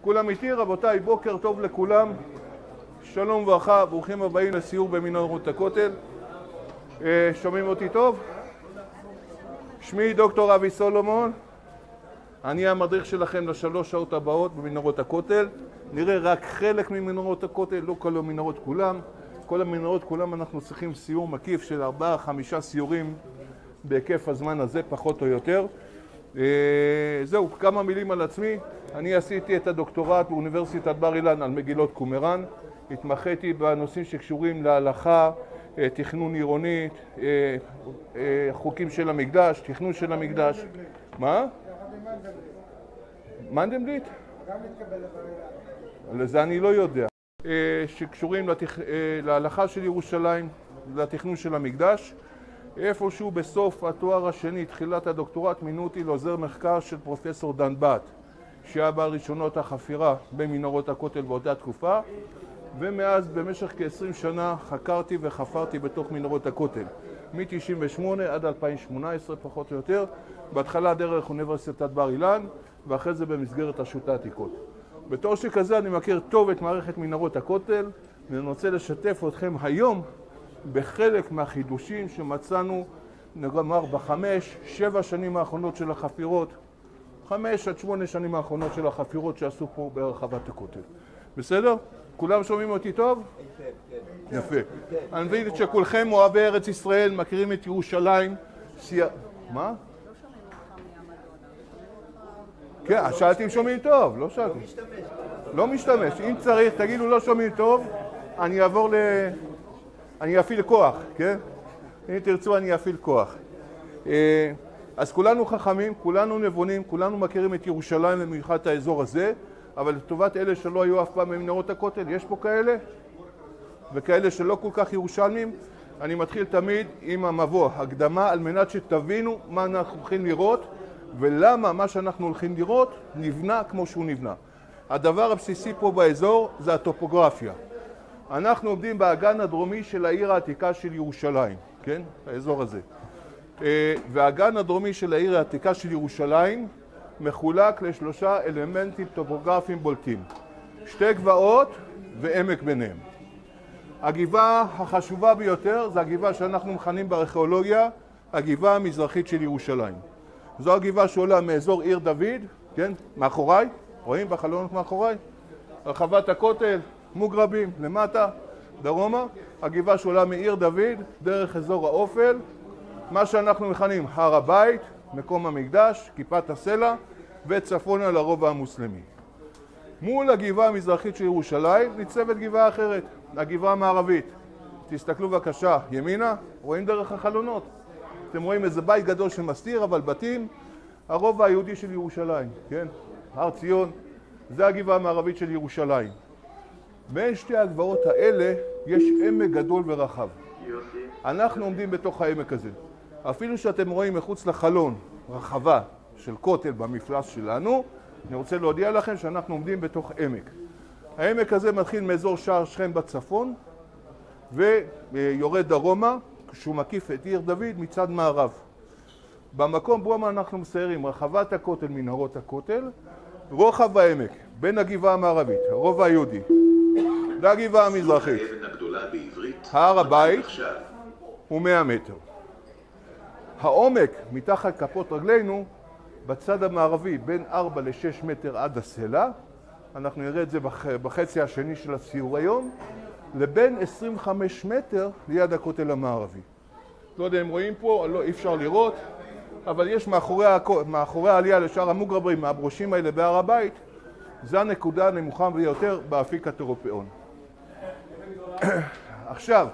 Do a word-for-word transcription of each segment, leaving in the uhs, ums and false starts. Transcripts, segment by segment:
כולם איתי, רבותיי, בוקר טוב לכולם. שלום וברכה, ברוכים הבאים לסיור במנהרות הכותל. שומעים אותי טוב? שמי דוקטור אבי סולומון. אני המדריך שלכם לשלוש שעות הבאות במנהרות הכותל. נראה רק חלק ממנהרות הכותל, לא כל המנהרות כולם. כל המנהרות כולם אנחנו צריכים סיור מקיף של ארבעה, חמישה סיורים בהיקף הזמן הזה, פחות או יותר. זהו, כמה מילים על עצמי. אני עשיתי את הדוקטורט באוניברסיטת בר אילן על מגילות קומראן. התמחיתי בנושאים שקשורים להלכה, תכנון עירוני, חוקים של המקדש, תכנון של המקדש. מה? מנדלבליט? גם מתקבל לבר אילן. לזה אני לא יודע. שקשורים להלכה של ירושלים, לתכנון של המקדש. איפשהו בסוף התואר השני, תחילת הדוקטורט, מינו אותי לעוזר מחקר של פרופסור דן בת, שהיה בעל ראשונות החפירה במנהרות הכותל באותה תקופה, ומאז במשך כ-עשרים שנה חקרתי וחפרתי בתוך מנהרות הכותל, מ-תשעים ושמונה עד אלפיים שמונה עשרה פחות או יותר, בהתחלה דרך אוניברסיטת בר אילן, ואחרי זה במסגרת רשות העתיקות. בתור שכזה אני מכיר טוב את מערכת מנהרות הכותל, ואני רוצה לשתף אתכם היום בחלק מהחידושים שמצאנו, נאמר בחמש, שבע שנים האחרונות של החפירות, חמש עד שמונה שנים האחרונות של החפירות שעשו פה ברחבת הכותל. בסדר? כולם שומעים אותי טוב? יפה. אני מבין שכולכם אוהבי ארץ ישראל, מכירים את ירושלים. מה? כן, שאלתי אם שומעים טוב, לא שאלתי. לא משתמש. אם צריך, תגידו לא שומעים טוב, אני אעבור ל... אני אפעיל כוח, כן? אם תרצו אני אפעיל כוח. אז כולנו חכמים, כולנו נבונים, כולנו מכירים את ירושלים במיוחד את האזור הזה, אבל לטובת אלה שלא היו אף פעם במנהרות הכותל, יש פה כאלה? וכאלה שלא כל כך ירושלמים, אני מתחיל תמיד עם המבוא, הקדמה, על מנת שתבינו מה אנחנו הולכים לראות, ולמה מה שאנחנו הולכים לראות נבנה כמו שהוא נבנה. הדבר הבסיסי פה באזור זה הטופוגרפיה. אנחנו עומדים באגן הדרומי של העיר העתיקה של ירושלים, כן? האזור הזה. והאגן הדרומי של העיר העתיקה של ירושלים מחולק לשלושה אלמנטים טופוגרפיים בולטים. שתי גבעות ועמק ביניהם. הגבעה החשובה ביותר זה הגבעה שאנחנו מכנים בארכיאולוגיה, הגבעה המזרחית של ירושלים. זו הגבעה שעולה מאזור עיר דוד, כן? מאחוריי, רואים בחלונות מאחוריי? רחבת הכותל, מוגרבים, למטה, דרומה, הגבעה שעולה מעיר דוד, דרך אזור האופל, מה שאנחנו מכנים הר הבית, מקום המקדש, כיפת הסלע, וצפונה לרובע המוסלמי. מול הגבעה המזרחית של ירושלים ניצבת גבעה אחרת, הגבעה המערבית. תסתכלו בבקשה, ימינה, רואים דרך החלונות. אתם רואים איזה בית גדול שמסתיר, אבל בתים, הרובע היהודי של ירושלים, כן? הר ציון, זה הגבעה המערבית של ירושלים. בין שתי הגבעות האלה יש עמק גדול ורחב. אנחנו עומדים בתוך העמק הזה. אפילו שאתם רואים מחוץ לחלון רחבה של כותל במפלס שלנו, אני רוצה להודיע לכם שאנחנו עומדים בתוך עמק. העמק הזה מתחיל מאזור שער שכם בצפון ויורד דרומה, שהוא מקיף את עיר דוד מצד מערב. במקום בו אנחנו מסיירים רחבת הכותל, מנהרות הכותל, רוחב העמק בין הגבעה המערבית, הרובע היהודי, לגבעה המזרחית, הר הבית הוא מאה מטר. העומק מתחת כפות רגלינו בצד המערבי בין ארבע לשש מטר עד הסלע, אנחנו נראה את זה בחצי השני של הסיור היום, לבין עשרים וחמישה מטר ליד הכותל המערבי. לא יודע אם רואים פה, לא, אי אפשר לראות, אבל יש מאחורי, מאחורי העלייה לשאר המוגרבים, מהברושים האלה בהר הבית, זה הנקודה הנמוכה ביותר באפיק הטרופאון. עכשיו,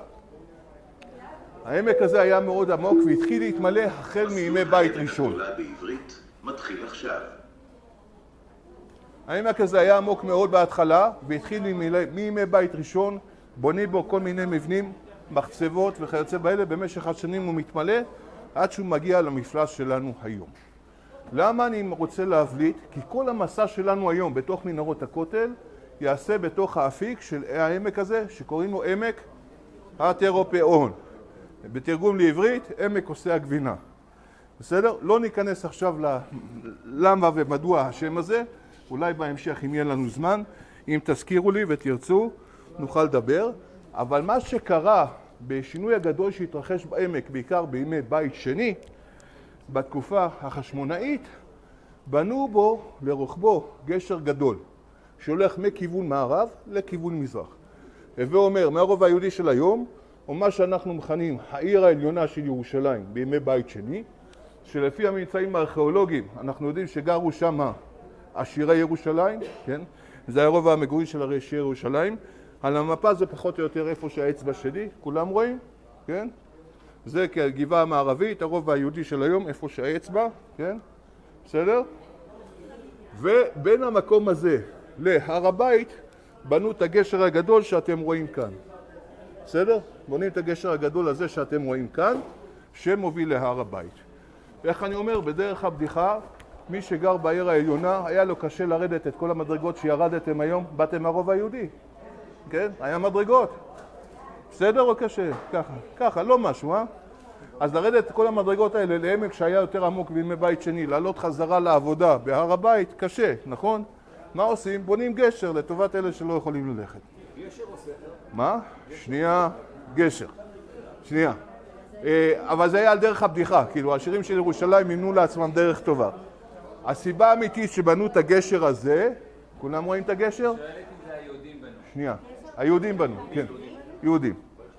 העמק הזה היה מאוד עמוק והתחיל להתמלא החל מימי בית ראשון. מתחיל עכשיו. העמק הזה היה עמוק מאוד בהתחלה והתחיל מימי בית ראשון, בונים בו כל מיני מבנים, מחצבות וכיוצא באלה, במשך השנים הוא מתמלא עד שהוא מגיע למפלס שלנו היום. למה אני רוצה להבליט? כי כל המסע שלנו היום בתוך מנהרות הכותל יעשה בתוך האפיק של העמק הזה שקוראים לו עמק הטרופאון. בתרגום לעברית, עמק עושה הגבינה. בסדר? לא ניכנס עכשיו ללמה ומדוע השם הזה, אולי בהמשך אם יהיה לנו זמן, אם תזכירו לי ותרצו, נוכל לדבר. אבל מה שקרה בשינוי הגדול שהתרחש בעמק, בעיקר בימי בית שני, בתקופה החשמונאית, בנו בו לרוחבו גשר גדול, שהולך מכיוון מערב לכיוון מזרח. הווה אומר, מהרובע היהודי של היום, או מה שאנחנו מכנים העיר העליונה של ירושלים בימי בית שני, שלפי הממצאים הארכיאולוגיים אנחנו יודעים שגרו שם עשירי ירושלים, כן? זה היה הרובע המגורי של הרי עשירי ירושלים. על המפה זה פחות או יותר איפה שהאצבע שלי, כולם רואים? כן? זה כגבעה המערבית, הרובע היהודי של היום, איפה שהאצבע, כן? בסדר? ובין המקום הזה להר הבית בנו את הגשר הגדול שאתם רואים כאן. בסדר? בונים את הגשר הגדול הזה שאתם רואים כאן, שמוביל להר הבית. איך אני אומר? בדרך הבדיחה, מי שגר בעיר העליונה, היה לו קשה לרדת את כל המדרגות שירדתם היום, באתם מהרובע היהודי. כן? היה מדרגות. בסדר או קשה? ככה, ככה, לא משהו, אה? אז לרדת את כל המדרגות האלה לעמק שהיה יותר עמוק בימי בית שני, לעלות חזרה לעבודה בהר הבית, קשה, נכון? מה עושים? בונים גשר לטובת אלה שלא יכולים ללכת. גשר או סכר? מה? שנייה, גשר. שנייה. אבל זה היה על דרך הבדיחה, כאילו השירים של ירושלים מימנו לעצמם דרך טובה. הסיבה האמיתית שבנו את הגשר הזה, כולם רואים את הגשר? שואלת אם זה היהודים בנו. שנייה, היהודים בנו, כן, יהודים.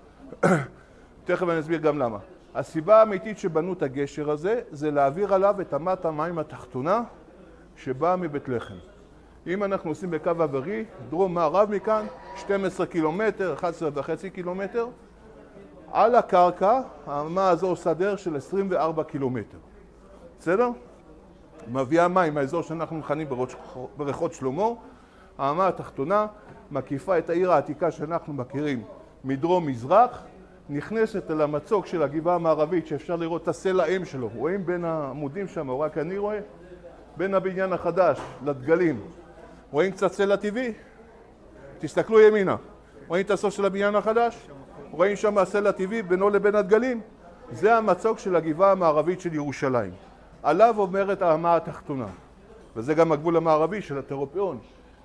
תכף אני אסביר גם למה. הסיבה האמיתית שבנו את הגשר הזה, זה להעביר עליו את אמת המים התחתונה שבאה מבית לחם. אם אנחנו עושים בקו עברי, דרום מערב מכאן, שנים עשר קילומטר, אחד עשר וחצי קילומטר, על הקרקע, האמה הזו עושה דרך של עשרים וארבעה קילומטר. בסדר? מביאה מים מהאזור שאנחנו מכנים בריכות שלמה, האמה התחתונה מקיפה את העיר העתיקה שאנחנו מכירים מדרום מזרח, נכנסת אל המצוק של הגבעה המערבית שאפשר לראות את הסלע האם שלו. רואים בין העמודים שם, או רק אני רואה? בין הבניין החדש לדגלים. רואים קצת סלע טבעי? תסתכלו ימינה. רואים את הסוף של הבניין החדש? רואים שם הסלע טבעי בינו לבין הדגלים? זה המצוק של הגבעה המערבית של ירושלים. עליו אומרת האמה התחתונה. וזה גם הגבול המערבי של התרופאון.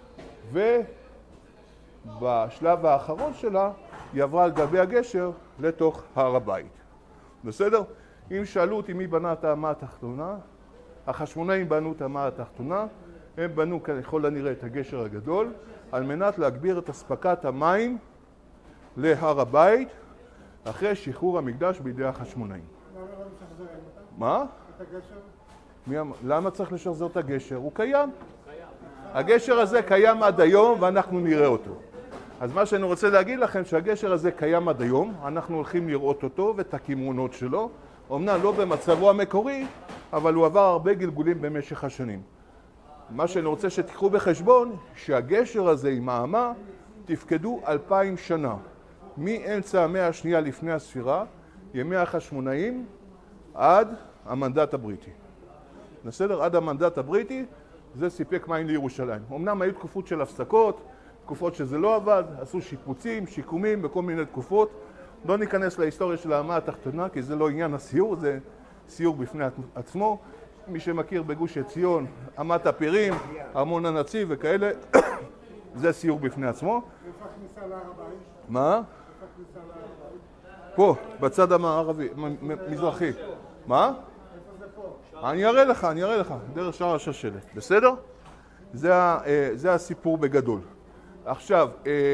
ובשלב האחרון שלה היא עברה על גבי הגשר לתוך הר הבית. בסדר? אם שאלו אותי מי בנה את האמה התחתונה, החשמונאים בנו את האמה התחתונה, הם בנו ככל הנראה את הגשר הגדול, על מנת להגביר את אספקת המים להר הבית, אחרי שחרור המקדש בידי החשמונאים. למה לא משחזרים אותם? מה? את הגשר? מי אמר? למה צריך לשחזר את הגשר? הוא קיים. הגשר הזה קיים עד היום ואנחנו נראה אותו. אז מה שאני רוצה להגיד לכם שהגשר הזה קיים עד היום, אנחנו הולכים לראות אותו ואת הכימרונות שלו, אמנם לא במצבו המקורי, אבל הוא עבר הרבה גלגולים במשך השנים. מה שאני רוצה שתיקחו בחשבון, שהגשר הזה עם האמה תפקדו אלפיים שנה. מאמצע המאה השנייה לפני הספירה, ימי החשמונאים, עד המנדט הבריטי. בסדר? עד המנדט הבריטי, זה סיפק מים לירושלים. אמנם היו תקופות של הפסקות, תקופות שזה לא עבד, עשו שיפוצים, שיקומים בכל מיני תקופות. לא ניכנס להיסטוריה של האמה התחתונה, כי זה לא עניין הסיור, זה סיור בפני עצמו. מי שמכיר בגוש עציון, אמת הפירים, ארמון הנציב וכאלה, זה סיור בפני עצמו. איפה הכניסה להר הבית? מה? איפה הכניסה להר הבית? פה, בצד המערבי, מזרחי. מה? איפה זה פה? אני אראה לך, אני אראה לך, דרך שער השושלת. בסדר? זה, זה הסיפור בגדול. עכשיו,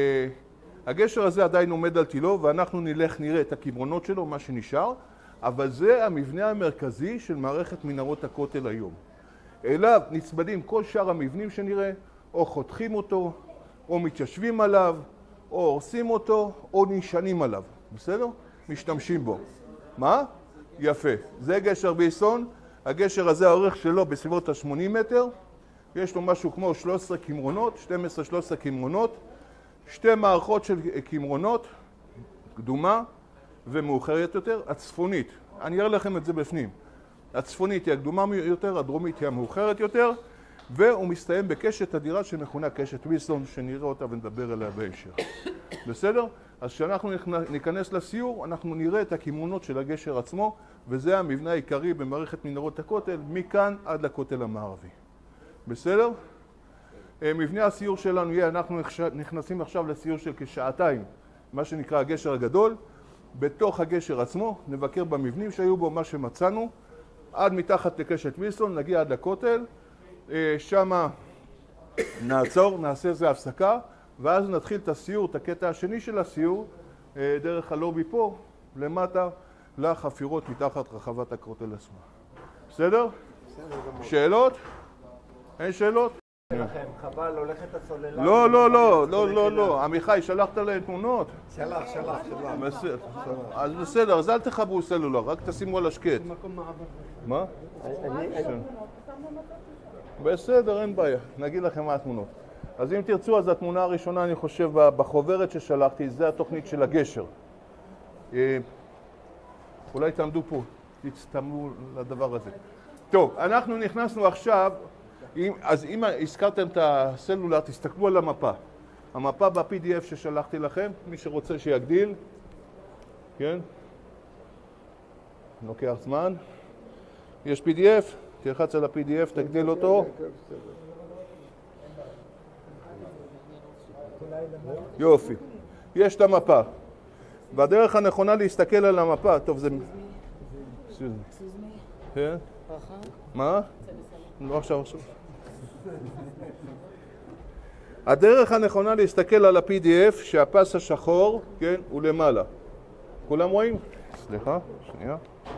הגשר הזה עדיין עומד על תילו, ואנחנו נלך נראה את הכימרונות שלו, מה שנשאר, אבל זה המבנה המרכזי של מערכת מנהרות הכותל היום. אליו נצמדים כל שאר המבנים שנראה, או חותכים אותו, או מתיישבים עליו, או הורסים אותו, או נשענים עליו. בסדר? משתמשים בו. מה? יפה. זה גשר ביסון. הגשר הזה, האורך שלו בסביבות ה-שמונים מטר. יש לו משהו כמו שלוש עשרה כימרונות, שתים עשרה שלוש עשרה כימרונות. שתי מערכות של כימרונות, קדומה ומאוחרת יותר, הצפונית. אני אראה לכם את זה בפנים. הצפונית היא הקדומה יותר, הדרומית היא המאוחרת יותר, והוא מסתיים בקשת אדירה שמכונה קשת ויסון, שנראה אותה ונדבר עליה בהמשך. בסדר? אז כשאנחנו ניכנס לסיור, אנחנו נראה את הכימרונות של הגשר עצמו, וזה המבנה העיקרי במערכת מנהרות הכותל, מכאן עד לכותל המערבי. בסדר? מבנה הסיור שלנו יהיה, אנחנו נכנסים עכשיו לסיור של כשעתיים, מה שנקרא הגשר הגדול. בתוך הגשר עצמו נבקר במבנים שהיו בו, מה שמצאנו, עד מתחת לקשת וילסון, נגיע עד לכותל, שמה נעצור, נעשה איזה הפסקה, ואז נתחיל את הסיור, את הקטע השני של הסיור, דרך הלובי פה, למטה, לחפירות מתחת רחבת הכותל עצמה. בסדר? שאלות? אין שאלות? לכם, חבל, הולכת הסוללה. לא, לא, לא, לא, לא, לא. עמיחי, שלחת להם תמונות? שלח, שלח, שלח. בסדר, אז בסדר, אז אל תחברו סלולר, רק תשימו על השקט. מה? בסדר, אין בעיה, נגיד לכם מה התמונות. אז אם תרצו, אז התמונה הראשונה, אני חושב, בחוברת ששלחתי, זה התוכנית של הגשר. אולי תעמדו פה, תצטמאו לדבר הזה. טוב, אנחנו נכנסנו עכשיו, אז אם הזכרתם את הסלולר, תסתכלו על המפה. המפה ב-פי די אף ששלחתי לכם, מי שרוצה שיגדיל, כן? לוקח זמן. יש פי די אף, תלחץ על ה-פי די אף, תגדיל אותו. יופי. יש את המפה. והדרך הנכונה להסתכל על המפה, טוב זה... כן? מה? לא עכשיו עכשיו. הדרך הנכונה להסתכל על ה-פי די אף שהפס השחור, כן, הוא למעלה. כולם רואים? סליחה, שנייה.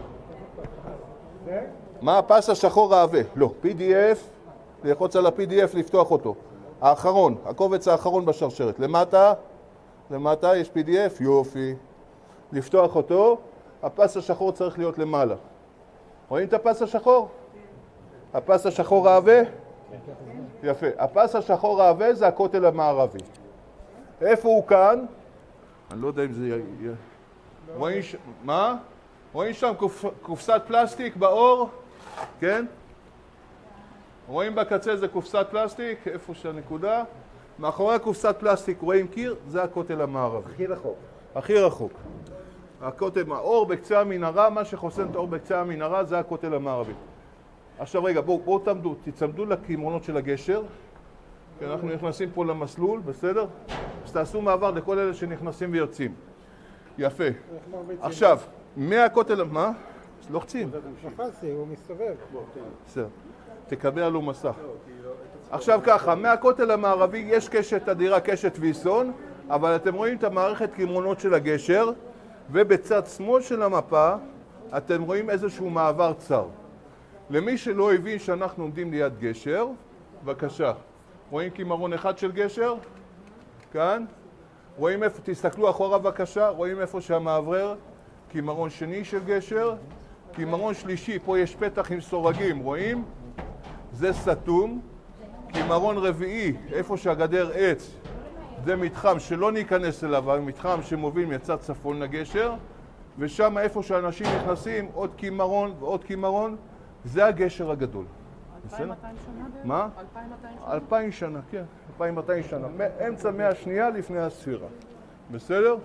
מה הפס השחור העבה? לא, פי די אף, ללחוץ על ה-פי די אף לפתוח אותו. האחרון, הקובץ האחרון בשרשרת. למטה, למטה יש פי די אף, יופי. לפתוח אותו, הפס השחור צריך להיות למעלה. רואים את הפס השחור? הפס השחור העבה? יפה. הפס השחור העבה זה הכותל המערבי. איפה הוא כאן? אני לא יודע אם זה... רואים ש... מה? רואים שם קופסת פלסטיק באור? כן? רואים בקצה זה קופסת פלסטיק, איפה שהנקודה. מאחורי הקופסת פלסטיק רואים קיר, זה הכותל המערבי. הכי רחוק. הכי רחוק. הכותל, האור בקצה המנהרה, מה שחוסם את האור בקצה המנהרה זה הכותל המערבי. עכשיו רגע, בואו בוא תעמדו, תצמדו לקמרונות של הגשר. כי אנחנו נכנסים פה למסלול, בסדר? אז תעשו מעבר לכל אלה שנכנסים ויוצאים. יפה. עכשיו, מהכותל... מה? לוחצים. לחצתי, הוא מסתובב. בסדר. תקבל לו מסך. עכשיו ככה, מהכותל המערבי יש קשת אדירה, קשת וילסון, אבל אתם רואים את המערכת קמרונות של הגשר, ובצד שמאל של המפה אתם רואים איזשהו מעבר צר. למי שלא הבין שאנחנו עומדים ליד גשר, בבקשה. רואים קמרון אחד של גשר? כאן. רואים איפה, תסתכלו אחורה בבקשה, רואים איפה שהמעברר, קמרון שני של גשר, קמרון שלישי, פה יש פתח עם סורגים, רואים? זה סתום. קמרון רביעי, איפה שהגדר עץ, זה מתחם שלא ניכנס אליו, אבל מתחם שמוביל מצד צפון לגשר, ושם איפה שאנשים נכנסים, עוד קמרון ועוד קמרון, זה הגשר הגדול. אלפיים ומאתיים שנה בערך? מה? אלפיים ומאתיים שנה? אלפיים שנה, כן, אלפיים ומאתיים שנה, אמצע מאה השנייה לפני הספירה. בסדר?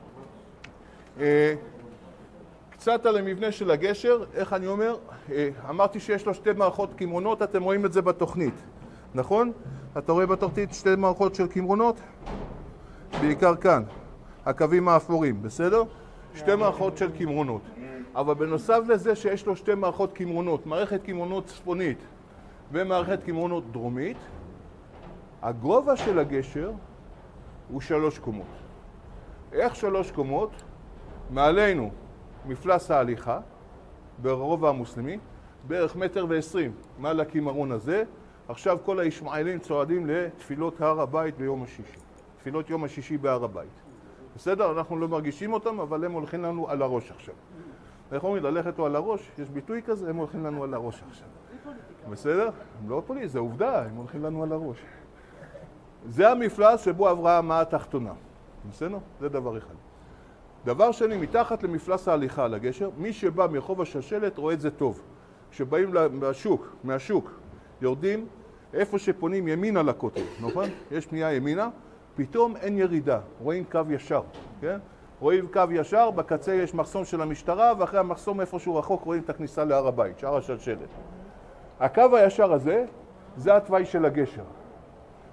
קצת על המבנה של הגשר, איך אני אומר? אמרתי שיש לו שתי מערכות קמרונות, אתם רואים את זה בתוכנית, נכון? אתה רואה בתוכנית שתי מערכות של קמרונות? בעיקר כאן, הקווים האפורים, בסדר? שתי מערכות של קמרונות. אבל בנוסף לזה שיש לו שתי מערכות קמרונות, מערכת קמרונות צפונית ומערכת קמרונות דרומית, הגובה של הגשר הוא שלוש קומות. איך שלוש קומות? מעלינו מפלס ההליכה, ברובע המוסלמי, בערך מטר ועשרים מעל הקמרון הזה. עכשיו כל הישמעאלים צועדים לתפילות הר הבית ביום השישי. תפילות יום השישי בהר הבית. בסדר? אנחנו לא מרגישים אותם, אבל הם הולכים לנו על הראש עכשיו. איך אומרים? ללכת או על הראש? יש ביטוי כזה? הם הולכים לנו על הראש עכשיו. בסדר? הם לא פוליטי, זה עובדה, הם הולכים לנו על הראש. זה המפלס שבו עברה המה התחתונה. בסדר? זה דבר אחד. דבר שני, מתחת למפלס ההליכה על הגשר, מי שבא מרחוב השלשלת רואה את זה טוב. כשבאים מהשוק, מהשוק, יורדים, איפה שפונים ימינה לכותל, נכון? יש פנייה ימינה, פתאום אין ירידה, רואים קו ישר, כן? רואים קו ישר, בקצה יש מחסום של המשטרה, ואחרי המחסום איפשהו רחוק רואים את הכניסה להר הבית, שער השלשלת. הקו הישר הזה, זה התוואי של הגשר.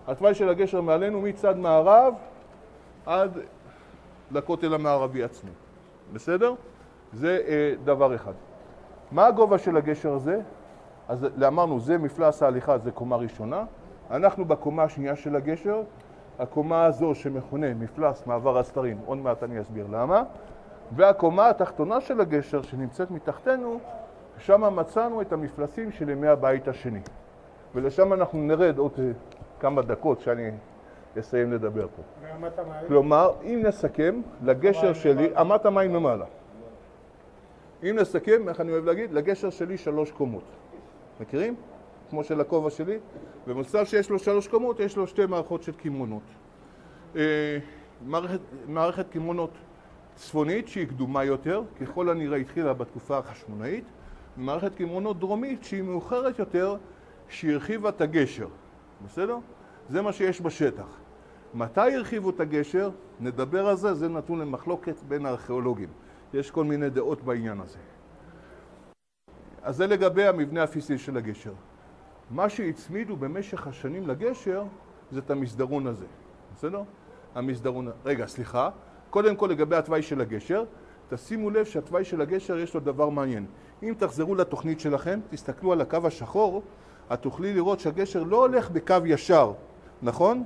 התוואי של הגשר מעלינו מצד מערב עד לכותל המערבי עצמו. בסדר? זה אה, דבר אחד. מה הגובה של הגשר הזה? אז אמרנו, זה מפלס ההליכה, זה קומה ראשונה. אנחנו בקומה השנייה של הגשר, הקומה הזו שמכונה מפלס מעבר הסתרים, עוד מעט אני אסביר למה. והקומה התחתונה של הגשר שנמצאת מתחתנו, שם מצאנו את המפלסים של ימי הבית השני. ולשם אנחנו נרד עוד כמה דקות שאני אסיים לדבר פה. ואמת המים? כלומר, אם נסכם, לגשר שלי, אמת המים למעלה. אם נסכם, איך אני אוהב להגיד, לגשר שלי שלוש קומות. מכירים? כמו של הכובע שלי. במצב שיש לו שלוש קומות, יש לו שתי מערכות של כימונות. מערכת, מערכת כימונות צפונית שהיא קדומה יותר, ככל הנראה התחילה בתקופה החשמונאית, ומערכת כימונות דרומית שהיא מאוחרת יותר, שהרחיבה את הגשר. בסדר? זה מה שיש בשטח. מתי הרחיבו את הגשר? נדבר על זה, זה נתון למחלוקת בין הארכיאולוגים. יש כל מיני דעות בעניין הזה. אז זה לגבי המבנה הפיזי של הגשר. מה שהצמידו במשך השנים לגשר זה את המסדרון הזה. בסדר? המסדרון... רגע, סליחה. קודם כל לגבי התוואי של הגשר, תשימו לב שהתוואי של הגשר יש לו דבר מעניין. אם תחזרו לתוכנית שלכם, תסתכלו על הקו השחור, את תוכלי לראות שהגשר לא הולך בקו ישר, נכון?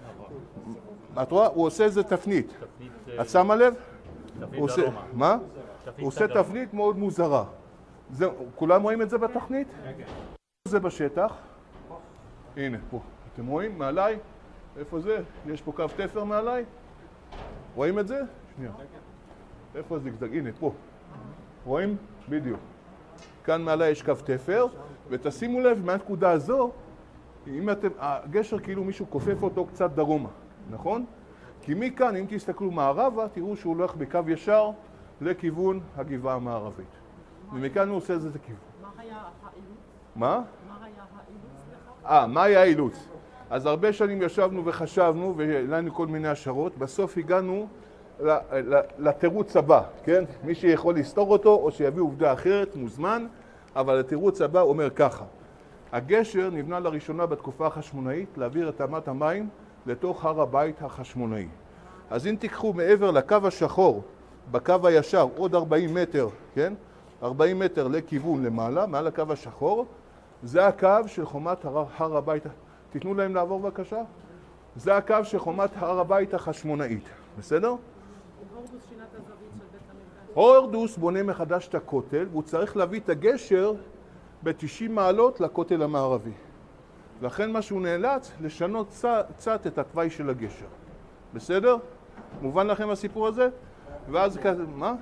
את רואה? הוא עושה איזה תפנית. את שמה לב? תפנית דרומה. מה? הוא עושה תפנית מאוד מוזרה. כולם רואים את זה בתוכנית? זה בשטח. הנה, פה. אתם רואים? מעליי? איפה זה? יש פה קו תפר מעליי? רואים את זה? שנייה. איפה הזיגזג? הנה, פה. רואים? בדיוק. כאן מעליי יש קו תפר, ותשימו לב, מהנקודה הזו, אם אתם, הגשר כאילו מישהו כופף אותו קצת דרומה, נכון? כי מכאן, אם תסתכלו מערבה, תראו שהוא הולך בקו ישר לכיוון הגבעה המערבית. ומכאן הוא עושה את זה כיוון. מה היה האילוץ? מה? מה היה האילוץ לך? אה, מה היה האילוץ? אז הרבה שנים ישבנו וחשבנו, ולנו כל מיני השערות, בסוף הגענו לתירוץ הבא, כן? מי שיכול לסתור אותו או שיביא עובדה אחרת, מוזמן, אבל התירוץ הבא אומר ככה. הגשר נבנה לראשונה בתקופה החשמונאית להעביר את אמת המים לתוך הר הבית החשמונאי. אז אם תיקחו מעבר לקו השחור, בקו הישר, עוד ארבעים מטר, כן? ארבעים מטר לכיוון למעלה, מעל הקו השחור, זה הקו של חומת הר, הר הבית. תיתנו להם לעבור בבקשה. זה הקו של חומת הר הבית החשמונאית. בסדר? הורדוס שינה את הזווית של בית המקדש. הורדוס בונה מחדש את הכותל, והוא צריך להביא את הגשר ב-תשעים מעלות לכותל המערבי. לכן מה שהוא נאלץ, לשנות קצת, קצת את התוואי של הגשר. בסדר? מובן לכם הסיפור הזה? ואז כזה, מה?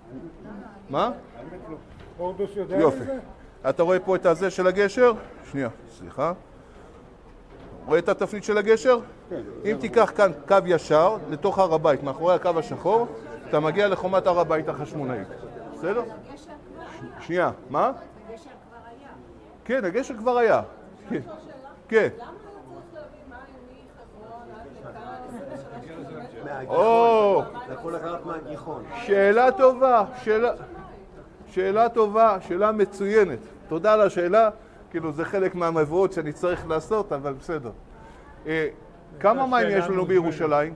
מה? הורדוס יודע יופי. מזה? אתה רואה פה את הזה של הגשר? שנייה, סליחה. רואה את התפנית של הגשר? אם תיקח כאן קו ישר לתוך הר הבית, מאחורי הקו השחור, אתה מגיע לחומת הר הבית החשמונאית. בסדר? שנייה, מה? הגשר כבר היה. כן, הגשר כבר היה. כן. כן. למה הוא צריך להביא מים מחברון עד לכאן? עשרים ושלוש קילומטר? או, זה יכול לקחת מהגיחון. שאלה טובה, שאלה, שאלה טובה, שאלה מצוינת. תודה על השאלה, כאילו זה חלק מהמבואות שאני צריך לעשות, אבל בסדר. אה, כמה מים יש לנו בירושלים?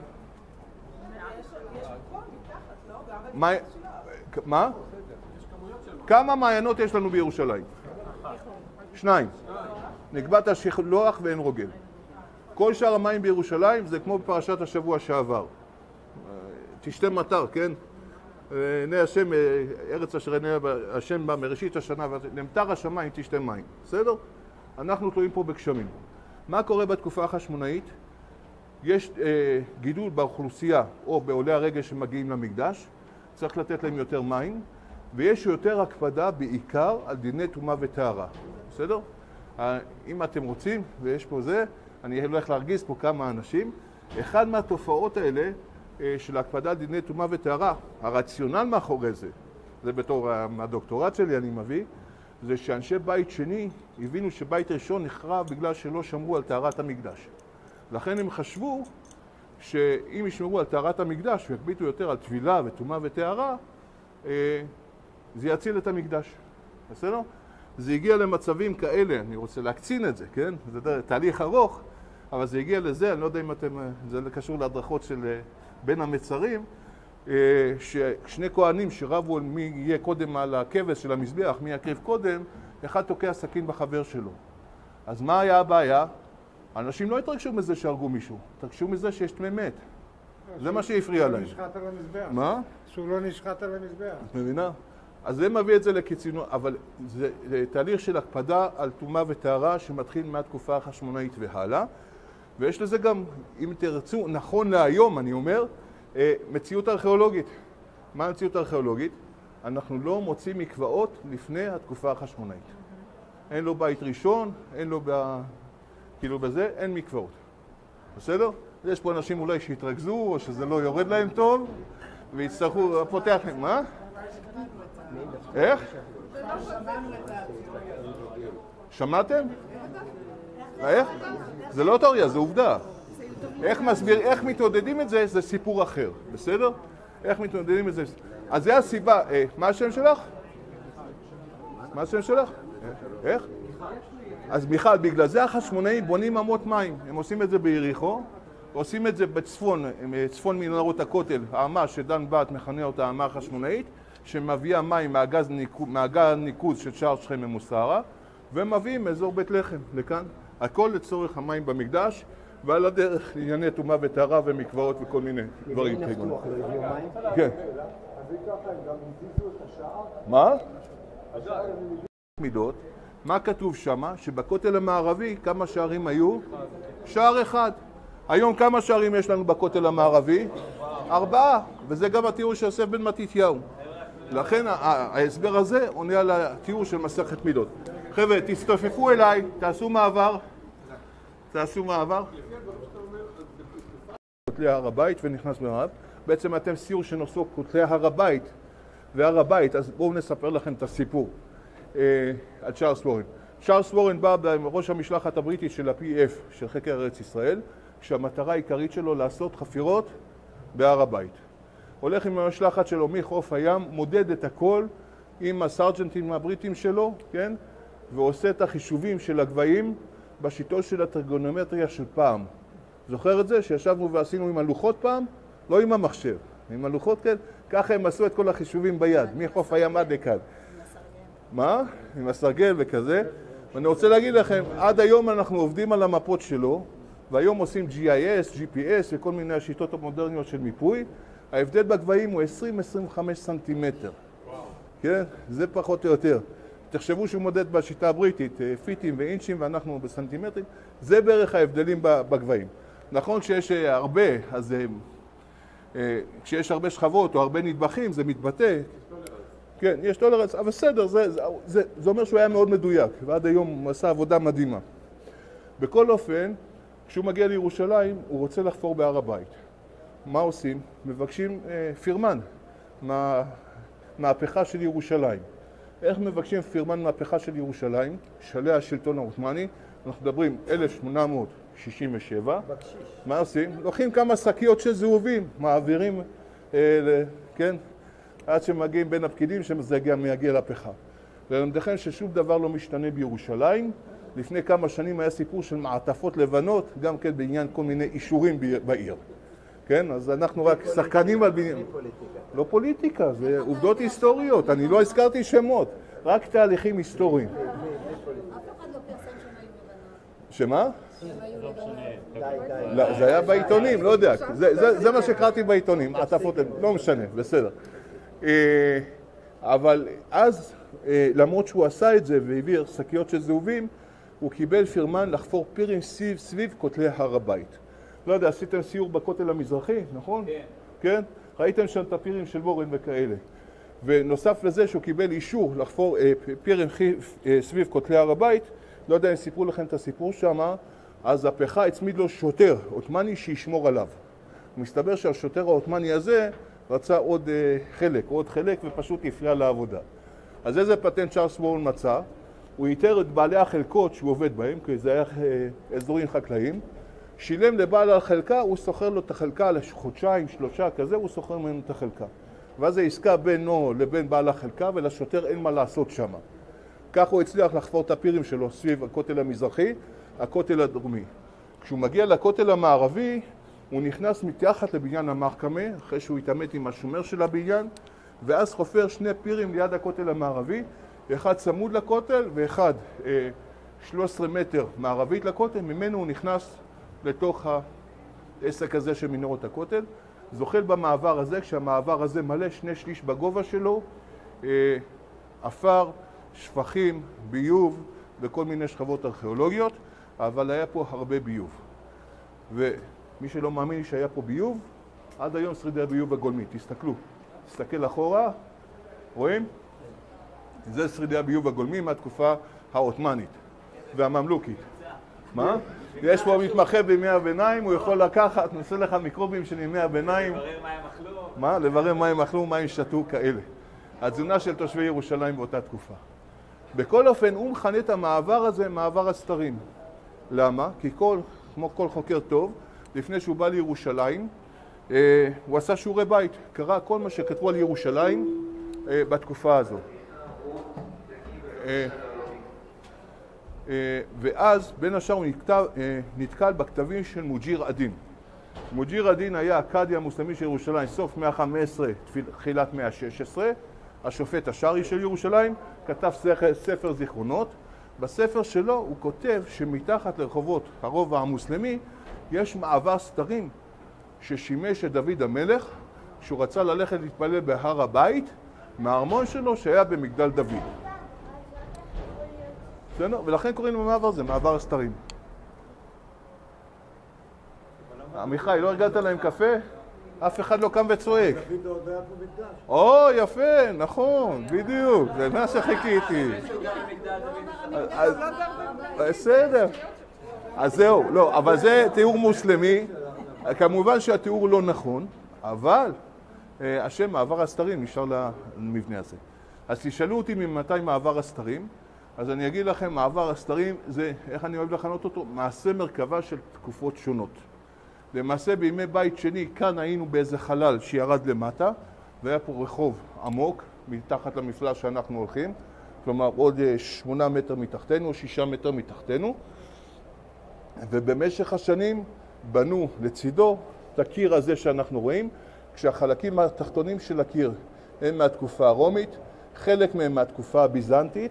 מה? מה? כמה מעיינות יש לנו בירושלים? שניים. נקבעת השילוח ואין רוגל. כל שאר המים בירושלים זה כמו בפרשת השבוע שעבר. תשתה מטר, כן? עיני השם, ארץ אשר עיני השם בה מראשית השנה, למטר השמיים תשתה מים. בסדר? אנחנו תלויים פה בגשמים. מה קורה בתקופה החשמונאית? יש אה, גידול באוכלוסייה או בעולי הרגש שמגיעים למקדש, צריך לתת להם יותר מים, ויש יותר הקפדה בעיקר על דיני טומאה וטהרה. בסדר? אם אתם רוצים, ויש פה זה, אני הולך להרגיז פה כמה אנשים. אחד מהתופעות האלה של הקפדה על דיני טומאה וטהרה, הרציונל מאחורי זה, זה בתור הדוקטורט שלי אני מביא, זה שאנשי בית שני הבינו שבית ראשון נחרב בגלל שלא שמרו על טהרת המקדש. לכן הם חשבו שאם ישמרו על טהרת המקדש ויקביטו יותר על טבילה וטומאה וטהרה, זה יציל את המקדש. בסדר? זה הגיע למצבים כאלה, אני רוצה להקצין את זה, כן? זה תהליך ארוך, אבל זה הגיע לזה, אני לא יודע אם אתם, זה קשור להדרכות של בין המצרים, ששני כהנים שרבו על מי יהיה קודם על הכבש של המזבח, מי יקריב קודם, אחד תוקע סכין בחבר שלו. אז מה היה הבעיה? אנשים לא התרגשו מזה שהרגו מישהו, התרגשו מזה שיש טמא מת. זה מה שהפריע להם. שהוא לא נשחט על המזבח. מה? שהוא לא נשחט על המזבח. את מבינה? אז זה מביא את זה לקיצונו, אבל זה, זה תהליך של הקפדה על טומאה וטהרה שמתחיל מהתקופה החשמונאית והלאה. ויש לזה גם, אם תרצו, נכון להיום, אני אומר, מציאות ארכיאולוגית. מה המציאות הארכיאולוגית? אנחנו לא מוצאים מקוואות לפני התקופה החשמונאית. אין לו בית ראשון, אין לו ב... כאילו בזה, אין מקוואות. בסדר? יש פה אנשים אולי שהתרכזו, או שזה לא יורד להם טוב, ויצטרכו, פותח להם, מה? איך? שמעתם? איך? זה לא תיאוריה, זה עובדה. איך מסביר, איך מתמודדים את זה, זה סיפור אחר, בסדר? איך מתמודדים את זה? אז זה הסיבה, מה השם שלך? מה השם שלך? איך? אז מיכל, בגלל זה החשמונאים בונים אמות מים. הם עושים את זה ביריחו, עושים את זה בצפון, צפון מנהרות הכותל, האמה שדן בת מכנה אותה האמה החשמונאית, שמביאה מים מהגז ניקוז, מהגז ניקוז של שער שכם ממוסרה, ומביאים מאזור בית לחם לכאן. הכל לצורך המים במקדש, ועל הדרך לענייני טומאה וטהרה ומקוואות וכל מיני דברים. כן. מה? מידות. מה כתוב שמה? שבכותל המערבי כמה שערים היו? שער אחד. היום כמה שערים יש לנו בכותל המערבי? ארבעה. וזה גם התיאור של יוסף בן מתתיהו. לכן ההסבר הזה עונה על התיאור של מסכת מידות. חבר'ה, תסתופפו אליי, תעשו מעבר. תעשו מעבר. כותלי הר הבית ונכנס במערב. בעצם אתם סיור שנוסעו כותלי הר הבית והר הבית, אז בואו נספר לכם את הסיפור על צ'ארלס וורן. צ'ארלס וורן בא בראש המשלחת הבריטית של ה-פי אף של חקר ארץ ישראל, כשהמטרה העיקרית שלו לעשות חפירות בהר הבית. הולך עם המשלחת שלו מחוף הים, מודד את הכל עם הסרג'נטים הבריטים שלו, כן? ועושה את החישובים של הגבהים בשיטות של הטריגונומטריה של פעם. זוכר את זה? שישבנו ועשינו עם הלוחות פעם? לא עם המחשב. עם הלוחות כן? ככה הם עשו את כל החישובים ביד, מחוף הים עד לכאן. מה? עם הסרגל וכזה. ואני רוצה להגיד לכם, עד היום אנחנו עובדים על המפות שלו, והיום עושים ג'י איי אס, ג'י פי אס וכל מיני השיטות המודרניות של מיפוי. ההבדל בגבהים הוא עשרים עד עשרים וחמישה סנטימטר. כן? זה פחות או יותר. תחשבו שהוא מודד בשיטה הבריטית, פיטים ואינצ'ים ואנחנו בסנטימטרים. זה בערך ההבדלים בגבהים. נכון כשיש הרבה, אז כשיש הרבה שכבות או הרבה נדבכים זה מתבטא. כן, יש טולרנס, אבל בסדר, זה, זה, זה, זה אומר שהוא היה מאוד מדויק, ועד היום הוא עשה עבודה מדהימה. בכל אופן, כשהוא מגיע לירושלים, הוא רוצה לחפור בהר הבית. מה עושים? מבקשים אה, פירמן מה, מהפכה של ירושלים. איך מבקשים פירמן מהפכה של ירושלים? שלי השלטון העות'מאני, אנחנו מדברים אלף שמונה מאות שישים ושבע. בקשיש. מה עושים? לוקחים כמה שקיות של זהובים, מעבירים, אה, ל, כן? עד שמגיעים בין הפקידים שזה יגיע לפחה. ולמדכם ששום דבר לא משתנה בירושלים. לפני כמה שנים היה סיפור של מעטפות לבנות, גם כן בעניין כל מיני אישורים בעיר. כן? אז אנחנו רק שחקנים על בניין. לא פוליטיקה, זה עובדות היסטוריות. אני לא הזכרתי שמות, רק תהליכים היסטוריים. אף אחד לא פרסם שהם היו לבנות. שמה? שהם היו לבנות. לא, זה היה בעיתונים, לא יודע. זה מה שקראתי בעיתונים, מעטפות, לא משנה, בסדר. אבל אז, למרות שהוא עשה את זה והעביר שקיות של זהובים, הוא קיבל פירמן לחפור פירים סביב, סביב כותלי הר הבית. לא יודע, עשיתם סיור בכותל המזרחי, נכון? כן. כן? ראיתם שם את הפירים של וורן וכאלה. ונוסף לזה שהוא קיבל אישור לחפור אה, פירים אה, סביב כותלי הר הבית, לא יודע אם סיפרו לכם את הסיפור שם, אז הפכה הצמיד לו שוטר עות'מאני שישמור עליו. מסתבר שהשוטר העות'מאני הזה רצה עוד אה, חלק, עוד חלק ופשוט הפריע לעבודה. אז איזה פטנט צ'ארלס וורן מצא? הוא איתר את בעלי החלקות שהוא עובד בהם, כי זה היה אזורים חקלאיים, שילם לבעל החלקה, הוא סוחר לו את החלקה לחודשיים, שלושה כזה, הוא סוחר ממנו את החלקה. ואז זה עסקה בינו לבין בעל החלקה, ולשוטר אין מה לעשות שם. כך הוא הצליח לחפור את הפירים שלו סביב הכותל המזרחי, הכותל הדרומי. כשהוא מגיע לכותל המערבי, הוא נכנס מתחת לבניין המחכמה, אחרי שהוא התעמת עם השומר של הבניין, ואז חופר שני פירים ליד הכותל המערבי, אחד צמוד לכותל ואחד אה, שלושה עשר מטר מערבית לכותל, ממנו הוא נכנס לתוך העסק הזה של מנהרות הכותל, זוחל במעבר הזה, כשהמעבר הזה מלא שני שליש בגובה שלו, אה, אפר, שפכים, ביוב וכל מיני שכבות ארכיאולוגיות, אבל היה פה הרבה ביוב. ומי שלא מאמין שהיה פה ביוב, עד היום שרידי הביוב הגולמי. תסתכלו, תסתכל אחורה, רואים? זה שרידי הביוב הגולמי מהתקופה העות'מאנית והממלוכית. מה? יש פה מתמחה בימי הביניים, הוא יכול לקחת, נעשה לך מיקרובים של ימי הביניים. לברר מה הם אכלו. מה? לברר מה הם אכלו, מה הם שתו, כאלה. התזונה של תושבי ירושלים באותה תקופה. בכל אופן, הוא מכנה את המעבר הזה מעבר הסתרים. למה? כי כל, כמו כל חוקר טוב, לפני שהוא בא לירושלים, אה, הוא עשה שיעורי בית, קרא כל מה שכתבו על ירושלים אה, בתקופה הזו. אה, אה, ואז בין השאר הוא נתקל, אה, נתקל בכתבים של מוג'יר א-דין. מוג'יר א-דין היה הקאדי המוסלמי של ירושלים, סוף מאה ה-חמש עשרה, תחילת מאה ה-שש עשרה, השופט השרעי של ירושלים, כתב ספר זיכרונות. בספר שלו הוא כותב שמתחת לרחובות הרובע המוסלמי יש מעבר סתרים ששימש את דוד המלך שהוא רצה ללכת להתפלל בהר הבית מהארמון שלו שהיה במגדל דוד. בסדר? ולכן קוראים למעבר הזה מעבר הסתרים. עמיחי, לא הרגעת להם קפה? אף אחד לא קם וצועק. דוד עוד היה פה מקדש. או, יפה, נכון, בדיוק, זה מה שחיכיתי. אז- בסדר. אז זהו, לא, אבל זה תיאור מוסלמי, כמובן שהתיאור לא נכון, אבל אה, השם מעבר הסתרים נשאר למבנה הזה. אז תשאלו אותי ממתי מעבר הסתרים, אז אני אגיד לכם, מעבר הסתרים זה, איך אני אוהב לכנות אותו? מעשה מרכבה של תקופות שונות. למעשה בימי בית שני, כאן היינו באיזה חלל שירד למטה, והיה פה רחוב עמוק, מתחת למפלס שאנחנו הולכים, כלומר עוד שמונה מטר מתחתנו, שישה מטר מתחתנו, ובמשך השנים בנו לצידו את הקיר הזה שאנחנו רואים, כשהחלקים התחתונים של הקיר הם מהתקופה הרומית, חלק מהם מהתקופה הביזנטית,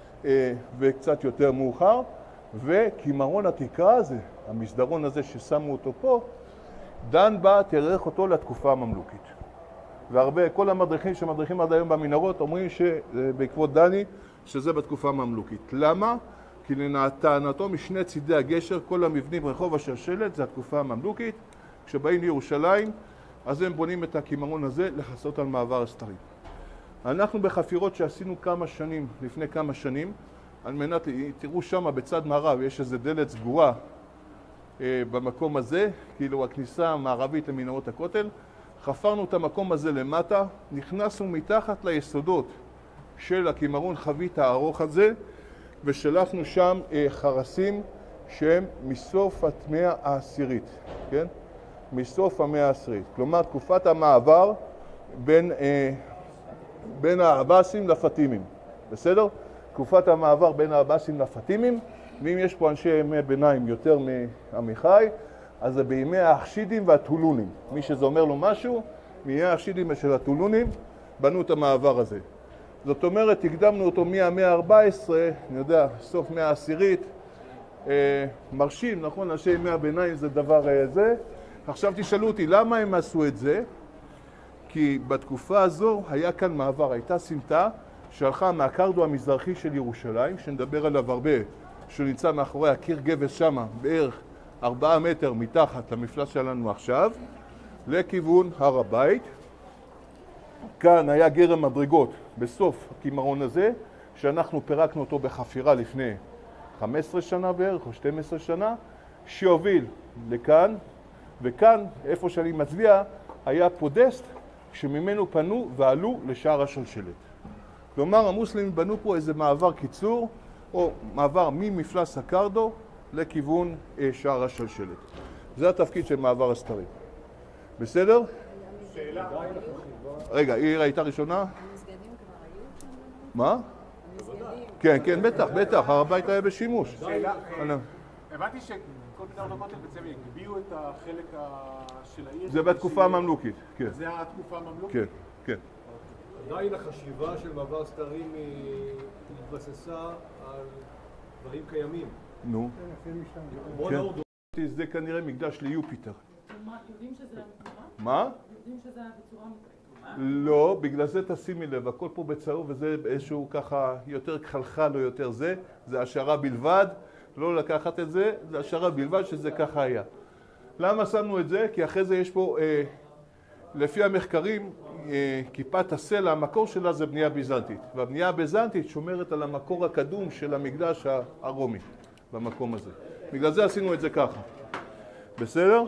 וקצת יותר מאוחר, וכימרון התקרה הזה, המסדרון הזה ששמו אותו פה, דן בא תארך אותו לתקופה הממלוכית. והרבה, כל המדריכים שמדריכים עד היום במנהרות אומרים שבעקבות דני, שזה בתקופה הממלוכית. למה? כי לטענתו משני צידי הגשר, כל המבנים רחוב השלשלת, זה התקופה הממלוכית. כשבאים לירושלים, אז הם בונים את הכימרון הזה לחסות על מעבר הסתרים. אנחנו בחפירות שעשינו כמה שנים, לפני כמה שנים, על מנת, תראו שם בצד מערב, יש איזו דלת סגורה אה, במקום הזה, כאילו הכניסה המערבית למנהרות הכותל. חפרנו את המקום הזה למטה, נכנסנו מתחת ליסודות של הכימרון חבית הארוך הזה, ושלחנו שם אה, חרסים שהם מסוף המאה העשירית, כן? מסוף המאה העשירית. כלומר, תקופת המעבר בין, אה, בין העבאסים לפטימים, בסדר? תקופת המעבר בין העבאסים לפטימים, ואם יש פה אנשי ימי ביניים יותר מעמיחי, אז זה בימי האחשידים והטולונים. מי שזה אומר לו משהו, מימי האחשידים ושל הטולונים, בנו את המעבר הזה. זאת אומרת, הקדמנו אותו מהמאה ה-ארבע עשרה, אני יודע, סוף מאה העשירית, אה, מרשים, נכון? אנשי ימי הביניים זה דבר אה, זה. עכשיו תשאלו אותי, למה הם עשו את זה? כי בתקופה הזו היה כאן מעבר, הייתה סמטה שהלכה מהקרדו המזרחי של ירושלים, שנדבר עליו הרבה, שנמצא מאחורי הקיר גבס שמה, בערך ארבעה מטר מתחת למפלס שלנו עכשיו, לכיוון הר הבית. כאן היה גרם מדרגות בסוף הכימרון הזה, שאנחנו פירקנו אותו בחפירה לפני חמש עשרה שנה בערך, או שתים עשרה שנה, שהוביל לכאן, וכאן, איפה שאני מצביע, היה פודסט שממנו פנו ועלו לשער השלשלת. כלומר, המוסלמים בנו פה איזה מעבר קיצור, או מעבר ממפלס הקרדו לכיוון שער השלשלת. זה התפקיד של מעבר הסתרים. בסדר? שאלה. רגע, היא הייתה ראשונה? המסגדים כבר היו שם? מה? המסגדים. כן, כן, בטח, בטח, הר הבית היה בשימוש. שאלה. אנא. הבנתי ש... כל מנהרות הכותל בעצם הגביהו את החלק של העיר. זה בתקופה הממלוכית, כן. זה התקופה הממלוכית? כן, כן. עדיין החשיבה של מעבר סתרים התבססה על דברים קיימים. נו. כן. זה כנראה מקדש ליופיטר. מה, יודעים שזה היה בצורה? מה? יודעים שזה היה בצורה מתקדמה? לא, בגלל זה תשימי לב, הכל פה בצהוב וזה איזשהו ככה יותר חלחל או יותר זה, זה השערה בלבד, לא לקחת את זה, זה השערה בלבד שזה ככה היה. למה שמנו את זה? כי אחרי זה יש פה, אה, לפי המחקרים, אה, כיפת הסלע, המקור שלה זה בנייה ביזנטית, והבנייה הביזנטית שומרת על המקור הקדום של המקדש הרומי במקום הזה. בגלל זה עשינו את זה ככה. בסדר?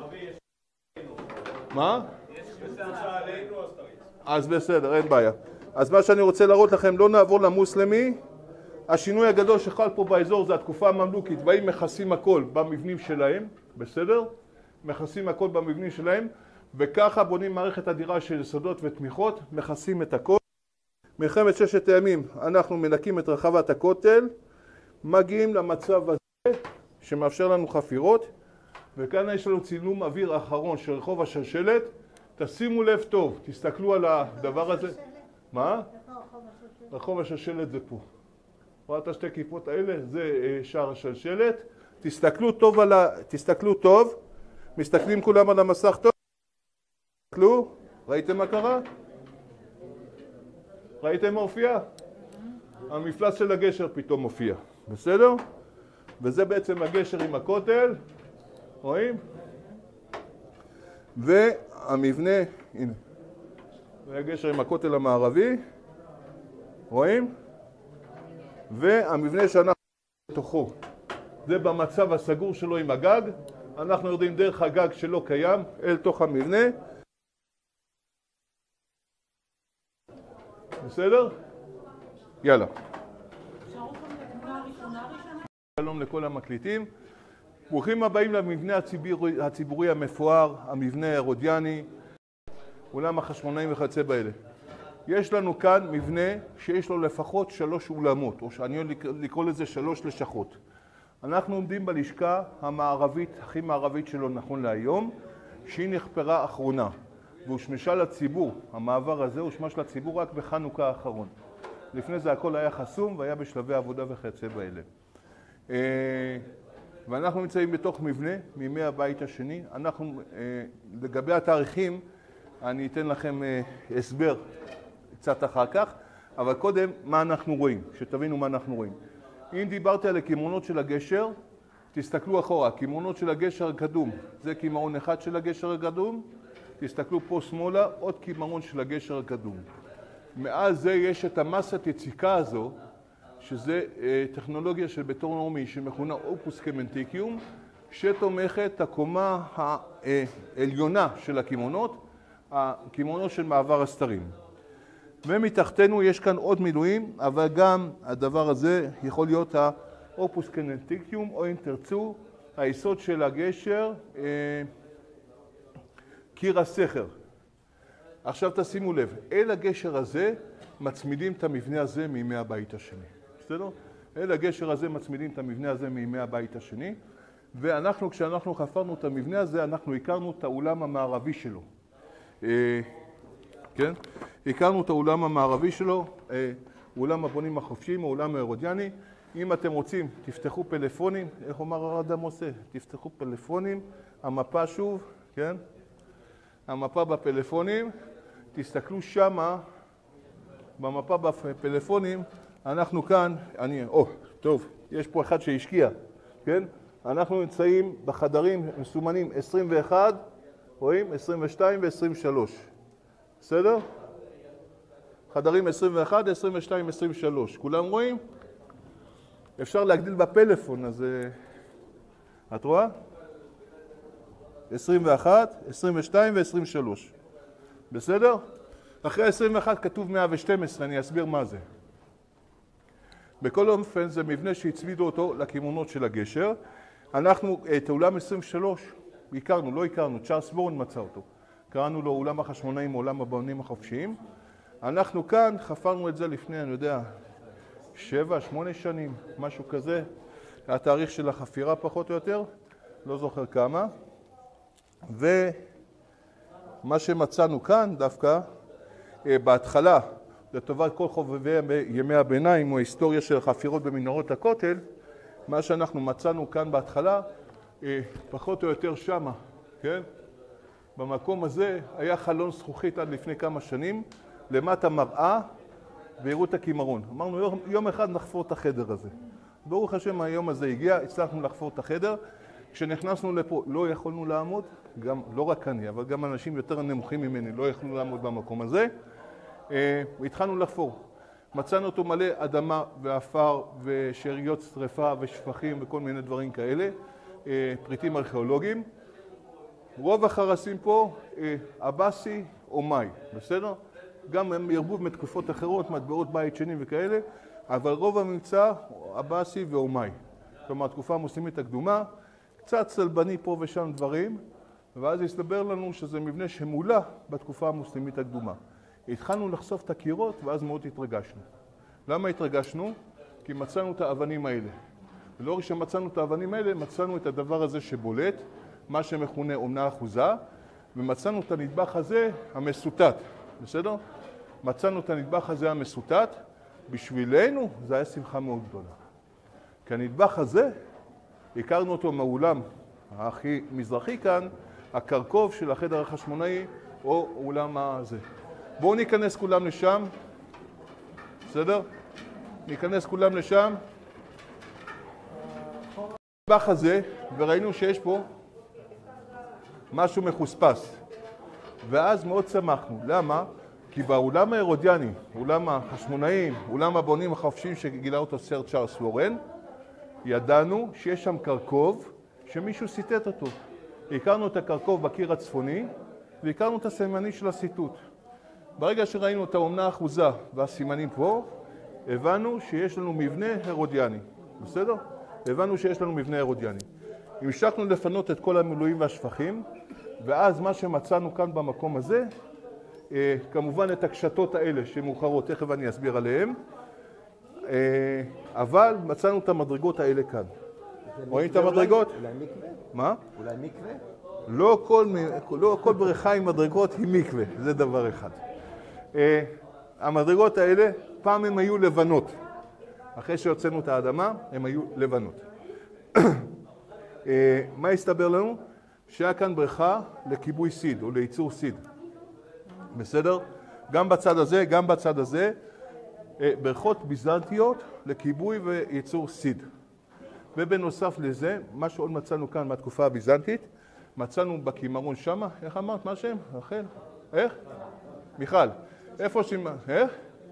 מה? אז בסדר, אין בעיה. אז מה שאני רוצה להראות לכם, לא נעבור למוסלמי. השינוי הגדול שחל פה באזור זה התקופה הממלוכית, באים מכסים הכל במבנים שלהם, בסדר? מכסים הכל במבנים שלהם, וככה בונים מערכת אדירה של יסודות ותמיכות, מכסים את הכל. מלחמת ששת הימים אנחנו מנקים את רחבת הכותל, מגיעים למצב הזה שמאפשר לנו חפירות, וכאן יש לנו צילום אוויר אחרון של רחוב השלשלת. תשימו לב טוב, תסתכלו על הדבר הזה. מה? רחוב השלשלת זה פה. רואה שתי כיפות האלה? זה שער השלשלת. תסתכלו טוב על ה... תסתכלו טוב. מסתכלים כולם על המסך טוב? תסתכלו. ראיתם מה קרה? ראיתם מה הופיע? המפלס של הגשר פתאום מופיע. בסדר? וזה בעצם הגשר עם הכותל. רואים? והמבנה, הנה, זה הגשר עם הכותל המערבי, רואים? והמבנה שאנחנו בתוכו, זה במצב הסגור שלו עם הגג, אנחנו יורדים דרך הגג שלא קיים אל תוך המבנה. בסדר? יאללה. שלום לכל המקליטים. ברוכים הבאים למבנה הציבורי, הציבורי המפואר, המבנה ההרודיאני, אולם החשמונאים וכיוצא באלה. יש לנו כאן מבנה שיש לו לפחות שלוש אולמות, או שאני אוהב לקרוא לזה שלוש לשכות. אנחנו עומדים בלשכה המערבית, הכי מערבית שלו נכון להיום, שהיא נחפרה אחרונה, והושמשה לציבור. המעבר הזה הושמש לציבור רק בחנוכה האחרון. לפני זה הכל היה חסום והיה בשלבי עבודה וכיוצא באלה. ואנחנו נמצאים בתוך מבנה מימי הבית השני. אנחנו, לגבי התאריכים, אני אתן לכם הסבר קצת אחר כך, אבל קודם מה אנחנו רואים, שתבינו מה אנחנו רואים. אם דיברתי על הכימונות של הגשר, תסתכלו אחורה, הכימונות של הגשר הקדום, זה כימרון אחד של הגשר הקדום, תסתכלו פה שמאלה, עוד כימרון של הגשר הקדום. מעל זה יש את המסת יציקה הזו, שזה טכנולוגיה של בטון רומי שמכונה אופוס קמנטיקיום, שתומכת את הקומה העליונה של הכימונות, הכימונות של מעבר הסתרים. ומתחתנו יש כאן עוד מילואים, אבל גם הדבר הזה יכול להיות האופוס קמנטיקיום, או אם תרצו, היסוד של הגשר, קיר הסכר. עכשיו תשימו לב, אל הגשר הזה מצמידים את המבנה הזה מימי הבית השני. בסדר? אל הגשר הזה מצמידים את המבנה הזה מימי הבית השני, ואנחנו, כשאנחנו חפרנו את המבנה הזה, אנחנו הכרנו את האולם המערבי שלו. כן? הכרנו את האולם המערבי שלו, אולם הבונים החופשיים, האולם ההרודיאני. אם אתם רוצים, תפתחו פלאפונים, איך אומר הרדם עושה? תפתחו פלאפונים, המפה שוב, כן? המפה בפלאפונים, תסתכלו שמה, במפה בפלאפונים, אנחנו כאן, אני, או, טוב, יש פה אחד שהשקיע, כן? אנחנו נמצאים בחדרים מסומנים עשרים ואחת, רואים? עשרים ושתיים ו-עשרים ושלוש. בסדר? חדרים עשרים ואחת, עשרים ושתיים, עשרים ושלוש. כולם רואים? אפשר להגדיל בפלאפון, אז את רואה? עשרים ואחת, עשרים ושתיים ו-עשרים ושלוש. בסדר? אחרי עשרים ואחת כתוב מאה ושתים עשרה, אני אסביר מה זה. בכל אופן זה מבנה שהצמידו אותו לכימונות של הגשר. אנחנו את אולם עשרים ושלוש הכרנו, לא הכרנו, צ'ארלס בורן מצא אותו. קראנו לו אולם החשמונאים, אולם הבונים החופשיים. אנחנו כאן חפרנו את זה לפני, אני יודע, שבע, שמונה שנים, משהו כזה. התאריך של החפירה פחות או יותר. לא זוכר כמה. ומה שמצאנו כאן דווקא, בהתחלה, לטובת כל חובבי ימי הביניים, או ההיסטוריה של החפירות במנהרות הכותל, מה שאנחנו מצאנו כאן בהתחלה, פחות או יותר שמה, כן? במקום הזה היה חלון זכוכית עד לפני כמה שנים, למטה מראה, והראו את הכימרון. אמרנו, יום, יום אחד נחפור את החדר הזה. ברוך השם, היום הזה הגיע, הצלחנו לחפור את החדר. כשנכנסנו לפה, לא יכולנו לעמוד, גם, לא רק אני, אבל גם אנשים יותר נמוכים ממני, לא יכולנו לעמוד במקום הזה. והתחלנו לחפור. מצאנו אותו מלא אדמה ואפר ושאריות שריפה ושפכים וכל מיני דברים כאלה, פריטים ארכיאולוגיים. רוב החרסים פה, אבסי או מאי, בסדר? גם הם ירבו מתקופות אחרות, מטבעות בית שני וכאלה, אבל רוב הממצא אבסי או מאי. כלומר, התקופה המוסלמית הקדומה, קצת צלבני פה ושם דברים, ואז הסתבר לנו שזה מבנה שמולא בתקופה המוסלמית הקדומה. התחלנו לחשוף את הקירות ואז מאוד התרגשנו. למה התרגשנו? כי מצאנו את האבנים האלה. ולא רק שמצאנו את האבנים האלה, מצאנו את הדבר הזה שבולט, מה שמכונה אומנה אחוזה, ומצאנו את הנדבך הזה המסוטט, בסדר? מצאנו את הנדבך הזה המסוטט, בשבילנו זה היה שמחה מאוד גדולה. כי הנדבך הזה, הכרנו אותו מהאולם הכי מזרחי כאן, הקרקוב של החדר החשמונאי, או אולם הזה. בואו ניכנס כולם לשם, בסדר? ניכנס כולם לשם. הנדבך הזה, וראינו שיש פה משהו מחוספס. ואז מאוד שמחנו. למה? כי באולם ההרודיאני, אולם החשמונאים, אולם הבונים החופשיים שגילה אותו סר צ'ארלס לורן, ידענו שיש שם קרקוב שמישהו סיטט אותו. הכרנו את הקרקוב בקיר הצפוני, והכרנו את הסימני של הסיטוט. ברגע שראינו את האומנה האחוזה והסימנים פה, הבנו שיש לנו מבנה הרודיאני. בסדר? הבנו שיש לנו מבנה הרודיאני. המשכנו לפנות את כל המילואים והשפכים, ואז מה שמצאנו כאן במקום הזה, כמובן את הקשתות האלה שמאוחרות, תכף אני אסביר עליהן, אבל מצאנו את המדרגות האלה כאן. רואים את המדרגות? אולי מקווה? מה? אולי מקווה? לא כל, לא כל בריכה עם מדרגות היא מקווה, זה דבר אחד. המדרגות האלה, פעם הם היו לבנות. אחרי שהוצאנו את האדמה, הם היו לבנות. מה הסתבר לנו? שהיה כאן בריכה לכיבוי סיד או לייצור סיד. בסדר? גם בצד הזה, גם בצד הזה, בריכות ביזנטיות לכיבוי וייצור סיד. ובנוסף לזה, מה שעוד מצאנו כאן מהתקופה הביזנטית, מצאנו בכימרון שמה, איך אמרת? מה השם? רחל? איך? מיכל. איפה ש... איך?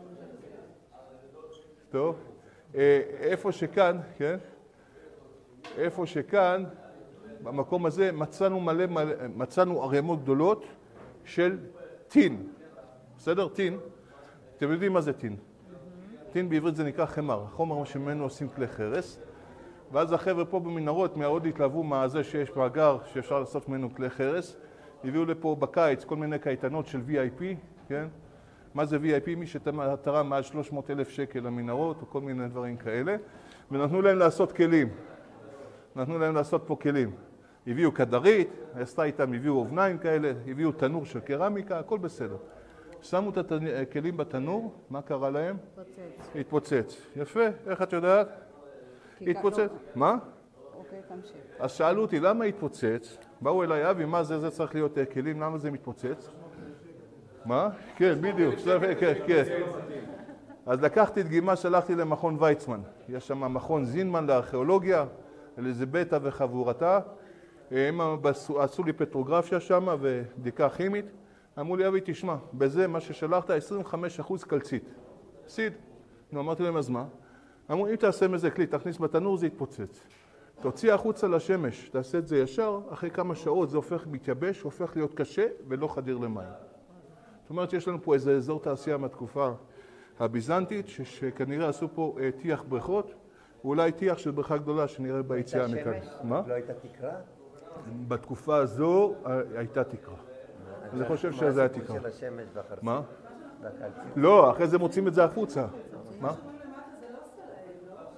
טוב. איפה שכאן, כן? איפה שכאן, במקום הזה, מצאנו מלא, מלא, מצאנו ערימות גדולות של טין. בסדר? טין. אתם יודעים מה זה טין? טין בעברית זה נקרא חמר, החומר שממנו עושים כלי חרס. ואז החבר'ה פה במנהרות מאוד התלהבו מהזה שיש מאגר שאפשר לעשות ממנו כלי חרס. הביאו לפה בקיץ כל מיני קייטנות של וי איי פי, כן? מה זה וי איי פי? מי שתרם מעל שלוש מאות אלף שקל למנהרות או כל מיני דברים כאלה. ונתנו להם לעשות כלים. נתנו להם לעשות פה כלים. הביאו כדרית, עשתה איתם, הביאו אובניים כאלה, הביאו תנור של קרמיקה, הכל בסדר. שמו את הכלים בתנור, מה קרה להם? התפוצץ. התפוצץ. יפה, איך את יודעת? התפוצץ. מה? אוקיי, תמשיך. אז שאלו אותי, למה התפוצץ? באו אליי, אבי, מה זה? זה צריך להיות כלים, למה זה מתפוצץ? מה? כן, בדיוק, כן, כן. אז לקחתי דגימה, שלחתי למכון ויצמן. יש שם מכון זינמן לארכיאולוגיה, אליזבתה וחבורתה. הם עשו לי פטרוגרפיה שם ובדיקה כימית. אמרו לי, אבי, תשמע, בזה מה ששלחת עשרים וחמישה אחוז קלצית. סיד. נו, אמרתי להם, אז מה? אמרו, אם תעשה מזה כלי, תכניס בתנור, זה יתפוצץ. תוציא החוצה לשמש, תעשה את זה ישר, אחרי כמה שעות זה הופך מתייבש, הופך להיות קשה ולא חדיר למים. זאת אומרת שיש לנו פה איזה אזור תעשייה מהתקופה הביזנטית, שכנראה עשו פה טיח בריכות, ואולי טיח של בריכה גדולה שנראה ביציאה מכאן. מה? לא הייתה תקרה? בתקופה הזו הייתה תקרה. אני חושב שזה היה תקרה. של השמש והחרסים. מה? לא, אחרי זה מוצאים את זה החוצה. מה?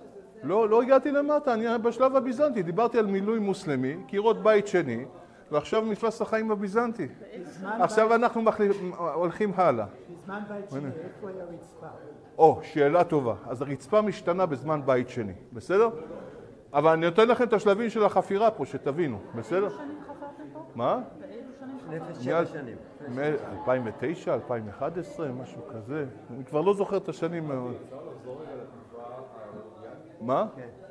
לא, לא הגעתי למטה, אני בשלב הביזנטי, דיברתי על מילוי מוסלמי, קירות בית שני, ועכשיו מפלס החיים הביזנטי. עכשיו אנחנו הולכים הלאה. בזמן בית שני, איפה היה רצפה? או, שאלה טובה. אז הרצפה משתנה בזמן בית שני, בסדר? אבל אני נותן לכם את השלבים של החפירה פה, שתבינו, בסדר? באילו שנים חפרתם פה? מה? באילו שנים חפרתם? לפני שבע שנים. מ-אלפיים ותשע, אלפיים ואחת עשרה, משהו כזה. אני כבר לא זוכר את השנים מאוד. מה?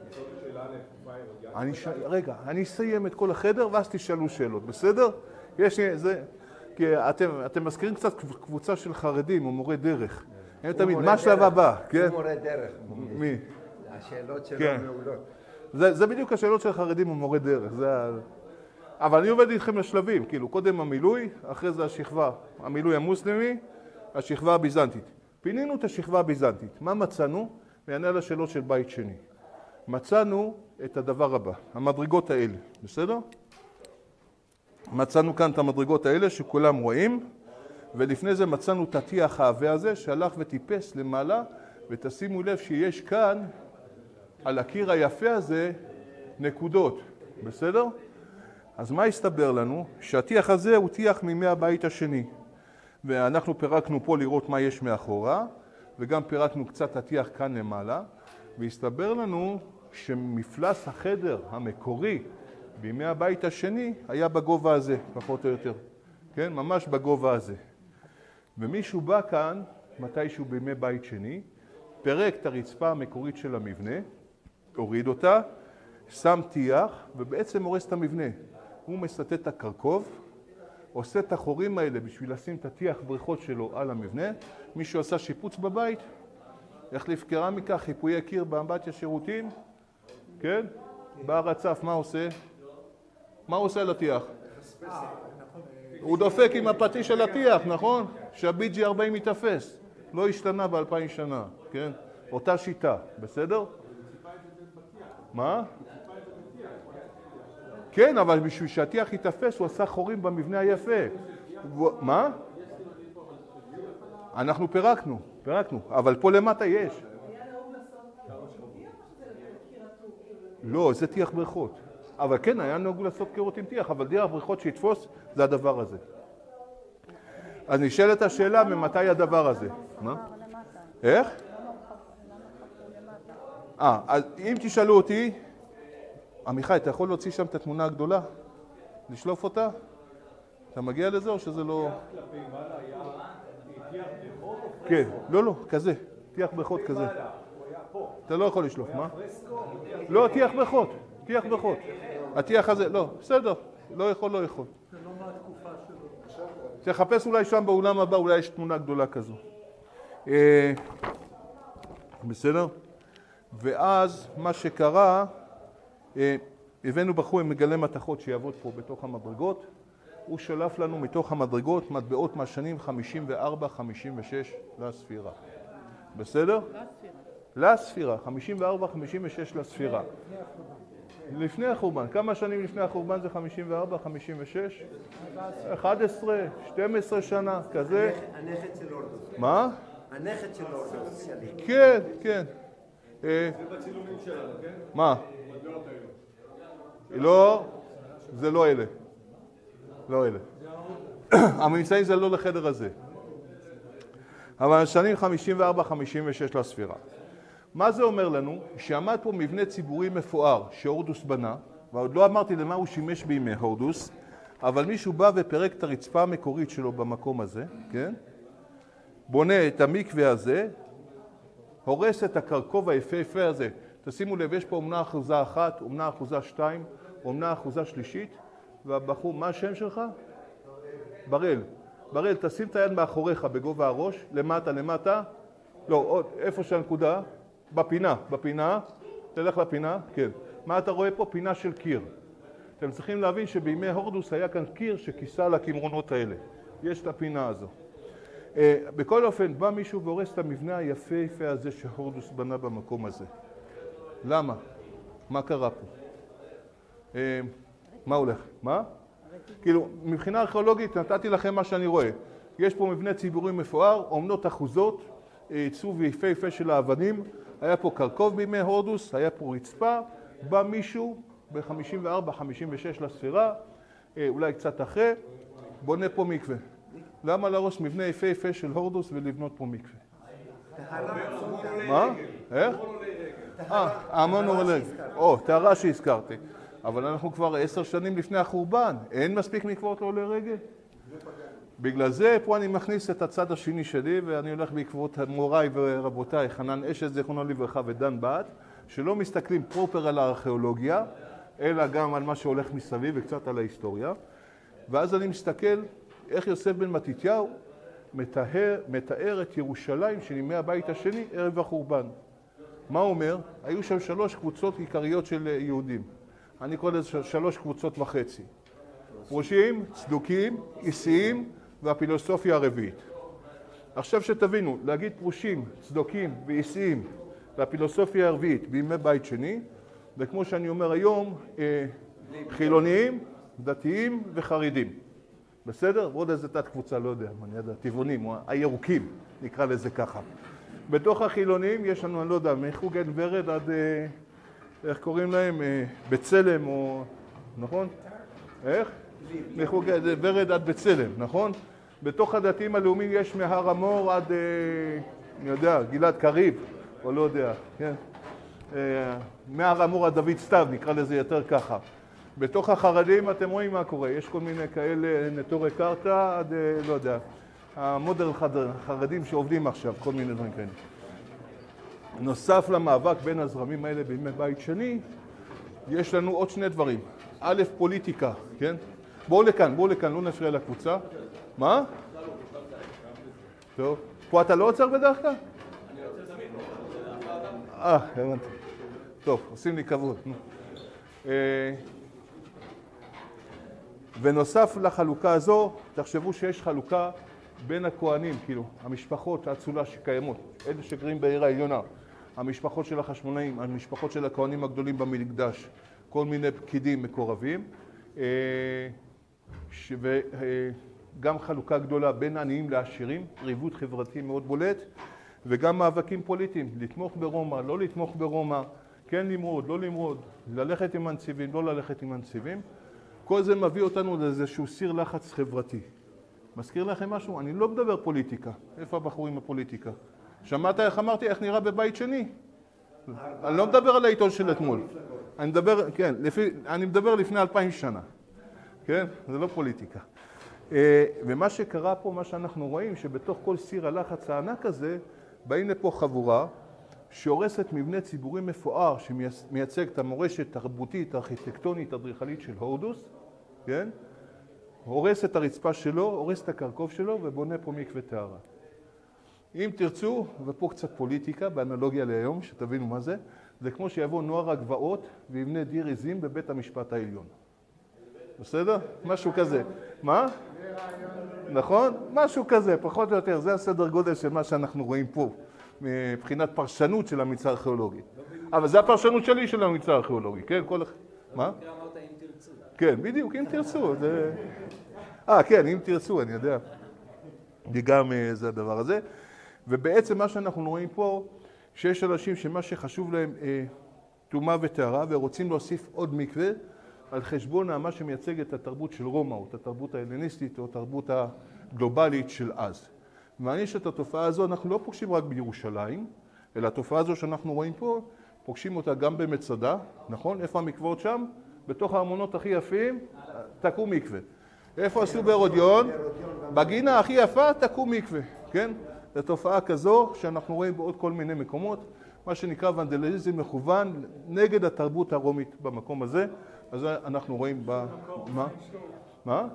אני ש... רגע, אני אסיים את כל החדר ואז תשאלו שאלות, בסדר? יש לי זה... כי אתם, אתם מזכירים קצת קבוצה של חרדים או מורי דרך. הם תמיד, מה השלב הבא? הוא מורה דרך. מי? השאלות שלו כן. מעולות. זה, זה בדיוק השאלות של חרדים או מורי דרך. זה ה... אבל אני עובד איתכם לשלבים, כאילו, קודם המילוי, אחרי זה השכבה, המילוי המוסלמי, השכבה הביזנטית. פינינו את השכבה הביזנטית. מה מצאנו? ויענה על השאלות של בית שני. מצאנו את הדבר הבא, המדרגות האלה, בסדר? מצאנו כאן את המדרגות האלה שכולם רואים, ולפני זה מצאנו את הטיח העבה הזה שהלך וטיפס למעלה, ותשימו לב שיש כאן, על הקיר היפה הזה, נקודות, בסדר? אז מה הסתבר לנו? שהטיח הזה הוא טיח מימי הבית השני. ואנחנו פירקנו פה לראות מה יש מאחורה, וגם פירקנו קצת הטיח כאן למעלה, והסתבר לנו שמפלס החדר המקורי בימי הבית השני היה בגובה הזה, פחות או יותר. כן? ממש בגובה הזה. ומישהו בא כאן, מתישהו בימי בית שני, פירק את הרצפה המקורית של המבנה, הוריד אותה, שם טיח, ובעצם הורס את המבנה. הוא מסטט את הקרקוב, עושה את החורים האלה בשביל לשים את הטיח בריכות שלו על המבנה. מישהו עשה שיפוץ בבית, יחליף קרמיקה, חיפויי קיר באמבטיה שירותים, כן? בא רצף, מה עושה? מה הוא עושה על הטיח? הוא דופק עם הפטיש על הטיח, נכון? שהבי ג'י ארבעים מתאפס. לא השתנה באלפיים שנה, כן? אותה שיטה, בסדר? מה? כן, אבל בשביל שהטיח יתאפס הוא עשה חורים במבנה היפה. מה? אנחנו פירקנו, פירקנו, אבל פה למטה יש. לא, זה טיח בריכות. אבל כן, היה נהוג לעשות קירות עם טיח, אבל טיח בריכות שיתפוס זה הדבר הזה. אז נשאלת השאלה ממתי הדבר הזה. מה? איך? אה, אז אם תשאלו אותי, עמיחי, אתה יכול להוציא שם את התמונה הגדולה? לשלוף אותה? אתה מגיע לזה או שזה לא... כן, לא, לא, כזה, טיח בריכות כזה. אתה לא יכול לשלוף, מה? לא, טיח בריכות, טיח בריכות. הטיח הזה, לא, בסדר, לא יכול, לא יכול. זה לא מהתקופה שלו. תחפש אולי שם באולם הבא, אולי יש תמונה גדולה כזו. בסדר? ואז מה שקרה, הבאנו בחור עם מגלה מתכות שיעבוד פה בתוך המדרגות. הוא שלף לנו מתוך המדרגות מטבעות מהשנים חמישים וארבע חמישים ושש לספירה. בסדר? לספירה. חמישים וארבע חמישים ושש לספירה. לפני החורבן. כמה שנים לפני החורבן זה חמישים וארבע חמישים ושש? אחת עשרה, שתים עשרה שנה, כזה. הנכד של אורדוס. מה? הנכד של אורדוס, שלי. כן, כן. זה בצילומים שלנו, כן? מה? מטבעות האלו. לא, זה לא אלה. לא אלה. הממצאים זה לא לחדר הזה. אבל השנים חמישים וארבע חמישים ושש לספירה. מה זה אומר לנו? שעמד פה מבנה ציבורי מפואר שהורדוס בנה, ועוד לא אמרתי למה הוא שימש בימי הורדוס, אבל מישהו בא ופרק את הרצפה המקורית שלו במקום הזה, כן? בונה את המקווה הזה, הורס את הקרקוב היפהפה הזה. תשימו לב, יש פה אומנה אחוזה אחת, אומנה אחוזה שתיים, אומנה אחוזה שלישית, והבחור, מה השם שלך? בראל. בראל, תשים את היד מאחוריך בגובה הראש, למטה, למטה. לא, עוד, איפה שהנקודה? בפינה, בפינה. תלך לפינה, כן. מה אתה רואה פה? פינה של קיר. אתם צריכים להבין שבימי הורדוס היה כאן קיר שכיסה על הכמרונות האלה. יש את הפינה הזו. בכל אופן, בא מישהו והורס את המבנה היפה יפה הזה שהורדוס בנה במקום הזה. למה? מה קרה פה? מה הולך? מה? כאילו, מבחינה ארכיאולוגית נתתי לכם מה שאני רואה. יש פה מבנה ציבורי מפואר, אומנות אחוזות, עיצוב יפה יפה של האבנים. היה פה קרקוב בימי הורדוס, היה פה רצפה, בא מישהו ב-חמישים וארבע חמישים ושש לספירה, אולי קצת אחרי, בונה פה מקווה. למה להרוס מבנה יפה יפה של הורדוס ולבנות פה מקווה? מה? איך? אה, המון אורלג. או, טהרה שהזכרתי. אבל אנחנו כבר עשר שנים לפני החורבן, אין מספיק מקוואות לעולי רגל. בגלל זה פה אני מכניס את הצד השני שלי, ואני הולך בעקבות מוריי ורבותיי, חנן אשת זיכרונו לברכה ודן בת, שלא מסתכלים פרופר על הארכיאולוגיה, אלא גם על מה שהולך מסביב וקצת על ההיסטוריה. ואז אני מסתכל איך יוסף בן מתתיהו מתאר, מתאר את ירושלים של ימי הבית השני ערב החורבן. מה הוא אומר? היו שם שלוש קבוצות עיקריות של יהודים. אני קורא לזה שלוש קבוצות וחצי. פרושים, צדוקים, איסיים והפילוסופיה הרביעית. עכשיו שתבינו, להגיד פרושים, צדוקים ואיסיים והפילוסופיה הרביעית בימי בית שני, וכמו שאני אומר היום, חילוניים, דתיים וחרדים. בסדר? ועוד איזה תת קבוצה, לא יודע, אני יודע, טבעונים, או הירוקים, נקרא לזה ככה. בתוך החילוניים יש לנו, אני לא יודע, מחוג עין ורד עד, איך קוראים להם? בצלם או, נכון? איך? מחוג עין ורד עד בצלם, נכון? בתוך הדתיים הלאומיים יש מהר המור עד, אני יודע, גלעד קריב, או לא יודע, כן? מהר המור עד דוד סתיו, נקרא לזה יותר ככה. בתוך החרדים אתם רואים מה קורה, יש כל מיני כאלה נטורי קרתא עד, לא יודע, המודרן חרדים שעובדים עכשיו, כל מיני דברים כאלה. נוסף למאבק בין הזרמים האלה בימי בית שני, יש לנו עוד שני דברים. א', פוליטיקה, כן? בואו לכאן, בואו לכאן, לא נפריע לקבוצה. מה? טוב. פה אתה לא עוצר בדרך כלל? אני עוצר תמיד. אה, הבנתי. טוב, עושים לי כבוד. ונוסף לחלוקה הזו, תחשבו שיש חלוקה בין הכהנים, כאילו, המשפחות האצולה שקיימות, אלה שגרים בעיר העליונה, המשפחות של החשמונאים, המשפחות של הכהנים הגדולים במקדש, כל מיני פקידים מקורבים, וגם חלוקה גדולה בין עניים לעשירים, ריבוד חברתי מאוד בולט, וגם מאבקים פוליטיים, לתמוך ברומא, לא לתמוך ברומא, כן למרוד, לא למרוד, ללכת עם הנציבים, לא ללכת עם הנציבים. כל זה מביא אותנו לאיזשהו סיר לחץ חברתי. מזכיר לכם משהו? אני לא מדבר פוליטיקה. איפה הבחורים בפוליטיקה? שמעת איך אמרתי, איך נראה בבית שני? אני לא מדבר על העיתון של אתמול. אני מדבר, כן, לפי, אני מדבר לפני אלפיים שנה. כן? זה לא פוליטיקה. ומה שקרה פה, מה שאנחנו רואים, שבתוך כל סיר הלחץ הענק הזה, באים לפה חבורה, שהורסת מבנה ציבורי מפואר שמייצג את המורשת התרבותית, הארכיטקטונית, האדריכלית של הורדוס, כן? הורס את הרצפה שלו, הורס את הקרקוב שלו ובונה פה מקווה טהרה. אם תרצו, ופה קצת פוליטיקה, באנלוגיה להיום, שתבינו מה זה, זה כמו שיבוא נוער הגבעות ויבנה דיר עזים בבית המשפט העליון. בסדר? משהו כזה. מה? נכון? משהו כזה, פחות או יותר. זה הסדר גודל של מה שאנחנו רואים פה. מבחינת פרשנות של המצע הארכיאולוגי. אבל זה הפרשנות שלי של המצע הארכיאולוגי, כן? כל... מה? אמרת אם תרצו. כן, בדיוק, אם תרצו. זה... אה, כן, אם תרצו, אני יודע. גם זה הדבר הזה. ובעצם מה שאנחנו רואים פה, שיש אנשים שמה שחשוב להם תומה וטהרה, ורוצים להוסיף עוד מקווה, על חשבון מה שמייצג את התרבות של רומא, או את התרבות ההלניסטית, או התרבות הגלובלית של אז. מעניין שאת התופעה הזו אנחנו לא פוגשים רק בירושלים, אלא התופעה הזו שאנחנו רואים פה, פוגשים אותה גם במצדה, נכון? איפה המקוואות שם? בתוך הארמונות הכי יפים, תקעו מקווה. איפה עשו בהרודיון? בגינה הכי יפה, תקעו מקווה, כן? זו תופעה כזו שאנחנו רואים בעוד כל מיני מקומות, מה שנקרא ונדליזם מכוון נגד התרבות הרומית במקום הזה, אז אנחנו רואים ב... מה? מה?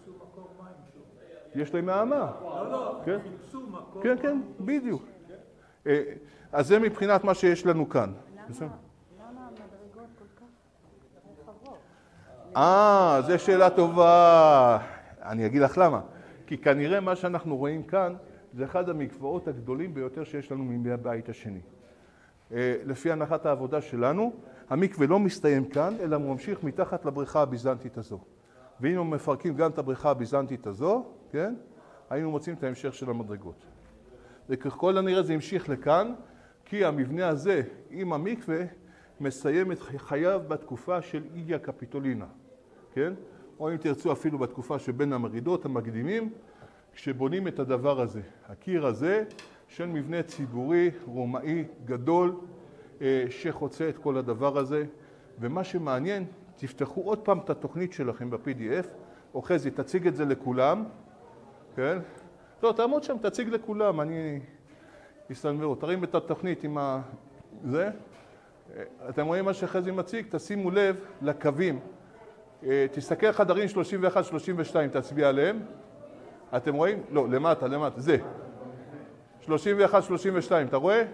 יש להם מאמה. לא, לא, חיפשו מקום. כן, כן, בדיוק. אז זה מבחינת מה שיש לנו כאן. למה המדרגות כל כך רחבות? אה, זו שאלה טובה. אני אגיד לך למה. כי כנראה מה שאנחנו רואים כאן, זה אחד המקוואות הגדולים ביותר שיש לנו מימי הבית השני. לפי הנחת העבודה שלנו, המקווה לא מסתיים כאן, אלא הוא ממשיך מתחת לבריכה הביזנטית הזו. ואם מפרקים גם את הבריכה הביזנטית הזו, כן? היינו מוצאים את ההמשך של המדרגות. וככל הנראה זה המשיך לכאן, כי המבנה הזה עם המקווה מסיים את חייו בתקופה של איליה קפיטולינה, כן? או אם תרצו אפילו בתקופה שבין המרידות המקדימים, כשבונים את הדבר הזה. הקיר הזה של מבנה ציבורי רומאי גדול שחוצה את כל הדבר הזה. ומה שמעניין, תפתחו עוד פעם את התוכנית שלכם ב-פי די אף, או חזי, תציג את זה לכולם, כן? לא, תעמוד שם, תציג לכולם, אני אסתנבר, תרים את התוכנית עם ה... זה. אתם רואים מה שחזי מציג? תשימו לב לקווים. תסתכל חדרים שלושים ואחת שלושים ושתיים, תצביע עליהם. אתם רואים? לא, למטה, למטה, זה. שלושים ואחת שלושים ושתיים, אתה רואה?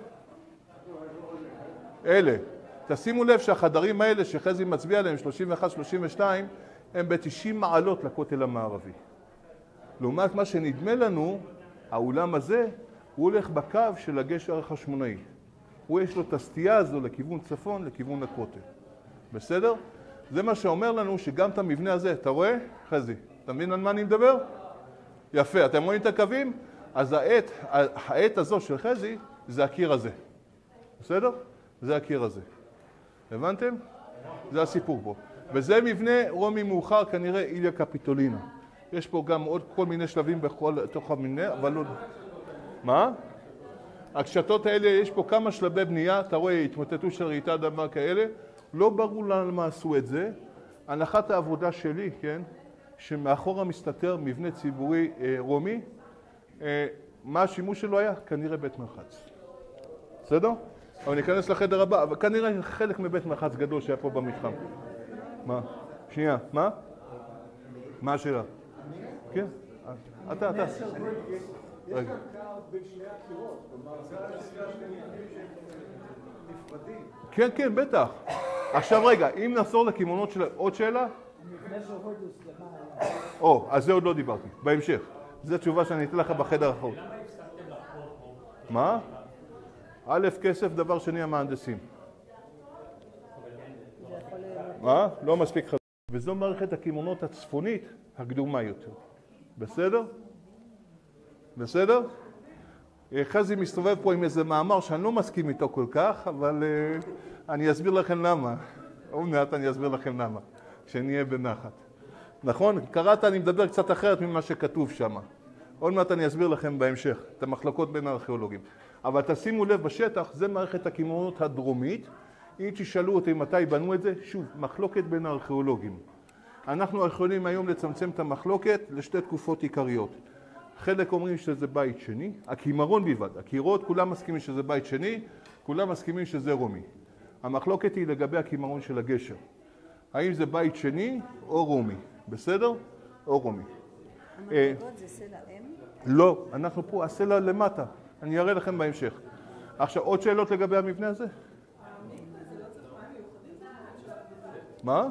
אלה. תשימו לב שהחדרים האלה שחזי מצביע עליהם, שלושים ואחת שלושים ושתיים, הם ב-תשעים מעלות לכותל המערבי. לעומת מה שנדמה לנו, האולם הזה, הוא הולך בקו של הגשר החשמונאי. הוא יש לו את הסטייה הזו לכיוון צפון, לכיוון הכותל. בסדר? זה מה שאומר לנו שגם את המבנה הזה, אתה רואה? חזי, אתה מבין על מה אני מדבר? יפה, אתם רואים את הקווים? אז העת, העת הזו של חזי זה הקיר הזה. בסדר? זה הקיר הזה. הבנתם? זה הסיפור פה. וזה מבנה רומי מאוחר, כנראה איליה קפיטולינה. יש פה גם עוד כל מיני שלבים בכל תוך המבנה, אבל לא... מה? הקשתות האלה, יש פה כמה שלבי בנייה, אתה רואה, התמוטטו של רעידת אדמה כאלה, לא ברור למה עשו את זה. הנחת העבודה שלי, כן, שמאחורה מסתתר מבנה ציבורי אה, רומי, אה, מה השימוש שלו היה? כנראה בית מרחץ. בסדר? אבל ניכנס לחדר הבא, אבל כנראה חלק מבית מרחץ גדול שהיה פה במתחם. מה? שנייה, מה? מה השאלה? כן, אתה, אתה. רגע. בין שני הקירות, כלומר, זה הנסיעה נפרדים. כן, כן, בטח. עכשיו רגע, אם נחזור לכימונות של... עוד שאלה? או, אז זה עוד לא דיברתי, בהמשך. זו תשובה שאני אתן לך בחדר האחרון. מה? א', כסף, דבר שני, המהנדסים. מה? לא מספיק חזק. וזו מערכת הכימונות הצפונית הקדומה יותר. בסדר? בסדר? חזי מסתובב פה עם איזה מאמר שאני לא מסכים איתו כל כך, אבל uh, אני אסביר לכם למה. עוד מעט אני אסביר לכם למה, שנהיה בנחת. נכון? קראת, אני מדבר קצת אחרת ממה שכתוב שם. עוד מעט אני אסביר לכם בהמשך, את המחלקות בין הארכיאולוגים. אבל תשימו לב בשטח, זה מערכת הכימונות הדרומית. אם תשאלו אותי מתי בנו את זה, שוב, מחלוקת בין הארכיאולוגים. אנחנו יכולים היום לצמצם את המחלוקת לשתי תקופות עיקריות. חלק אומרים שזה בית שני, הכימרון בלבד, הקירות כולם מסכימים שזה בית שני, כולם מסכימים שזה רומי. המחלוקת היא לגבי הכימרון של הגשר. האם זה בית שני או רומי, בסדר? או רומי. המדרגות זה סלע אם? לא, אנחנו פה, הסלע למטה, אני אראה לכם בהמשך. עכשיו, עוד שאלות לגבי המבנה הזה? מה?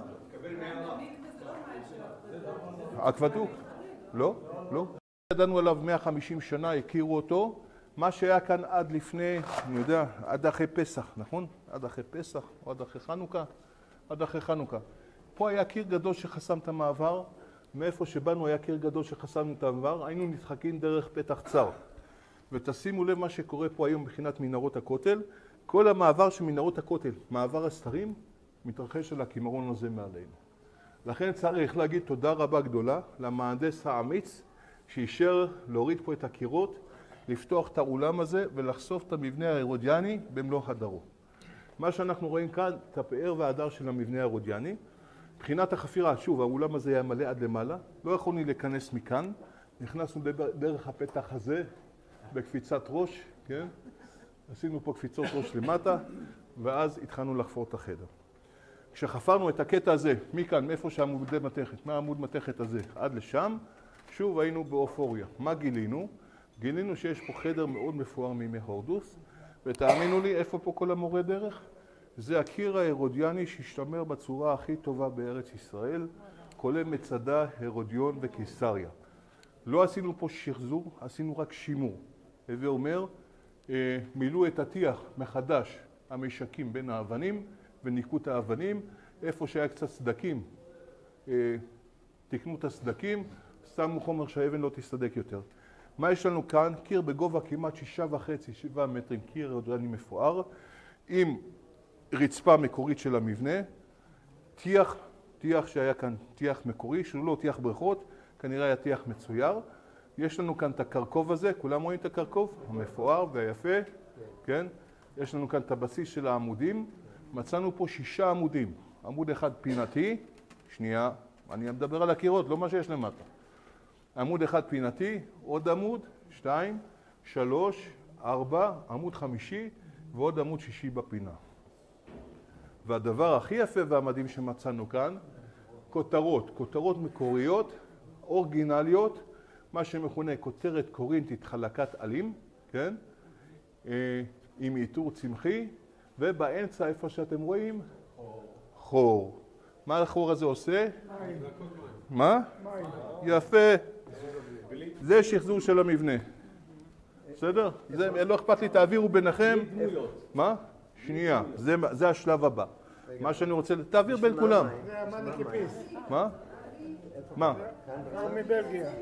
אקוודוקט? לא, לא. ידענו עליו מאה וחמישים שנה, הכירו אותו. מה שהיה כאן עד לפני, אני יודע, עד אחרי פסח, נכון? עד אחרי פסח או עד אחרי חנוכה? עד אחרי חנוכה. פה היה קיר גדול שחסם את המעבר. מאיפה שבאנו היה קיר גדול שחסמנו את המעבר. היינו נדחקים דרך פתח צר. ותשימו לב מה שקורה פה היום מבחינת מנהרות הכותל. כל המעבר של מנהרות הכותל, מעבר הסתרים, מתרחש על הכימרון הזה מעלינו. לכן צריך להגיד תודה רבה גדולה למהנדס האמיץ שאישר להוריד פה את הקירות, לפתוח את האולם הזה ולחשוף את המבנה ההרודיאני במלוא הדרו. מה שאנחנו רואים כאן, את הפאר וההדר של המבנה ההרודיאני. מבחינת החפירה, שוב, האולם הזה היה מלא עד למעלה, לא יכולנו להיכנס מכאן, נכנסנו דרך הפתח הזה בקפיצת ראש, כן? עשינו פה קפיצות ראש למטה, ואז התחלנו לחפור את החדר. כשחפרנו את הקטע הזה, מכאן, מאיפה שהעמודי מתכת, מהעמוד מתכת הזה עד לשם, שוב היינו באופוריה. מה גילינו? גילינו שיש פה חדר מאוד מפואר מימי הורדוס, ותאמינו לי, איפה פה כל המורה דרך? זה הקיר ההרודיאני שהשתמר בצורה הכי טובה בארץ ישראל, כולל מצדה, הרודיון וקיסריה. לא עשינו פה שחזור, עשינו רק שימור. הווה אומר, מילאו את הטיח מחדש המשקים בין האבנים, וניקו את האבנים, איפה שהיה קצת סדקים, תקנו את הסדקים, שמו חומר שהאבן לא תסתדק יותר. מה יש לנו כאן? קיר בגובה כמעט שישה וחצי, שבעה מטרים, קיר רודני מפואר, עם רצפה מקורית של המבנה, טיח, טיח שהיה כאן טיח מקורי, שהוא לא טיח בריכות, כנראה היה טיח מצויר. יש לנו כאן את הקרקוב הזה, כולם רואים את הקרקוב? המפואר והיפה, כן? יש לנו כאן את הבסיס של העמודים. מצאנו פה שישה עמודים. עמוד אחד פינתי, שנייה, אני מדבר על הקירות, לא מה שיש למטה. עמוד אחד פינתי, עוד עמוד, שתיים, שלוש, ארבע, עמוד חמישי ועוד עמוד שישי בפינה. והדבר הכי יפה והמדהים שמצאנו כאן, כותרות, כותרות מקוריות, אורגינליות, מה שמכונה כותרת קורינטית חלקת עלים, כן? עם עיטור צמחי, ובאמצע איפה שאתם רואים, חור. חור. מה החור הזה עושה? מים. מה? מים. יפה. זה שחזור של המבנה. בסדר? זה לא אכפת לי, תעבירו ביניכם. מה? שנייה, זה, זה השלב הבא. מה שאני רוצה, תעביר בין כולם. זה המאניקיפיס. מה? מה? הוא מבלגיה.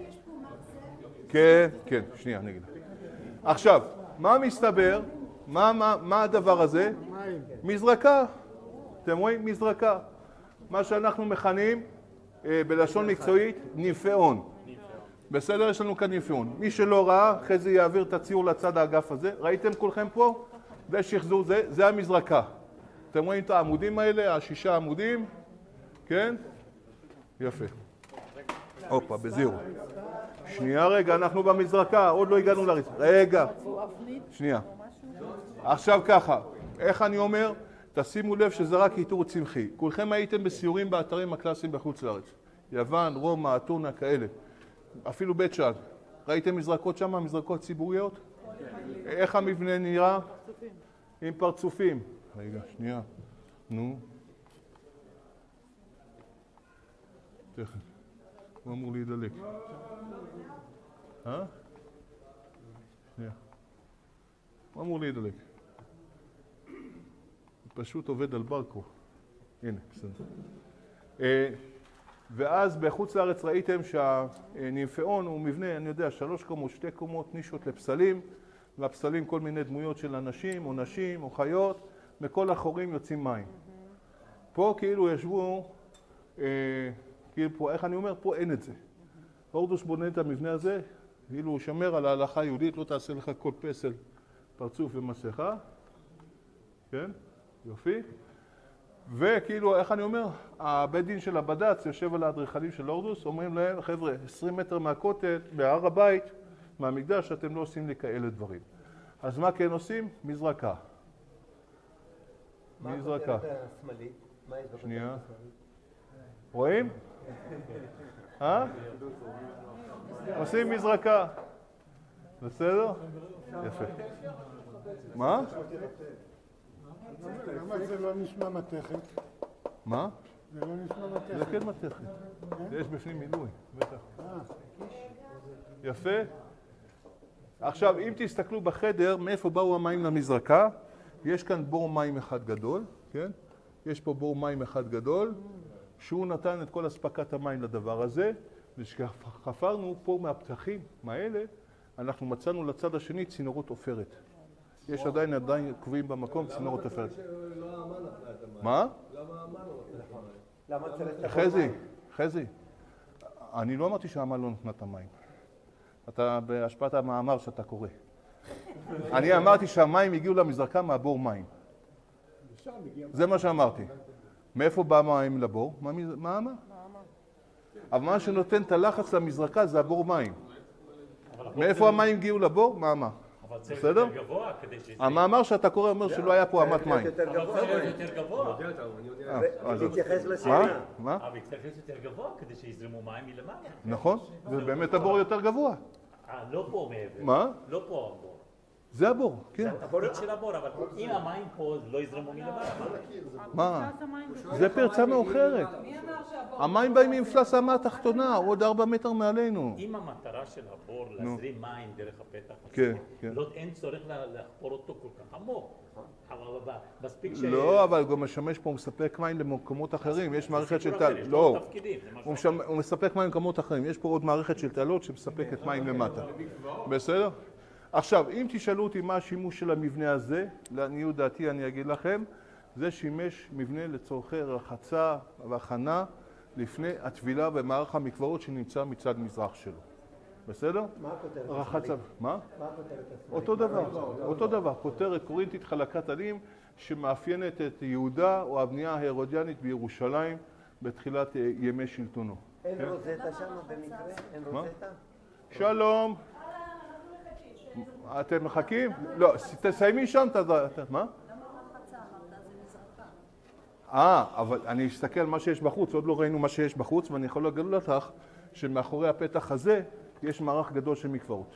כן, כן, שנייה, נגיד. עכשיו, מה מסתבר? מה, מה, מה הדבר הזה? מזרקה. אתם רואים? מזרקה. מה שאנחנו מכנים אה, בלשון מקצועית, נימפאון. בסדר? יש לנו כאן נימפאון. מי שלא ראה, אחרי זה יעביר את הציור לצד האגף הזה. ראיתם כולכם פה? זה שחזור, זה, זה המזרקה. אתם רואים את העמודים האלה, השישה עמודים? כן? יפה. הופה, בזירו. שנייה רגע, אנחנו במזרקה, עוד לא הגענו לרצפה. רגע. שנייה. עכשיו ככה, איך אני אומר? תשימו לב שזה רק עיטור צמחי. כולכם הייתם בסיורים באתרים הקלאסיים בחוץ לארץ. יוון, רומא, אתונה, כאלה. אפילו בית שאן. ראיתם מזרקות שם, מזרקות ציבוריות? איך המבנה נראה? עם פרצופים. רגע, שנייה. נו. תכף. הוא אמור להידלק. אה? שנייה. הוא אמור להידלק. פשוט עובד על ברקו. הנה, בסדר. ואז בחוץ לארץ ראיתם שהנימפאון הוא מבנה, אני יודע, שלוש קומות, שתי קומות, נישות לפסלים, והפסלים כל מיני דמויות של אנשים או נשים או חיות, מכל החורים יוצאים מים. פה כאילו ישבו, כאילו פה, איך אני אומר? פה אין את זה. הורדוס בונה את המבנה הזה, כאילו הוא שמר על ההלכה היהודית, לא תעשה לך כל פסל, פרצוף ומסכה. כן? יופי. וכאילו, איך אני אומר? הבית דין של הבד"ץ יושב על האדריכלים של הורדוס, אומרים להם, חבר'ה, עשרים מטר מהכותל, בהר הבית, מהמקדש, אתם לא עושים לי כאלה דברים. אז מה כן עושים? מזרקה. מזרקה. שנייה. רואים? אה? עושים מזרקה. בסדר? יפה. מה? למה זה לא נשמע מתכת? מה? זה לא נשמע מתכת. זה כן מתכת. יש בפנים מילוי, בטח. יפה. עכשיו, אם תסתכלו בחדר, מאיפה באו המים למזרקה? יש כאן בור מים אחד גדול, כן? יש פה בור מים אחד גדול, שהוא נתן את כל הספקת המים לדבר הזה, וכשחפרנו פה מהפתחים, מהאלה, אנחנו מצאנו לצד השני צינורות עופרת. יש עדיין עדיין קבועים במקום צינורות עופרת. מה? למה צריך את חזי, חזי, אני לא אמרתי שהאמן לא נתנה את המים. אתה בהשפעת המאמר שאתה קורא. אני אמרתי שהמים הגיעו למזרקה מהבור מים. זה מה שאמרתי. מאיפה בא מים לבור? מה אמר? אבל מה שנותן את הלחץ למזרקה זה הבור מים. מאיפה המים הגיעו לבור? מה אמר? אבל צריך בסדר? יותר גבוה כדי שזה... המאמר שאתה קורא אומר שלא היה פה אמת מים. אבל צריך להיות יותר גבוה. להתייחס לשאלה. מה? אבל צריך להיות יותר גבוה כדי שיזרמו מים מלמעלה. נכון, זה באמת הבור יותר גבוה. אה, לא פה מעבר. מה? לא פה הבור. זה הבור, כן. התפקיד של הבור, אבל אם המים פה לא יזרמו מלמעלה. מה? זה פרצה מאוחרת. המים באים ממפלס האמה התחתונה, עוד ארבע מטר מעלינו. אם המטרה של הבור להזרים מים דרך הפתח כן, הזה, כן. לא- אין צורך לה- לחפור אותו כל כך עמוק. אבל מספיק ש... לא, אבל הוא משמש פה, הוא מספק מים למקומות אחרים. יש מערכת של סיפור תעלות. אחר, יש לא, לו תפקידים, זה משהו הוא משמ- הוא מספק מים למקומות אחרים. יש פה עוד מערכת של תעלות שמספקת מים למטה. בסדר? עכשיו, אם תשאלו אותי מה השימוש של המבנה הזה, לעניות דעתי אני אגיד לכם, זה שימש מבנה לצורכי רחצה והכנה לפני הטבילה במערך המקוואות שנמצא מצד מזרח שלו. בסדר? מה הכותרת? רחצה. מה? מה הכותרת? אותו דבר, אותו דבר, כותרת קורינתית חלקת עלים שמאפיינת את יהודה או הבנייה ההרודיאנית בירושלים בתחילת אה, ימי שלטונו. אין רוזטה שם במקרה? אין מה? רוזטה? שלום. אתם מחכים? לא, תסיימי שם את ה... מה? אה, אבל אני אסתכל מה שיש בחוץ, עוד לא ראינו מה שיש בחוץ, ואני יכול להגיד לך שמאחורי הפתח הזה יש מערך גדול של מקוואות.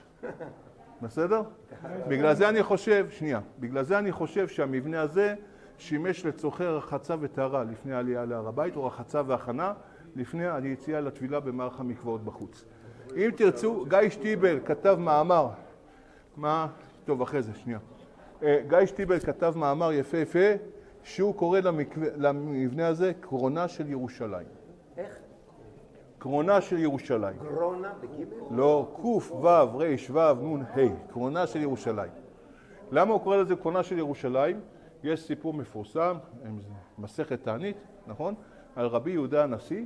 בסדר? בגלל זה אני חושב, שנייה, בגלל זה אני חושב שהמבנה הזה שימש לצורכי רחצה וטהרה לפני העלייה להר הבית, או רחצה והכנה לפני היציאה לטבילה במערך המקוואות בחוץ. אם תרצו, גיא שטיבל כתב מאמר, מה? טוב, אחרי זה, שנייה. גיא שטיבל כתב מאמר יפה יפה, שהוא קורא למקווה, למבנה הזה קרונה של ירושלים. איך? קרונה של ירושלים. גרונה בגימל? לא, קוף, וו, ריש, וו, נון, ה', קרונה של ירושלים. למה הוא קורא לזה קרונה של ירושלים? יש סיפור מפורסם, מסכת תענית, נכון? על רבי יהודה הנשיא,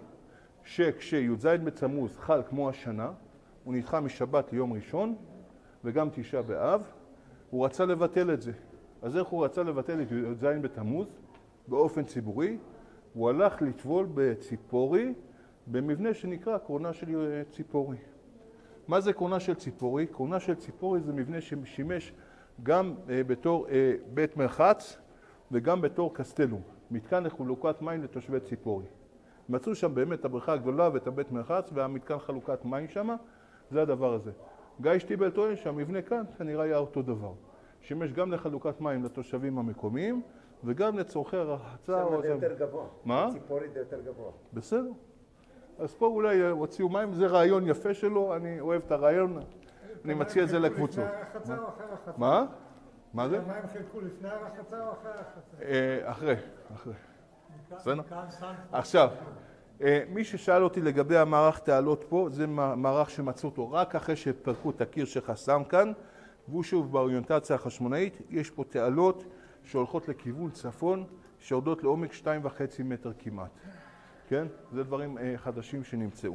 שכשי"ז בתמוז חל כמו השנה, הוא נדחה משבת ליום ראשון, וגם תשעה באב, הוא רצה לבטל את זה. אז איך הוא רצה לבטל את י"ז בתמוז? באופן ציבורי, הוא הלך לטבול בציפורי, במבנה שנקרא קרונה של ציפורי. מה זה קרונה של ציפורי? קרונה של ציפורי זה מבנה ששימש גם בתור בית מרחץ וגם בתור קסטלום, מתקן לחלוקת מים לתושבי ציפורי. מצאו שם באמת הבריכה הגדולה ואת הבית מרחץ והמתקן חלוקת מים שם, זה הדבר הזה. גיא שטיבל טוען שהמבנה כאן כנראה היה אותו דבר. שימש גם לחלוקת מים לתושבים המקומיים וגם לצורכי רחצה. שם זה יותר גבוה. מה? ציפורי זה יותר גבוה. בסדר. אז פה אולי הוציאו מים, זה רעיון יפה שלו, אני אוהב את הרעיון, אני מציע את זה לקבוצות. לפני הרחצה או אחרי הרחצה? מה? מה זה? המים חילקו לפני הרחצה או אחרי הרחצה? אחרי, אחרי. בסדר? עכשיו, מי ששאל אותי לגבי המערך תעלות פה, זה מערך שמצאו אותו רק אחרי שפרקו את הקיר שחסם כאן, והוא שוב באוריינטציה החשמונאית, יש פה תעלות שהולכות לכיוון צפון, שיורדות לעומק שתיים וחצי מטר כמעט. כן? זה דברים חדשים שנמצאו.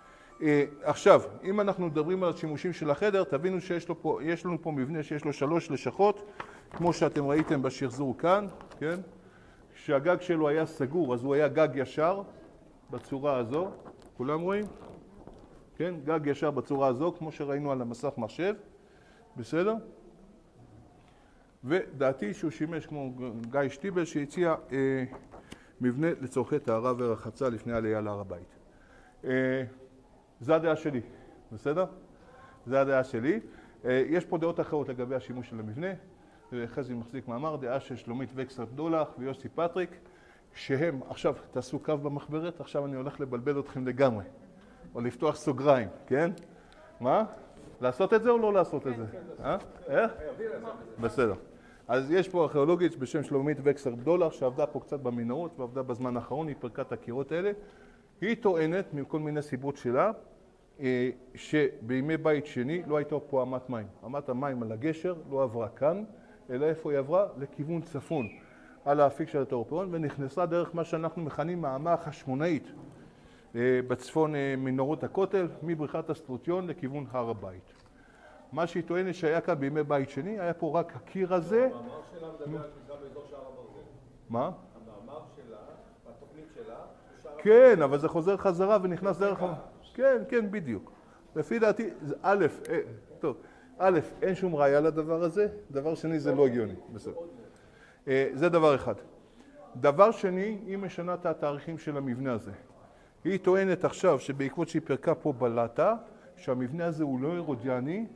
עכשיו, אם אנחנו מדברים על השימושים של החדר, תבינו שיש לו פה, יש לנו פה מבנה שיש לו שלוש לשכות, כמו שאתם ראיתם בשחזור כאן, כן? שהגג שלו היה סגור, אז הוא היה גג ישר בצורה הזו, כולם רואים? כן? גג ישר בצורה הזו, כמו שראינו על המסך מחשב, בסדר? ודעתי שהוא שימש כמו גיא שטיבל שהציע אה, מבנה לצורכי טהרה ורחצה לפני העלייה להר הבית. אה, זו הדעה שלי, בסדר? זו הדעה שלי. אה, יש פה דעות אחרות לגבי השימוש של המבנה. חזי מחזיק מאמר, דעה של שלומית וקסלר בדולח ויוסי פטריק, שהם, עכשיו תעשו קו במחברת, עכשיו אני הולך לבלבל אתכם לגמרי, או לפתוח סוגריים, כן? מה? לעשות את זה או לא לעשות את זה? אה? איך? בסדר. אז יש פה ארכיאולוגית בשם שלומית וקסלר בדולח, שעבדה פה קצת במנהרות ועבדה בזמן האחרון, היא פרקה את הקירות האלה. היא טוענת, מכל מיני סיבות שלה, שבימי בית שני לא הייתה פה אמת מים. אמת המים על הגשר לא עברה כאן, אלא איפה היא עברה? לכיוון צפון, על האפיק של התורפיון, ונכנסה דרך מה שאנחנו מכנים האמה החשמונאית, בצפון מנהרות הכותל, מבריכת הסטרוטיון לכיוון הר הבית. מה שהיא טוענת שהיה כאן בימי בית שני, היה פה רק הקיר הזה. המאמר שלה מדבר על כניסה באזור שער הברזל. מה? המאמר שלה, התוכנית שלה, שער כן, אבל זה חוזר חזרה ונכנס דרך... כן, כן, בדיוק. לפי דעתי, א', טוב, א', אין שום ראיה לדבר הזה, דבר שני, זה לא הגיוני. בסדר. זה דבר אחד. דבר שני, היא משנה את התאריכים של המבנה הזה. היא טוענת עכשיו שבעקבות שהיא פרקה פה בלטה, שהמבנה הזה הוא לא אירודיאני,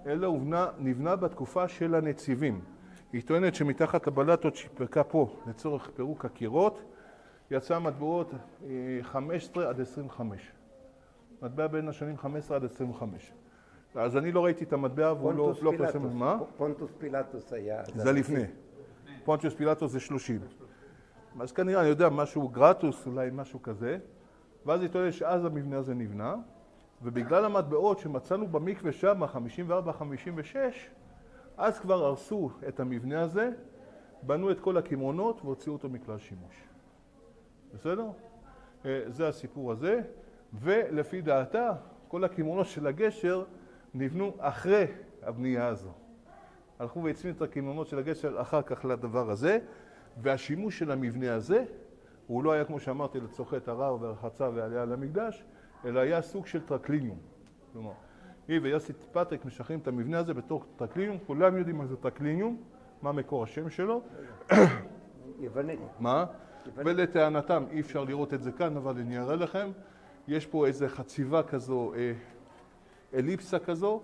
אלא הובנה, נבנה בתקופה של הנציבים. היא טוענת שמתחת לבלטות שפרקה פה לצורך פירוק הקירות, יצא מטבעות חמש עשרה עד עשרים וחמש. מטבע בין השנים חמש עשרה עד עשרים וחמש. אז אני לא ראיתי את המטבע והוא לא, לא פרסם. מה? פונטוס פילטוס היה. זה לפני. פונטיוס פילטוס זה שלושים. אז כנראה, אני יודע, משהו גרטוס, אולי משהו כזה. ואז היא טוענת שאז המבנה הזה נבנה, ובגלל המטבעות שמצאנו במקווה שם, חמישים וארבע חמישים ושש, אז כבר הרסו את המבנה הזה, בנו את כל הכימונות והוציאו אותו מכלל שימוש. בסדר? זה הסיפור הזה, ולפי דעתה, כל הכימונות של הגשר נבנו אחרי הבנייה הזו. הלכו והצמידו את הכימונות של הגשר אחר כך לדבר הזה, והשימוש של המבנה הזה, הוא לא היה, כמו שאמרתי, לצורכי ערר ורחצה ועלייה למקדש, אלא היה סוג של טרקליניום. כלומר, היא ויוסי פטריק משחררים את המבנה הזה בתור טרקליניום, כולם יודעים מה זה טרקליניום, מה מקור השם שלו. יוונית. מה? ולטענתם, אי אפשר לראות את זה כאן, אבל אני אראה לכם, יש פה איזו חציבה כזו, אליפסה כזו,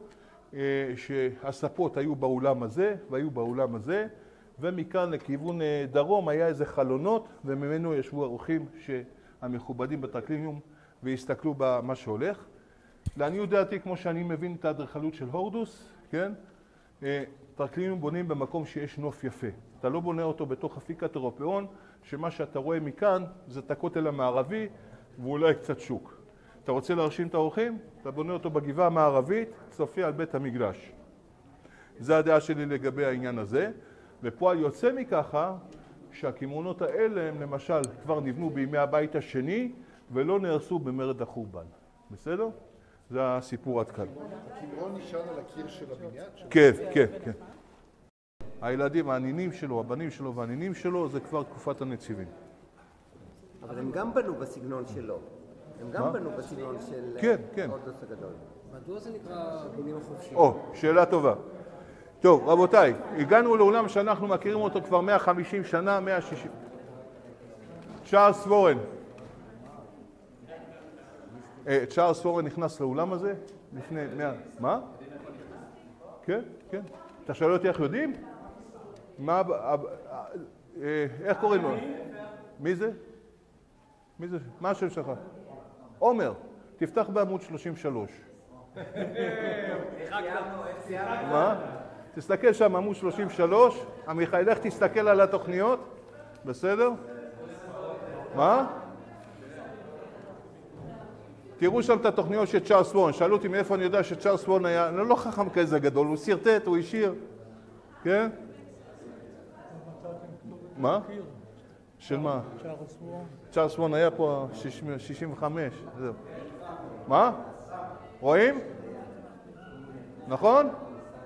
שהספות היו באולם הזה והיו באולם הזה, ומכאן לכיוון דרום היה איזה חלונות, וממנו ישבו האורחים המכובדים בטרקליניום והסתכלו במה שהולך. לעניות דעתי, כמו שאני מבין את האדריכלות של הורדוס, כן? טרקליניום בונים במקום שיש נוף יפה. אתה לא בונה אותו בתוך אפיקת אירופאון, שמה שאתה רואה מכאן זה את הכותל המערבי ואולי קצת שוק. אתה רוצה להרשים את האורחים? אתה בונה אותו בגבעה המערבית, צופה על בית המקדש. זה הדעה שלי לגבי העניין הזה. ופועל יוצא מככה שהכימונות האלה הם למשל כבר נבנו בימי הבית השני ולא נהרסו במרד החורבן. בסדר? זה הסיפור עד כאן. הכימרון נשען על הקיר של הבניין? כן, כן, כן. הילדים, הנינים שלו, הבנים שלו והנינים שלו, זה כבר תקופת הנציבים. אבל הם גם בנו בסגנון שלו. הם גם בנו בסגנון של כן, כן. הורדוס הגדול. מדוע זה נקרא בונים החופשיים? או, שאלה טובה. טוב, רבותיי, הגענו לעולם שאנחנו מכירים אותו כבר מאה וחמישים שנה, מאה ושישים. צ'ארלס וורן. צ'ארלס וורן נכנס לאולם הזה לפני מאה... מה? כן, כן. אתה שואל אותי איך יודעים? מה... איך קוראים לו? מי זה? מי זה? מה השם שלך? עומר. תפתח בעמוד שלושים ושלוש. מה? תסתכל שם, עמוד שלושים ושלוש. עמיחי, לך תסתכל על התוכניות. בסדר? מה? תראו שם את התוכניות של צ'ארלס וורן. שאלו אותי מאיפה אני יודע שצ'ארלס וורן היה... לא, לא חכם כזה גדול, הוא סרטט, הוא השאיר. כן? מה? של מה? צ'ארלס וורן. צ'ארלס וורן היה פה שישים וחמש. זהו. מה? רואים? נכון?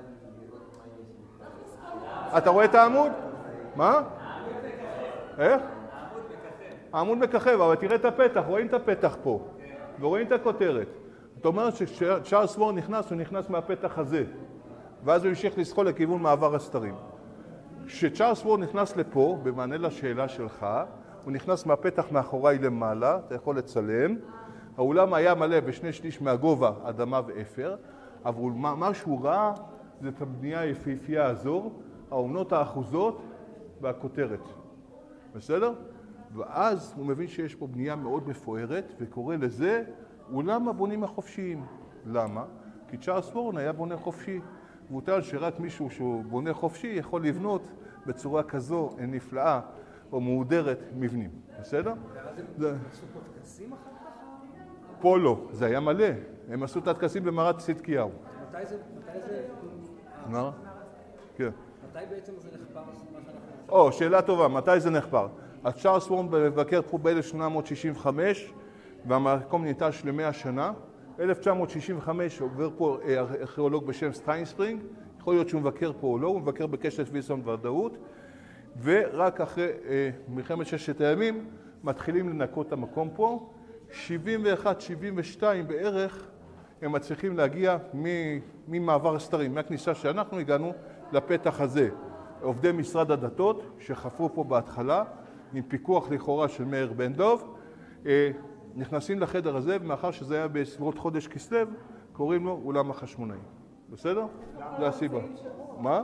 אתה רואה את העמוד? מה? איך? העמוד מככב, אבל תראה את הפתח, רואים את הפתח פה, ורואים את הכותרת. זאת אומרת שצ'ארלס וורן נכנס, הוא נכנס מהפתח הזה, ואז הוא המשיך לסחול לכיוון מעבר הסתרים. כשצ'ארלס וורן נכנס לפה, במענה לשאלה שלך, הוא נכנס מהפתח מאחוריי למעלה, אתה יכול לצלם, האולם היה מלא בשני שליש מהגובה, אדמה ואפר, אבל מה שהוא ראה זה את הבנייה היפהפייה הזו, העונות האחוזות והכותרת. בסדר? ואז הוא מבין שיש פה בנייה מאוד מפוארת, וקורא לזה אולם הבונים החופשיים. למה? כי צ'ארלס וורן היה בונה חופשי. והוא טען שרק מישהו שהוא בונה חופשי יכול לבנות בצורה כזו נפלאה או מהודרת מבנים. בסדר? ואז הם עשו פה טקסים אחר כך? פה לא, זה היה מלא. הם עשו את הטקסים במערת צדקיהו. מתי זה... מתי זה... מה? כן. מתי בעצם זה נחפר? או, שאלה טובה, מתי זה נחפר? אז צ'ארלס וורן מבקר פה ב-אלף שמונה מאות שישים וחמש, והמקום ניטש למאה שנה. אלף תשע מאות שישים וחמש עובר פה ארכיאולוג בשם סטיינספרינג, יכול להיות שהוא מבקר פה או לא, הוא מבקר בקשת ויסון ודאות, ורק אחרי אה, מלחמת ששת הימים מתחילים לנקות את המקום פה. שבעים ואחת שבעים ושתיים בערך הם מצליחים להגיע ממעבר הסתרים, מהכניסה שאנחנו הגענו לפתח הזה. עובדי משרד הדתות שחפרו פה בהתחלה, עם פיקוח לכאורה של מאיר בן דוב, אה, נכנסים לחדר הזה, ומאחר שזה היה בסביבות חודש כסלו, קוראים לו אולם החשמונאים. בסדר? זה הסיבה. מה?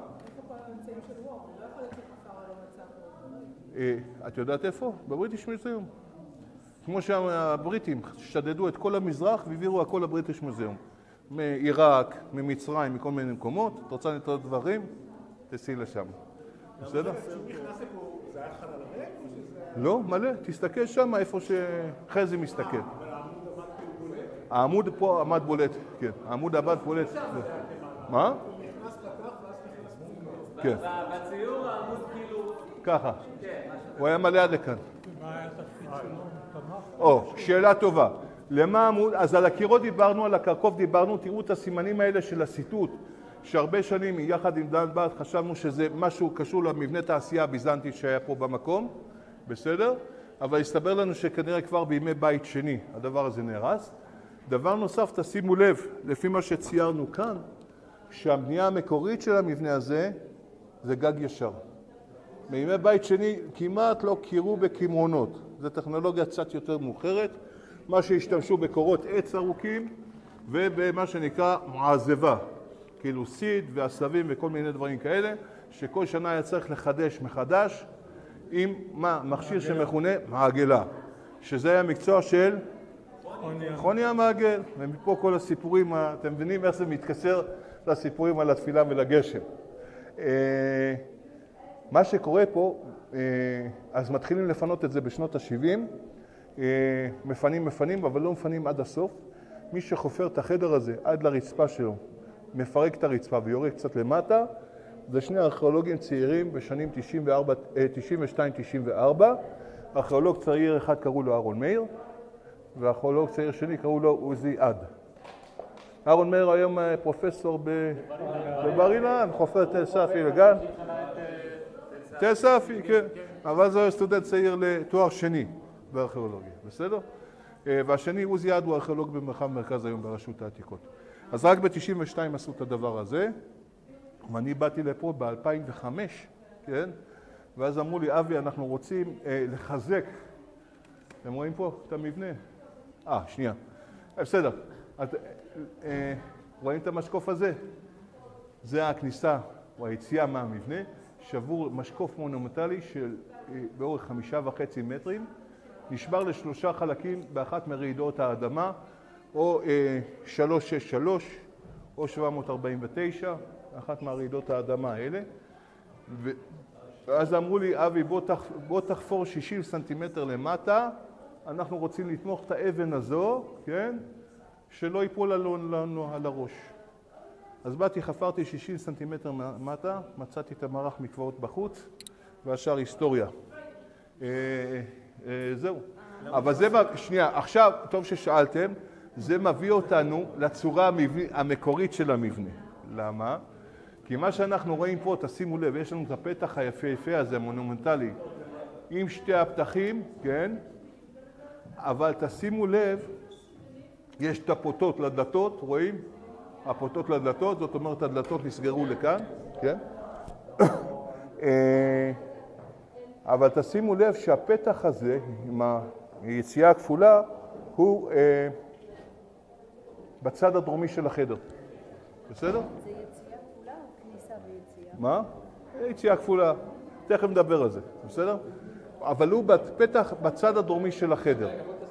את יודעת איפה? בבריטיש מוזיאום. כמו שהבריטים שדדו את כל המזרח והעבירו הכל לבריטיש מוזיאום. מעיראק, ממצרים, מכל מיני מקומות. את רוצה לטעות דברים? תסעי לשם. בסדר? כשהוא נכנס לפה, זה היה חלל ריק או שזה... לא, מלא. תסתכל שם איפה שחזי מסתכל. אבל העמוד עמד כאילו בולט? העמוד פה עמד בולט, כן. העמוד עמד בולט. מה? נכנס פתח ואז נכנס... כן. בציור העמוד כאילו... ככה. הוא היה מלא עד לכאן. מה היה התפקיד שלו? תמך? או, שאלה טובה. למה עמוד? אז על הקירות דיברנו, על הקרקוב דיברנו, תראו את הסימנים האלה של הסיטוט, שהרבה שנים יחד עם דן בת חשבנו שזה משהו קשור למבנה תעשייה הביזנטי שהיה פה במקום, בסדר? אבל הסתבר לנו שכנראה כבר בימי בית שני הדבר הזה נהרס. דבר נוסף, תשימו לב, לפי מה שציירנו כאן, שהבנייה המקורית של המבנה הזה זה גג ישר. בימי בית שני כמעט לא קירו בקמרונות, זו טכנולוגיה קצת יותר מאוחרת, מה שהשתמשו בקורות עץ ארוכים ובמה שנקרא מעזבה, כאילו סיד ועשבים וכל מיני דברים כאלה, שכל שנה היה צריך לחדש מחדש עם מה? מכשיר שמכונה מעגלה, שזה היה מקצוע של חוני המעגל, ומפה כל הסיפורים, אתם מבינים איך זה מתקשר לסיפורים על התפילה ולגשם. מה שקורה פה, אז מתחילים לפנות את זה בשנות ה-שבעים, מפנים מפנים, אבל לא מפנים עד הסוף. מי שחופר את החדר הזה עד לרצפה שלו, מפרק את הרצפה ויורד קצת למטה, זה שני ארכיאולוגים צעירים בשנים תשעים ושתיים תשעים וארבע. ארכיאולוג צעיר אחד קראו לו אהרון מאיר, וארכיאולוג צעיר שני קראו לו עוזי עד. אהרון מאיר היום פרופסור בבר אילן, חופר תל ספי לגן. תל ספי, כן. אבל זה סטודנט צעיר לתואר שני בארכיאולוגיה, בסדר? והשני עוזי עד הוא ארכיאולוג במרחב מרכז היום ברשות העתיקות. אז רק ב-תשעים ושתיים עשו את הדבר הזה, ואני באתי לפה ב-אלפיים וחמש, כן? ואז אמרו לי, אבי, אנחנו רוצים אה, לחזק. אתם רואים פה את המבנה? אה, שנייה. בסדר. את, אה, רואים את המשקוף הזה? זה הכניסה או היציאה מהמבנה. שבור משקוף מונומנטלי של אה, באורך חמישה וחצי מטרים. נשבר לשלושה חלקים באחת מרעידות האדמה, או אה, שלוש שש שלוש, או שבע מאות ארבעים ותשע, אחת מהרעידות האדמה האלה. ו... ואז אמרו לי, אבי, בוא, תח... בוא תחפור שישים סנטימטר למטה, אנחנו רוצים לתמוך את האבן הזו, כן? שלא ייפול לנו על הראש. אז באתי, חפרתי שישים סנטימטר למטה, מצאתי את המערך מקוואות בחוץ, והשאר היסטוריה. אה, אה, זהו. אבל זה, שנייה, עכשיו, טוב ששאלתם, זה מביא אותנו לצורה המקורית של המבנה. למה? כי מה שאנחנו רואים פה, תשימו לב, יש לנו את הפתח היפהפה הזה, המונומנטלי, עם שתי הפתחים, כן? אבל תשימו לב, יש את הפוטות לדלתות, רואים? הפוטות לדלתות, זאת אומרת, הדלתות נסגרו לכאן, כן? אבל תשימו לב שהפתח הזה, עם היציאה הכפולה, הוא בצד הדרומי של החדר. בסדר? זה יציאה כפולה או כניסה ויציאה? מה? יציאה כפולה. תכף נדבר על זה, בסדר? אבל הוא בפתח בצד הדרומי של החדר.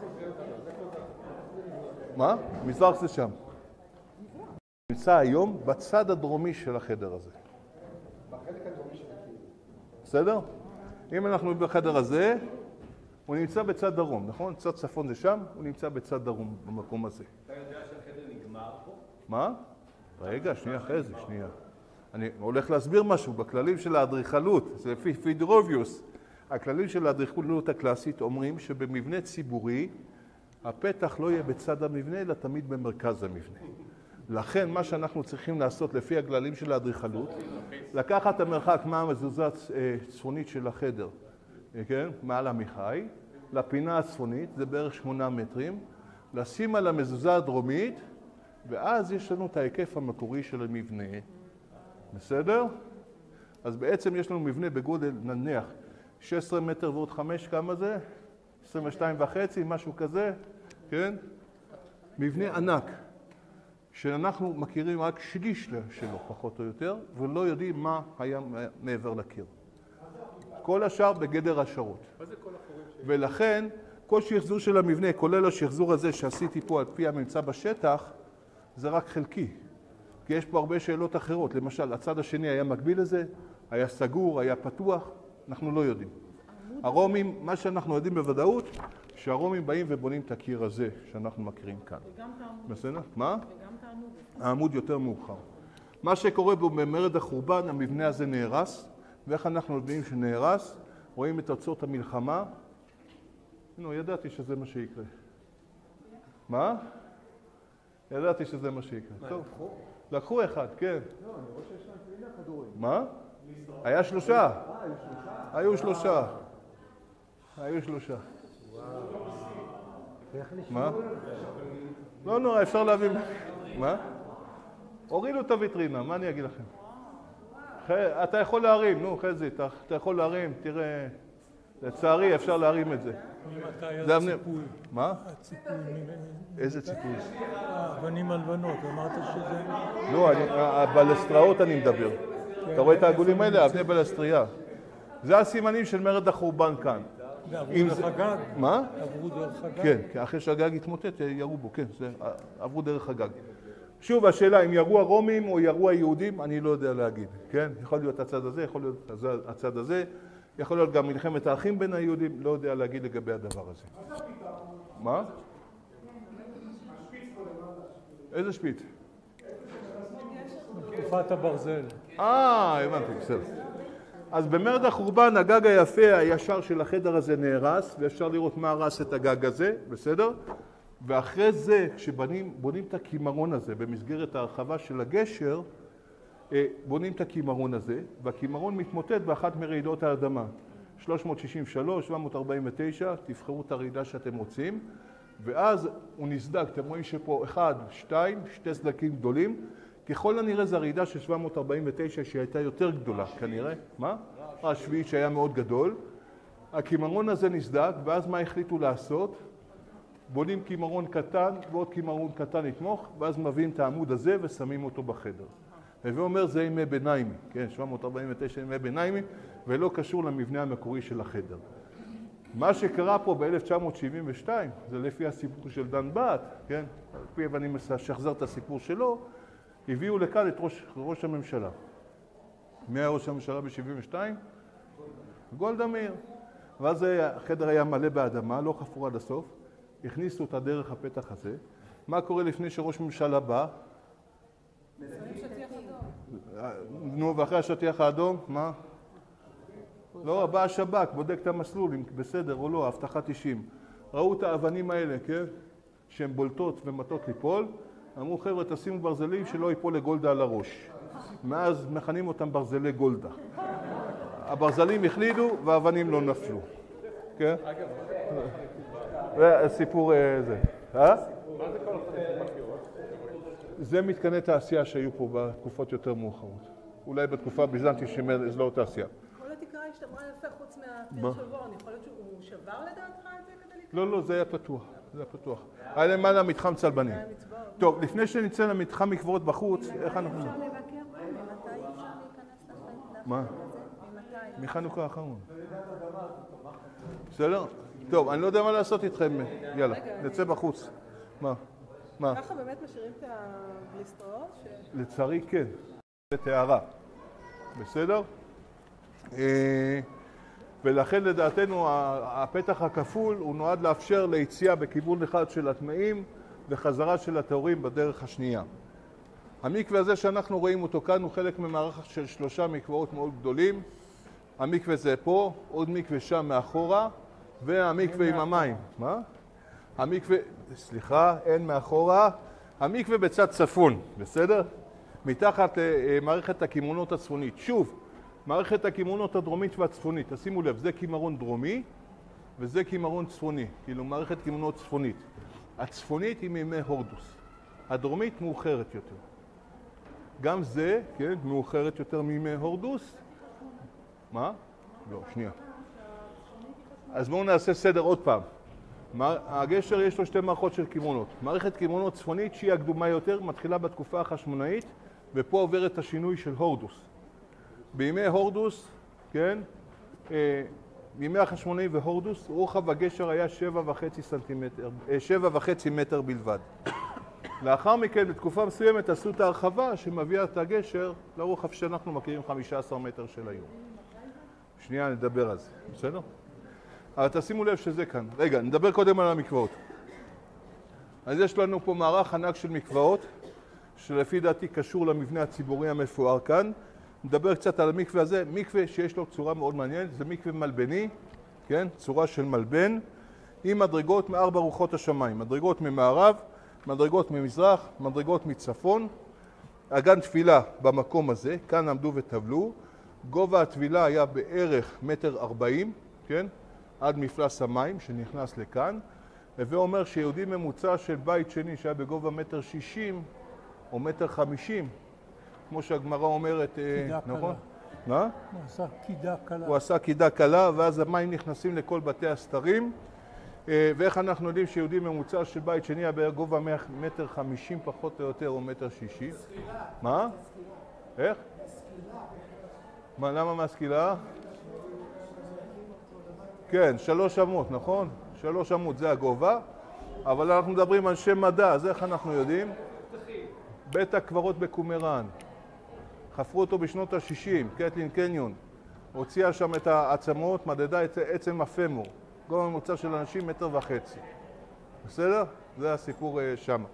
מה? מזרח זה שם. נמצא היום בצד הדרומי של החדר הזה. בחלק הדרומי של החדר. בסדר? אם אנחנו בחדר הזה, הוא נמצא בצד דרום, נכון? צד צפון זה שם, הוא נמצא בצד דרום, במקום הזה. אתה יודע שהחדר נגמר פה? מה? רגע, שנייה אחרי זה, שנייה. אני הולך להסביר משהו בכללים של האדריכלות, זה לפי פידרוביוס. הכללים של האדריכלות הקלאסית אומרים שבמבנה ציבורי, הפתח לא יהיה בצד המבנה, אלא תמיד במרכז המבנה. לכן, מה שאנחנו צריכים לעשות לפי הכללים של האדריכלות, לקחת את המרחק מהמזוזה הצפונית של החדר, כן? מעל עמיחי, לפינה הצפונית, זה בערך שמונה מטרים, לשים על המזוזה הדרומית, ואז יש לנו את ההיקף המקורי של המבנה. בסדר? אז בעצם יש לנו מבנה בגודל, נניח, שש עשרה מטר ועוד חמש, כמה זה? עשרים ושתיים וחצי, משהו כזה, כן? מבנה ענק, שאנחנו מכירים רק שליש שלו, פחות או יותר, ולא יודעים מה היה מעבר לקיר. כל השאר בגדר השערות. ולכן, כל שחזור של המבנה, כולל השחזור הזה שעשיתי פה על פי הממצא בשטח, זה רק חלקי. כי יש פה הרבה שאלות אחרות. למשל, הצד השני היה מקביל לזה, היה סגור, היה פתוח, אנחנו לא יודעים. הרומים, מה שאנחנו יודעים בוודאות, שהרומים באים ובונים את הקיר הזה שאנחנו מכירים כאן. וגם את העמוד. בסדר? מה? וגם את העמוד. העמוד יותר מאוחר. מה שקורה בו במרד החורבן, המבנה הזה נהרס, ואיך אנחנו יודעים שנהרס? רואים את תוצאות המלחמה. נו, ידעתי שזה מה שיקרה. מה? ידעתי שזה מה שיקרה. טוב. לקחו אחד, כן. לא, אני רואה שיש להם פלינה כדורים. מה? היה שלושה. היו שלושה. היו שלושה. מה? לא נורא, אפשר להביא... מה? הורידו את הוויטרינה, מה אני אגיד לכם? אתה יכול להרים, נו חזי, אתה יכול להרים, תראה, לצערי אפשר להרים את זה. ממתי הציפוי? מה? הציפוי. איזה ציפוי? האבנים הלבנות, אמרת שזה... לא, הבלסטראות אני מדבר. אתה רואה את העגולים האלה? אבני בלסטריה. זה הסימנים של מרד החורבן כאן. ועברו דרך הגג? מה? עברו דרך הגג? כן, כי אחרי שהגג התמוטט ירו בו, כן, עברו דרך הגג. שוב, השאלה אם ירו הרומים או ירו היהודים, אני לא יודע להגיד, כן? יכול להיות הצד הזה, יכול להיות הצד הזה, יכול להיות גם מלחמת האחים בין היהודים, לא יודע להגיד לגבי הדבר הזה. מה? איזה שפיץ? תקופת הברזל. אה, הבנתי, בסדר. אז במרד החורבן הגג היפה הישר של החדר הזה נהרס, ואפשר לראות מה הרס את הגג הזה, בסדר? ואחרי זה, כשבונים בונים את הכימרון הזה במסגרת ההרחבה של הגשר, בונים את הכימרון הזה, והכימרון מתמוטט באחת מרעידות האדמה. שלוש מאות שישים ושלוש, שבע מאות ארבעים ותשע, תבחרו את הרעידה שאתם רוצים, ואז הוא נסדק, אתם רואים שפה אחד, שתיים, שתי סדקים גדולים, ככל הנראה זה הרעידה של שבע מאות ארבעים ותשע שהייתה יותר גדולה, כנראה. מה? השביעית שהיה מאוד גדול. הכימרון הזה נסדק, ואז מה החליטו לעשות? בונים כימרון קטן ועוד כימרון קטן לתמוך, ואז מביאים את העמוד הזה ושמים אותו בחדר. ואומר זה ימי ביניימי, כן, שבע מאות ארבעים ותשע ימי ביניימי, ולא קשור למבנה המקורי של החדר. מה שקרה פה ב-אלף תשע מאות שבעים ושתיים, זה לפי הסיפור של דן בת, כן, לפי ואני משחזר את הסיפור שלו, הביאו לכאן את ראש, ראש הממשלה. מי היה ראש הממשלה ב-שבעים ושתיים? גולדה מאיר. ואז החדר היה מלא באדמה, לא חפור עד הסוף, הכניסו אותה דרך הפתח הזה. מה קורה לפני שראש ממשלה בא? נו, ואחרי השטיח האדום, מה? לא, בא השב"כ, בודק את המסלול, אם בסדר או לא, הבטחת אישים. ראו את האבנים האלה, כן? שהן בולטות ומטות ליפול. אמרו, חבר'ה, תשימו ברזלים שלא ייפול לגולדה על הראש. מאז מכנים אותם ברזלי גולדה. הברזלים החלידו והאבנים לא נפלו. כן? והסיפור זה. אה? זה מתקני תעשייה שהיו פה בתקופות יותר מאוחרות. אולי בתקופה הביזנטית שזה לא תעשייה. כל התקרה השתמרה יפה חוץ מהפיר של וורן. יכול להיות שהוא שבר לדעתך את זה כדי לקרוא? לא, לא, זה היה פתוח. זה היה פתוח. היה למעלה מתחם צלבנים. טוב, לפני שנצא למתחם מקוואות בחוץ, איך אנחנו... אפשר לבקר פה? ממתי אפשר להיכנס לחדר? מה? ממתי? מחנוכה האחרון. בסדר? טוב, אני לא יודע מה לעשות איתכם. יאללה, נצא בחוץ. מה? מה? ככה באמת משאירים את הבליסטראות? לצערי כן. זה תארה. בסדר? ולכן לדעתנו הפתח הכפול הוא נועד לאפשר ליציאה בכיוון אחד של הטמאים וחזרה של הטהורים בדרך השנייה. המקווה הזה שאנחנו רואים אותו כאן הוא חלק ממערך של שלושה מקוואות מאוד גדולים. המקווה זה פה, עוד מקווה שם מאחורה, והמקווה עם המים. מה? המקווה, סליחה, אין מאחורה. המקווה בצד צפון, בסדר? מתחת למערכת הכימונות הצפונית. שוב, מערכת הכימונות הדרומית והצפונית. תשימו לב, זה כימרון דרומי וזה כימרון צפוני. כאילו מערכת כימונות צפונית. הצפונית היא מימי הורדוס. הדרומית מאוחרת יותר. גם זה, כן, מאוחרת יותר מימי הורדוס. מה? לא, שנייה. אז בואו נעשה סדר עוד פעם. הגשר יש לו שתי מערכות של כיוונות. מערכת כיוונות צפונית שהיא הקדומה יותר, מתחילה בתקופה החשמונאית, ופה עובר את השינוי של הורדוס. בימי הורדוס, כן, בימי החשמונאי והורדוס, רוחב הגשר היה שבע וחצי סנטימטר, שבע וחצי מטר בלבד. לאחר מכן, בתקופה מסוימת, עשו את ההרחבה שמביאה את הגשר לרוחב שאנחנו מכירים חמישה עשר מטר של היום. שנייה, נדבר על זה, בסדר? אבל תשימו לב שזה כאן. רגע, נדבר קודם על המקוואות. אז יש לנו פה מערך ענק של מקוואות, שלפי דעתי קשור למבנה הציבורי המפואר כאן. נדבר קצת על המקווה הזה. מקווה שיש לו צורה מאוד מעניינת, זה מקווה מלבני, כן? צורה של מלבן, עם מדרגות מארבע רוחות השמיים. מדרגות ממערב, מדרגות ממזרח, מדרגות מצפון. אגן תפילה במקום הזה, כאן עמדו וטבלו. גובה התפילה היה בערך מטר ארבעים, כן? עד מפלס המים שנכנס לכאן. הווה אומר שיהודי ממוצע של בית שני שהיה בגובה מטר שישים או מטר חמישים, כמו שהגמרא אומרת, קידה נכון? קלה. מה? הוא עשה קידה קלה. הוא עשה קידה קלה, ואז המים נכנסים לכל בתי הסתרים. ואיך אנחנו יודעים שיהודי ממוצע של בית שני היה בגובה מטר חמישים פחות או יותר או מטר שישים? מה? איך? מה, למה מהסקילה? כן, שלוש אמות, נכון? שלוש אמות זה הגובה, אבל אנחנו מדברים על שם מדע, אז איך אנחנו יודעים? בית הקברות בקומראן. חפרו אותו בשנות ה-שישים, קטלין קניון. הוציאה שם את העצמות, מדדה את עצם הפמור. גובה ממוצע של אנשים מטר וחצי. בסדר? זה הסיפור שם.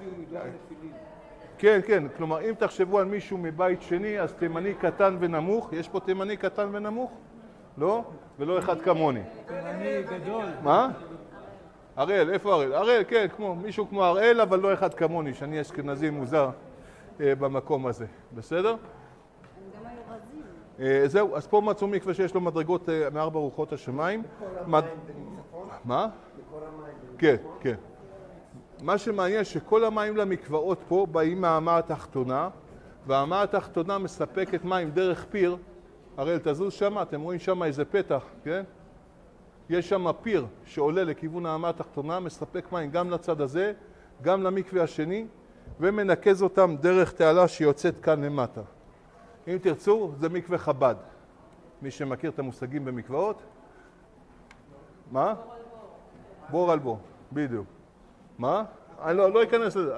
כן, כן, כלומר, אם תחשבו על מישהו מבית שני, אז תימני קטן ונמוך. יש פה תימני קטן ונמוך? לא? ולא אחד כמוני. תימני גדול. מה? הראל, איפה הראל? הראל, כן, כמו, מישהו כמו הראל, אבל לא אחד כמוני, שאני אשכנזי מוזר אה, במקום הזה. בסדר? הם גם היו רזים. אה, זהו, אז פה מצאו מקווה שיש לו מדרגות אה, מארבע רוחות השמיים. מד... מה? כן, כן. מה שמעניין שכל המים למקוואות פה באים מהאמה התחתונה, והאמה התחתונה מספקת מים דרך פיר. הראל, תזוז שם, אתם רואים שם איזה פתח, כן? יש שם פיר שעולה לכיוון האמה התחתונה, מספק מים גם לצד הזה, גם למקווה השני, ומנקז אותם דרך תעלה שיוצאת כאן למטה. אם תרצו, זה מקווה חב"ד. מי שמכיר את המושגים במקוואות? מה? בור על בור, בדיוק. מה? אני לא, לא אכנס לזה.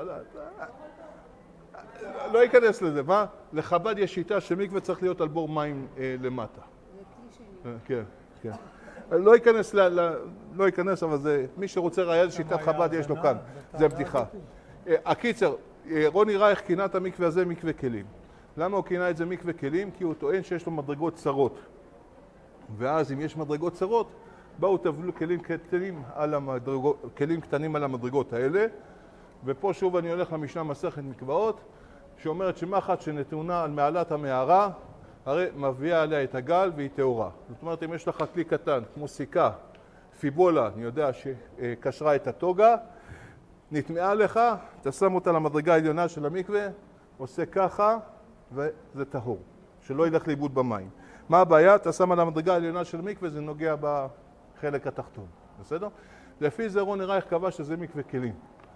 לא אכנס לזה. מה? לחב"ד יש שיטה שמקווה צריך להיות על בור מים אה, למטה. כן, כן. לא ייכנס, ל, ל, לא ייכנס, אבל זה, מי שרוצה ראייה שיטת חב"ד יש לו כאן, זה בדיחה. הקיצר, רוני רייך כינה את המקווה הזה מקווה כלים. למה הוא כינה את זה מקווה כלים? כי הוא טוען שיש לו מדרגות צרות. ואז אם יש מדרגות צרות, באו טבלו כלים קטנים על המדרגות, כלים קטנים על המדרגות האלה. ופה שוב אני הולך למשנה מסכת מקוואות, שאומרת שמחט שנתונה על מעלת המערה, הרי מביאה עליה את הגל והיא טהורה. זאת אומרת, אם יש לך כלי קטן, כמו סיכה, פיבולה, אני יודע שקשרה את הטוגה, נטמעה לך, אתה שם אותה למדרגה העליונה של המקווה, עושה ככה, וזה טהור, שלא ילך לאיבוד במים. מה הבעיה? אתה שם על המדרגה העליונה של המקווה, זה נוגע בחלק התחתון. בסדר? לפי זה רוני רייך קבע שזה מקווה כלים.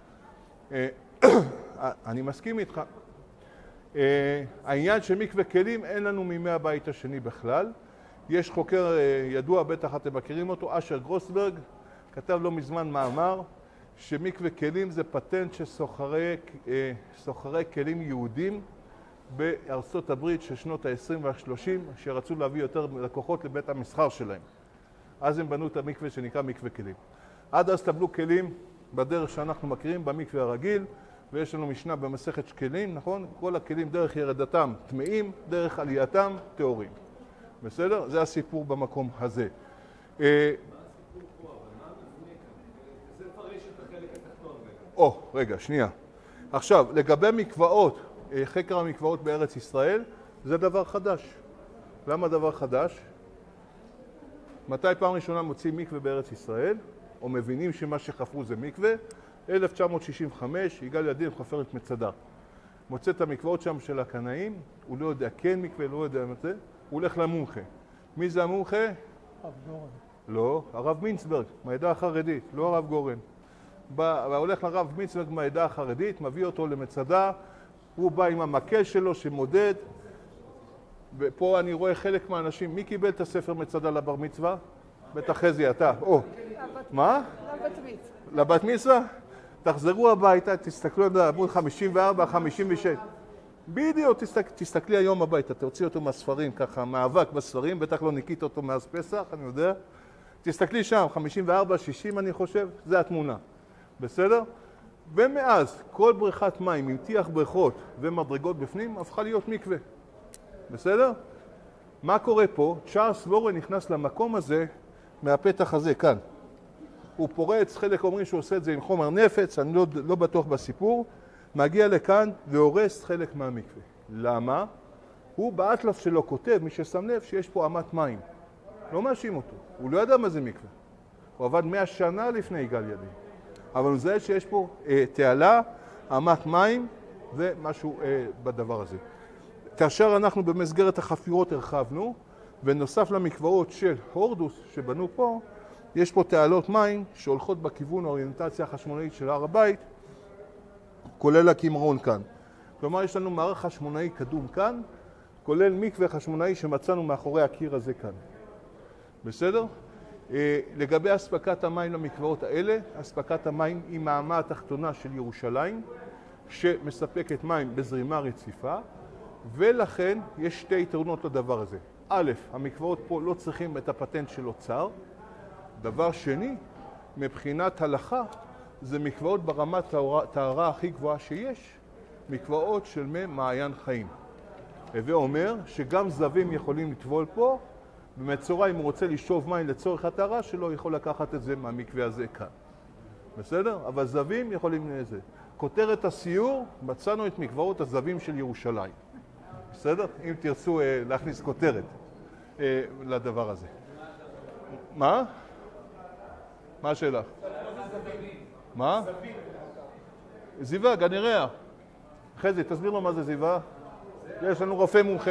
אני מסכים איתך. Uh, העניין של מקווה כלים אין לנו מימי הבית השני בכלל. יש חוקר uh, ידוע, בטח אתם מכירים אותו, אשר גרוסברג, כתב לא מזמן מאמר שמקווה כלים זה פטנט של סוחרי, uh, סוחרי כלים יהודים בארצות הברית של שנות ה-עשרים וה-שלושים, שרצו להביא יותר לקוחות לבית המסחר שלהם. אז הם בנו את המקווה שנקרא מקווה כלים. עד אז טבלו כלים בדרך שאנחנו מכירים, במקווה הרגיל, ויש לנו משנה במסכת שקלים, נכון? כל הכלים דרך ירדתם טמאים, דרך עלייתם טהורים. בסדר? זה הסיפור במקום הזה. מה הסיפור פה? אבל מה המבנה כאן? זה מפרש את החלק התחתון. או, רגע, שנייה. עכשיו, לגבי מקוואות, חקר המקוואות בארץ ישראל, זה דבר חדש. למה דבר חדש? מתי פעם ראשונה מוצאים מקווה בארץ ישראל, או מבינים שמה שחפרו זה מקווה? אלף תשע מאות שישים וחמש, יגאל ידין חפרת מצדה. מוצא את המקוואות שם של הקנאים, הוא לא יודע כן מקווה, לא יודע מה זה, הוא הולך למומחה. מי זה המומחה? הרב גורן. לא, הרב מינצברג, מהעדה החרדית, לא הרב גורן. בא, הולך לרב מינצברג מהעדה החרדית, מביא אותו למצדה, הוא בא עם המקל שלו שמודד, ופה אני רואה חלק מהאנשים, מי קיבל את הספר מצדה לבר מצווה? בטח חזי, אתה. או, מה? לבת מצווה. לבת מצווה? תחזרו הביתה, תסתכלו על עמוד חמישים וארבע, חמישים ושש. בדיוק, תסתכל, תסתכלי היום הביתה, תוציא אותו מהספרים, ככה, מאבק בספרים, בטח לא ניקית אותו מאז פסח, אני יודע. תסתכלי שם, חמישים וארבע, שישים אני חושב, זה התמונה. בסדר? ומאז, כל בריכת מים עם טיח בריכות ומדרגות בפנים, הפכה להיות מקווה. בסדר? מה קורה פה? צ'ארלס לורן נכנס למקום הזה מהפתח הזה, כאן. הוא פורץ, חלק אומרים שהוא עושה את זה עם חומר נפץ, אני לא, לא בטוח בסיפור, מגיע לכאן והורס חלק מהמקווה. למה? הוא באטלס שלו כותב, מי ששם לב, שיש פה אמת מים. לא מאשים אותו, הוא לא ידע מה זה מקווה. הוא עבד מאה שנה לפני יגאל ידין. אבל הוא זהה שיש פה אה, תעלה, אמת מים ומשהו אה, בדבר הזה. כאשר אנחנו במסגרת החפירות הרחבנו, ונוסף למקוואות של הורדוס שבנו פה, יש פה תעלות מים שהולכות בכיוון האוריינטציה החשמונאית של הר הבית, כולל הקמרון כאן. כלומר, יש לנו מערך חשמונאי קדום כאן, כולל מקווה חשמונאי שמצאנו מאחורי הקיר הזה כאן. בסדר? לגבי אספקת המים למקוואות האלה, אספקת המים היא מהאמה התחתונה של ירושלים, שמספקת מים בזרימה רציפה, ולכן יש שתי יתרונות לדבר הזה. א', המקוואות פה לא צריכים את הפטנט של אוצר. דבר שני, מבחינת הלכה, זה מקוואות ברמת טהרה הכי גבוהה שיש, מקוואות של מי מעיין חיים. הווה אומר שגם זבים יכולים לטבול פה, במצורע אם הוא רוצה לשאוב מים לצורך הטהרה שלו, יכול לקחת את זה מהמקווה הזה כאן. בסדר? אבל זבים יכולים לזה. כותרת הסיור, מצאנו את מקוואות הזבים של ירושלים. בסדר? אם תרצו אה, להכניס כותרת אה, לדבר הזה. מה? מה השאלה? מה? זיווה, גן ירח. חזי, תסביר לו מה זה זיווה. יש לנו רופא מומחה.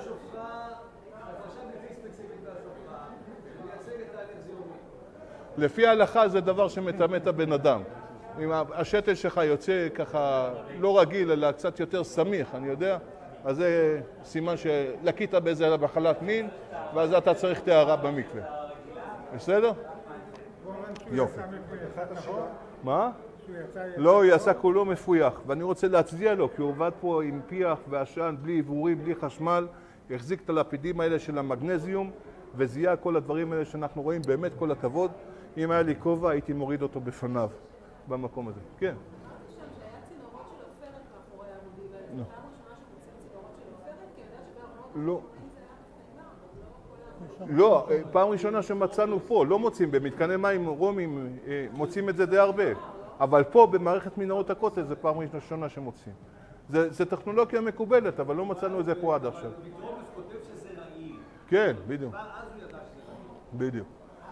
לפי ההלכה זה דבר שמטמא את הבן אדם. אם השתל שלך יוצא ככה לא רגיל, אלא קצת יותר סמיך, אני יודע, אז זה סימן שלקית באיזה מחלת מין, ואז אתה צריך טהרה במקווה. בסדר? יופי. מה? לא, הוא יצא כולו מפויח, ואני רוצה להצדיע לו, כי הוא עובד פה עם פיח ועשן, בלי עיבורים, בלי חשמל, החזיק את הלפידים האלה של המגנזיום, וזיהה כל הדברים האלה שאנחנו רואים, באמת כל הכבוד. אם היה לי כובע, הייתי מוריד אותו בפניו, במקום הזה. כן. שם שהיה צינורות של עופרת מאחורי העמודים האלה, פעם ראשונה שמוצאים צינורות של עופרת, כי אני יודעת שבארמונות לא. לא, פעם ראשונה שמצאנו פה, לא מוצאים, במתקני מים רומים מוצאים את זה די הרבה. אבל פה, במערכת מנהרות הכותל, זה פעם ראשונה שמוצאים. זה, זה טכנולוגיה מקובלת, אבל לא מצאנו את זה פה עד עכשיו. פתרומס כותב שזה רעיל. כן, בדיוק. אבל אז הוא ידע שזה רעיל. בדיוק.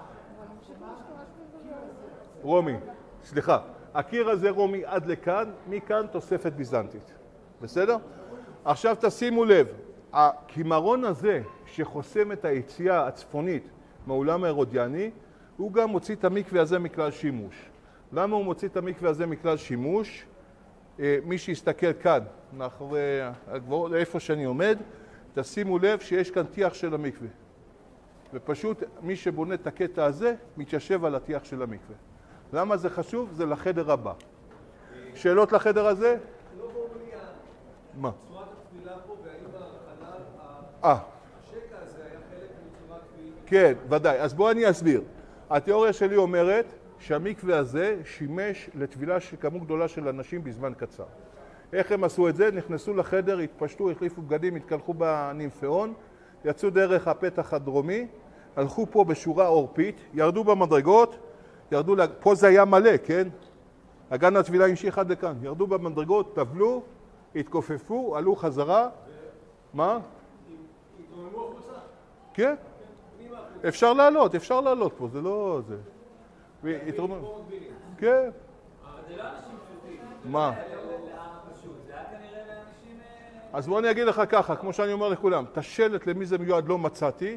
רומי, סליחה, הקיר הזה רומי עד לכאן, מכאן תוספת ביזנטית. בסדר? עכשיו תשימו לב, הכימרון הזה שחוסם את היציאה הצפונית מהאולם ההרודיאני, הוא גם מוציא את המקווה הזה מכלל שימוש. למה הוא מוציא את המקווה הזה מכלל שימוש? מי שיסתכל כאן, מאחורי הגבוהות, איפה שאני עומד, תשימו לב שיש כאן טיח של המקווה. ופשוט מי שבונה את הקטע הזה, מתיישב על הטיח של המקווה. למה זה חשוב? זה לחדר הבא. שאלות לחדר הזה? לא ברור לי, מה? צורת התפילה פה, והאם החלל, אה. השקע הזה היה חלק מצורת תפילה. כן, ודאי. אז בואו אני אסביר. התיאוריה שלי אומרת שהמקווה הזה שימש לטבילה של כמות גדולה של אנשים בזמן קצר. איך הם עשו את זה? נכנסו לחדר, התפשטו, החליפו בגדים, התקלחו בנימפאון, יצאו דרך הפתח הדרומי, הלכו פה בשורה עורפית, ירדו במדרגות, ירדו, פה זה היה מלא, כן? אגן הטבילה המשיך עד לכאן, ירדו במדרגות, טבלו, התכופפו, עלו חזרה, מה? התרוממו החוצה? כן? אפשר לעלות, אפשר לעלות פה, זה לא זה. התרוממו. כן. אבל זה לא אנשים פשוטים. מה? זה פשוט, זה היה כנראה לאנשים... אז בוא אני אגיד לך ככה, כמו שאני אומר לכולם, את השלט למי זה מיועד לא מצאתי,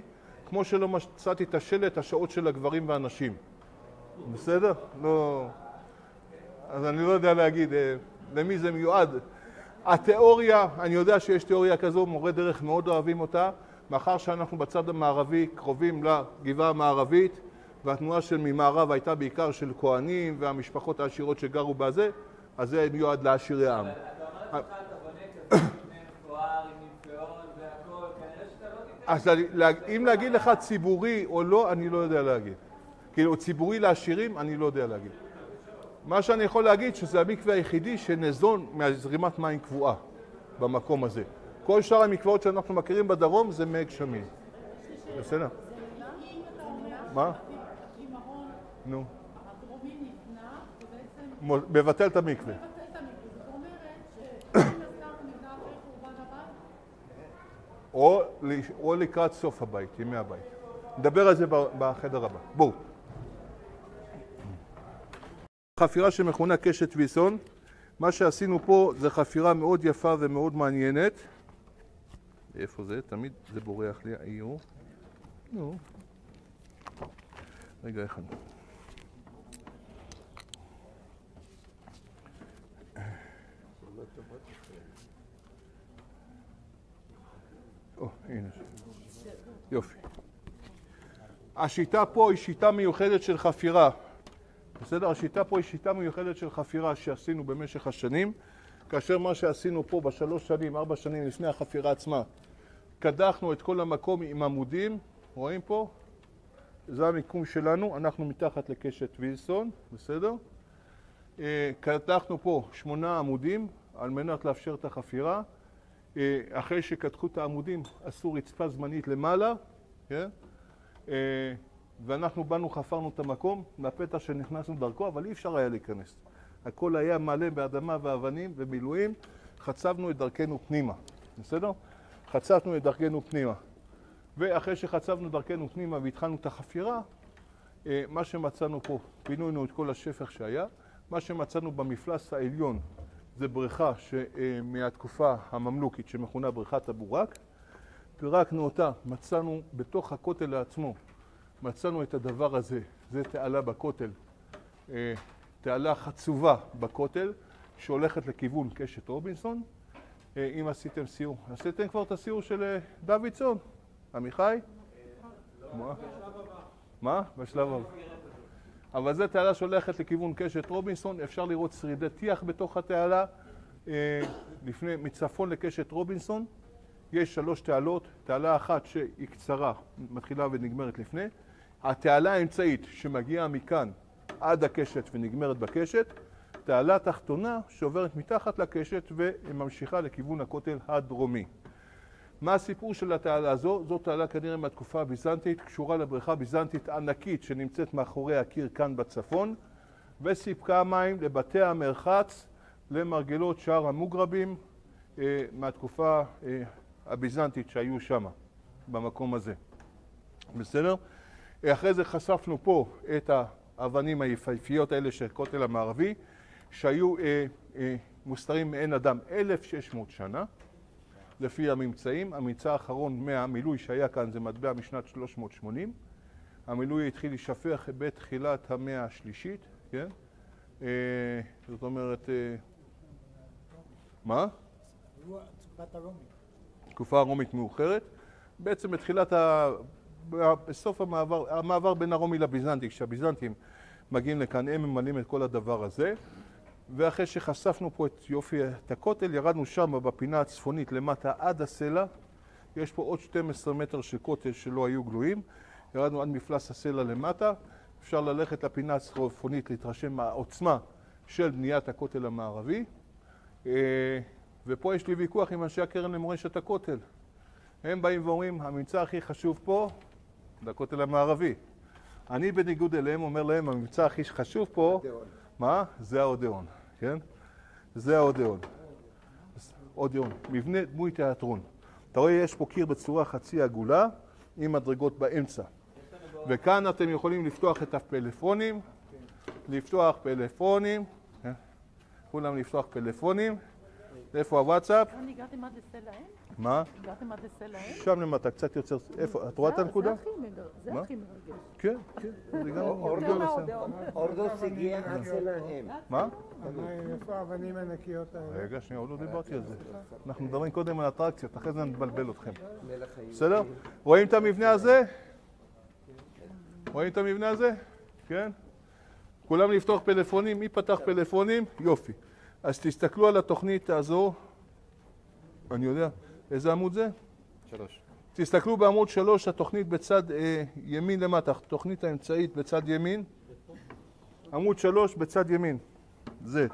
כמו שלא מצאתי את השלט, השעות של הגברים והנשים. בסדר? לא... אז אני לא יודע להגיד למי זה מיועד. התיאוריה, אני יודע שיש תיאוריה כזו, מורי דרך מאוד אוהבים אותה, מאחר שאנחנו בצד המערבי קרובים לגבעה המערבית, והתנועה של ממערב הייתה בעיקר של כהנים והמשפחות העשירות שגרו בזה, אז זה מיועד לעשירי העם. אבל אתה אומר לך, אתה בונה כזה מבנה מפואר עם פאון והכל, כנראה שאתה לא תיתן... אז אם להגיד לך ציבורי או לא, אני לא יודע להגיד. כאילו ציבורי לעשירים, אני לא יודע להגיד. מה שאני יכול להגיד שזה המקווה היחידי שנזון מהזרימת מים קבועה במקום הזה. כל שאר המקוואות שאנחנו מכירים בדרום זה מי גשמים. בסדר? מה? נו. הדרומי נבנה ובעצם... מבטל את המקווה. מבטל את המקווה. זאת אומרת שאם נזכר נבנה אחרי חורבן הבית? או לקראת סוף הבית, ימי הבית. נדבר על זה בחדר הבא. בואו. חפירה שמכונה קשת ויסון. מה שעשינו פה זה חפירה מאוד יפה ומאוד מעניינת. איפה זה? תמיד זה בורח לי, האיור. נו. רגע אחד. או, הנה. יופי. השיטה פה היא שיטה מיוחדת של חפירה. בסדר? השיטה פה היא שיטה מיוחדת של חפירה שעשינו במשך השנים, כאשר מה שעשינו פה בשלוש שנים, ארבע שנים לפני החפירה עצמה, קדחנו את כל המקום עם עמודים, רואים פה? זה המיקום שלנו, אנחנו מתחת לקשת וילסון, בסדר? קדחנו פה שמונה עמודים על מנת לאפשר את החפירה. אחרי שקדחו את העמודים עשו רצפה זמנית למעלה, כן? ואנחנו באנו, חפרנו את המקום מהפתח שנכנסנו דרכו, אבל אי אפשר היה להיכנס. הכל היה מלא באדמה ואבנים ומילואים, חצבנו את דרכנו פנימה, בסדר? חצבנו את דרכנו פנימה. ואחרי שחצבנו דרכנו פנימה והתחלנו את החפירה, מה שמצאנו פה, פינינו את כל השפך שהיה, מה שמצאנו במפלס העליון זה בריכה מהתקופה הממלוכית שמכונה בריכת הבורק. פירקנו אותה, מצאנו בתוך הכותל לעצמו, מצאנו את הדבר הזה, זה תעלה בכותל, תעלה חצובה בכותל שהולכת לכיוון קשת רובינסון. אם עשיתם סיור, עשיתם כבר את הסיור של דוידסון? עמיחי? מה? מה? בשלב הבא. אבל זה תעלה שהולכת לכיוון קשת רובינסון, אפשר לראות שרידי טיח בתוך התעלה. לפני, מצפון לקשת רובינסון יש שלוש תעלות, תעלה אחת שהיא קצרה, מתחילה ונגמרת לפני. התעלה האמצעית שמגיעה מכאן עד הקשת ונגמרת בקשת, תעלה תחתונה שעוברת מתחת לקשת וממשיכה לכיוון הכותל הדרומי. מה הסיפור של התעלה הזו? זו תעלה כנראה מהתקופה הביזנטית, קשורה לבריכה ביזנטית ענקית שנמצאת מאחורי הקיר כאן בצפון, וסיפקה מים לבתי המרחץ, למרגלות שער המוגרבים אה, מהתקופה אה, הביזנטית שהיו שם, במקום הזה. בסדר? אחרי זה חשפנו פה את האבנים היפהפיות האלה של הכותל המערבי, שהיו אה, אה, מוסתרים מעין אדם אלף ושש מאות שנה, לפי הממצאים. הממצא האחרון מהמילוי שהיה כאן זה מטבע משנת שלוש מאות ושמונים. המילוי התחיל להישפך בתחילת המאה השלישית, כן? אה, זאת אומרת, אה, מה? תקופת הרומית. תקופה הרומית מאוחרת. בעצם בתחילת ה... בסוף המעבר, המעבר בין הרומי לביזנטי, כשהביזנטים מגיעים לכאן, הם ממלאים את כל הדבר הזה. ואחרי שחשפנו פה את יופי את הכותל, ירדנו שם בפינה הצפונית למטה עד הסלע. יש פה עוד שנים עשר מטר של כותל שלא היו גלויים. ירדנו עד מפלס הסלע למטה. אפשר ללכת לפינה הצפונית להתרשם מהעוצמה של בניית הכותל המערבי. ופה יש לי ויכוח עם אנשי הקרן למורשת הכותל. הם באים ואומרים, הממצא הכי חשוב פה זה הכותל המערבי. אני בניגוד אליהם אומר להם, הממצא הכי חשוב פה, מה? זה האודיאון, כן? זה האודיאון. אודיאון, מבנה דמוי תיאטרון. אתה רואה, יש פה קיר בצורה חצי עגולה, עם מדרגות באמצע. וכאן אתם יכולים לפתוח את הפלאפונים, לפתוח פלאפונים, כולם לפתוח פלאפונים, איפה הוואטסאפ? הגעתם עד לסלע-אם? מה? הגעתם עד לסלע-אם? שם למטה, קצת יוצר... איפה? את רואה את הנקודה? זה מה? הכי מרגש. כן, כן. זה גם... יותר מהאודאון. אורדוס הגיע עד סלע-אם. מה? איפה האבנים הענקיות האלה? רגע, שנייה, עוד לא דיברתי על זה. אנחנו מדברים קודם על אטרקציות, אחרי זה נבלבל אתכם. מלך היהודים. בסדר? רואים את המבנה הזה? רואים את המבנה הזה? כן? כולם לפתוח פלאפונים? מי פתח פלאפונים? יופי. אז תסתכלו על התוכנית הזו. אני יודע. איזה עמוד זה? שלוש. תסתכלו בעמוד שלוש, התוכנית בצד אה, ימין למטה. תוכנית האמצעית בצד ימין. עמוד שלוש בצד ימין. זה.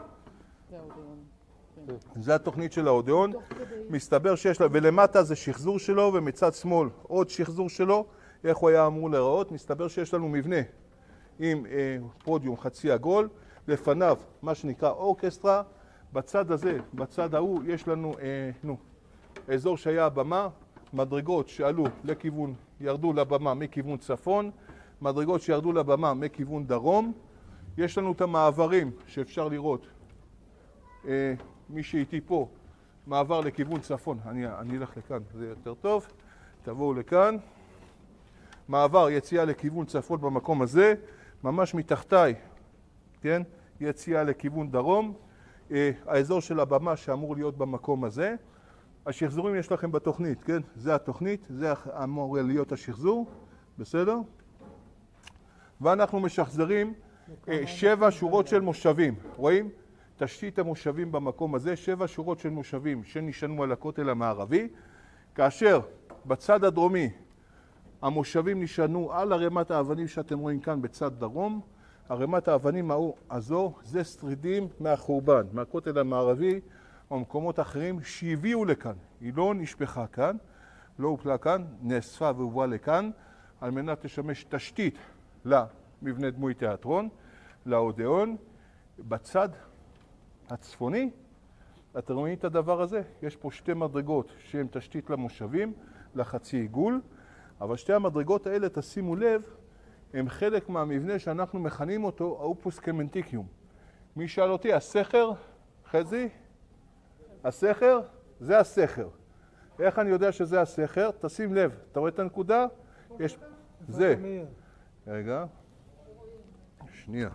זה התוכנית של האודיאון. מסתבר שיש לה, ולמטה זה שחזור שלו, ומצד שמאל עוד שחזור שלו. איך הוא היה אמור להיראות? מסתבר שיש לנו מבנה עם אה, פודיום חצי עגול, לפניו מה שנקרא אורקסטרה, בצד הזה, בצד ההוא, יש לנו אה, נו, אזור שהיה הבמה, מדרגות שעלו לכיוון, ירדו לבמה מכיוון צפון, מדרגות שירדו לבמה מכיוון דרום, יש לנו את המעברים שאפשר לראות, אה, מי שאיתי פה, מעבר לכיוון צפון, אני, אני אלך לכאן, זה יותר טוב, תבואו לכאן, מעבר יציאה לכיוון צפון במקום הזה, ממש מתחתיי, כן? יציאה לכיוון דרום, אה, האזור של הבמה שאמור להיות במקום הזה. השחזורים יש לכם בתוכנית, כן? זה התוכנית, זה אמור להיות השחזור, בסדר? ואנחנו משחזרים אה, שבע שורות של מושבים, רואים? תשתית המושבים במקום הזה, שבע שורות של מושבים שנשענו על הכותל המערבי, כאשר בצד הדרומי המושבים נשענו על הרמת האבנים שאתם רואים כאן בצד דרום. הרמת האבנים הזו זה שרידים מהחורבן, מהכותל המערבי או מקומות אחרים שהביאו לכאן. היא לא נשפחה כאן, לא הופלה כאן, נאספה והובאה לכאן על מנת לשמש תשתית למבנה דמוי תיאטרון, לאודיאון. בצד הצפוני, אתם רואים את הדבר הזה? יש פה שתי מדרגות שהן תשתית למושבים, לחצי עיגול. אבל שתי המדרגות האלה, תשימו לב, הם חלק מהמבנה שאנחנו מכנים אותו האופוס קמנטיקיום. מי שאל אותי, הסכר, חזי? הסכר? זה הסכר. איך אני יודע שזה הסכר? תשים לב, אתה רואה את הנקודה? יש... זה. רגע. שנייה.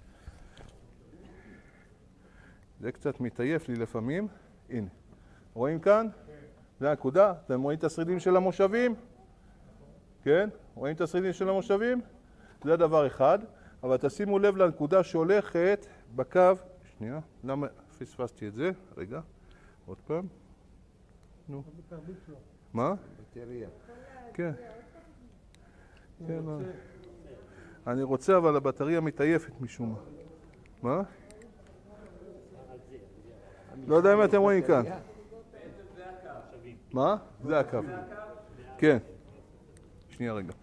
זה קצת מתעייף לי לפעמים. הנה. רואים כאן? זה הנקודה. אתם רואים את השרידים של המושבים? כן? רואים את השרידים של המושבים? זה דבר אחד, אבל תשימו לב לנקודה שהולכת בקו, שנייה, למה פספסתי את זה? רגע, עוד פעם. נו. מה? בטריה. כן. כן, אני רוצה, אבל הבטריה מתעייפת משום מה. מה? לא יודע אם אתם רואים כאן. מה? זה הקו. כן. שנייה רגע.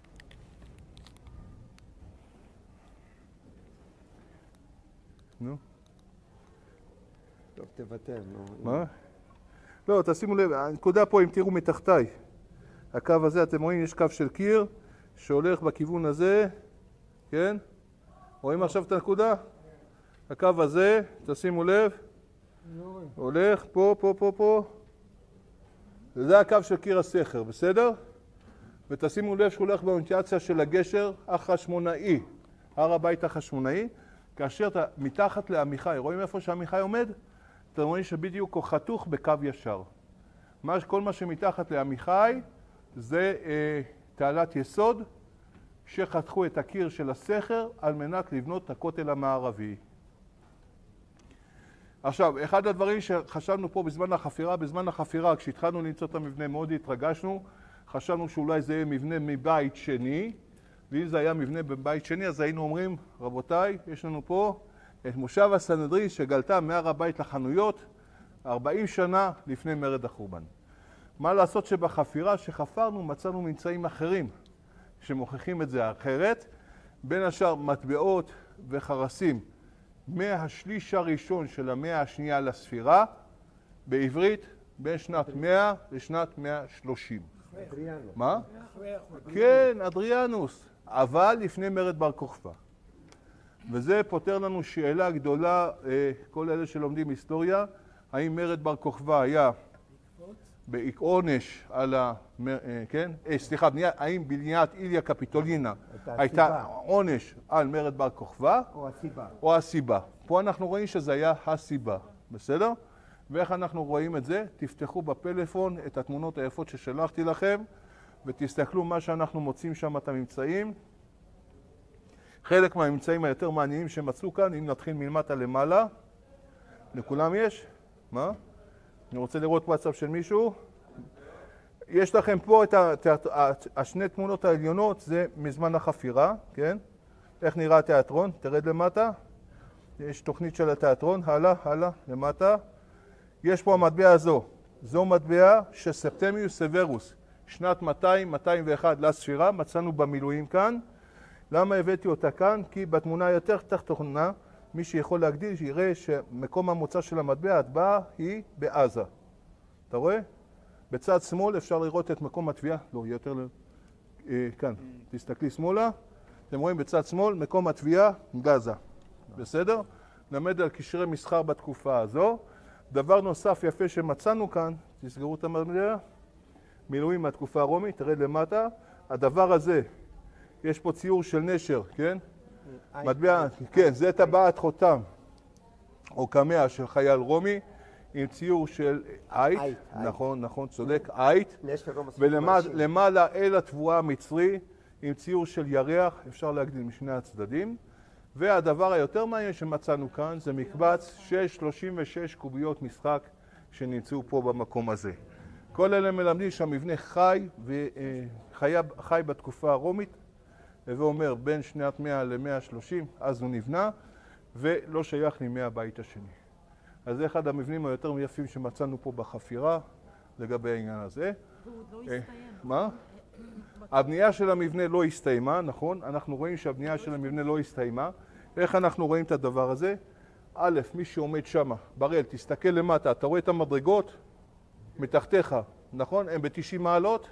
נו. טוב, תוותר, נו. מה? לא, תשימו לב, הנקודה פה, אם תראו מתחתיי, הקו הזה, אתם רואים, יש קו של קיר שהולך בכיוון הזה, כן? רואים עכשיו את הנקודה? הקו הזה, תשימו לב, הולך פה, פה, פה, פה. זה הקו של קיר הסכר, בסדר? ותשימו לב שהוא הולך באוריינטציה של הגשר החשמונאי, הר הבית החשמונאי, כאשר אתה מתחת לעמיחי, רואים איפה שעמיחי עומד? אתם רואים שבדיוק הוא חתוך בקו ישר. מה, כל מה שמתחת לעמיחי זה אה, תעלת יסוד שחתכו את הקיר של הסכר על מנת לבנות את הכותל המערבי. עכשיו, אחד הדברים שחשבנו פה בזמן החפירה, בזמן החפירה כשהתחלנו למצוא את המבנה מאוד התרגשנו, חשבנו שאולי זה יהיה מבנה מבית שני, ואם זה היה מבנה בבית שני אז היינו אומרים, רבותיי, יש לנו פה את מושב הסנהדרין שגלתה מהר הבית לחנויות ארבעים שנה לפני מרד החורבן. מה לעשות שבחפירה שחפרנו מצאנו ממצאים אחרים שמוכיחים את זה אחרת, בין השאר מטבעות וחרסים מהשליש הראשון של המאה השנייה לספירה, בעברית בין שנת מאה לשנת מאה ושלושים. אדריאנוס. מה? כן, אדריאנוס, אבל לפני מרד בר כוכבא. וזה פותר לנו שאלה גדולה, כל אלה שלומדים היסטוריה, האם מרד בר כוכבא היה בעונש על ה... כן? סליחה, האם בניית איליה קפיטולינה הייתה עונש על מרד בר כוכבא? או הסיבה. או הסיבה. פה אנחנו רואים שזה היה הסיבה, בסדר? ואיך אנחנו רואים את זה? תפתחו בפלאפון את התמונות היפות ששלחתי לכם, ותסתכלו מה שאנחנו מוצאים שם את הממצאים. חלק מהממצאים היותר מעניינים שמצאו כאן, אם נתחיל מלמטה למעלה. לכולם יש? מה? אני רוצה לראות וואטסאפ של מישהו. יש לכם פה את השני תמונות העליונות, זה מזמן החפירה, כן? איך נראה התיאטרון? תרד למטה. יש תוכנית של התיאטרון, הלאה, הלאה, למטה. יש פה המטבע הזו. זו מטבע של ספטמיוס סוורוס, שנת מאתיים מאתיים ואחת לספירה, מצאנו במילואים כאן. למה הבאתי אותה כאן? כי בתמונה יותר תחתונה, מי שיכול להגדיל שיראה שמקום המוצא של המטבע הטבעה היא בעזה. אתה רואה? בצד שמאל אפשר לראות את מקום התביעה, לא, יותר אה, כאן, תסתכלי שמאלה, אתם רואים בצד שמאל, מקום התביעה, גזה. בסדר? נלמד על קשרי מסחר בתקופה הזו. דבר נוסף יפה שמצאנו כאן, תסגרו את המטבע, מילואים מהתקופה הרומית, תרד למטה. הדבר הזה, יש פה ציור של נשר, כן? מטבע, כן, זה טבעת חותם או קמע של חייל רומי עם ציור של עית, נכון, נכון, צודק, עית, ולמעלה אל התבואה המצרי עם ציור של ירח, אפשר להגדיל משני הצדדים. והדבר היותר מעניין שמצאנו כאן זה מקבץ של שלושים ושש קוביות משחק שנמצאו פה במקום הזה. כל אלה מלמדים שהמבנה חי וחי בתקופה הרומית, ואומר בין שנת מאה למאה שלושים, אז הוא נבנה, ולא שייך לימי הבית השני. אז זה אחד המבנים היותר יפים שמצאנו פה בחפירה לגבי העניין הזה. והוא עוד לא הסתיים. מה? הבנייה של המבנה לא הסתיימה, נכון? אנחנו רואים שהבנייה של המבנה לא הסתיימה. איך אנחנו רואים את הדבר הזה? א', מי שעומד שם, בראל, תסתכל למטה, אתה רואה את המדרגות? מתחתיך, נכון? הם ב-תשעים מעלות?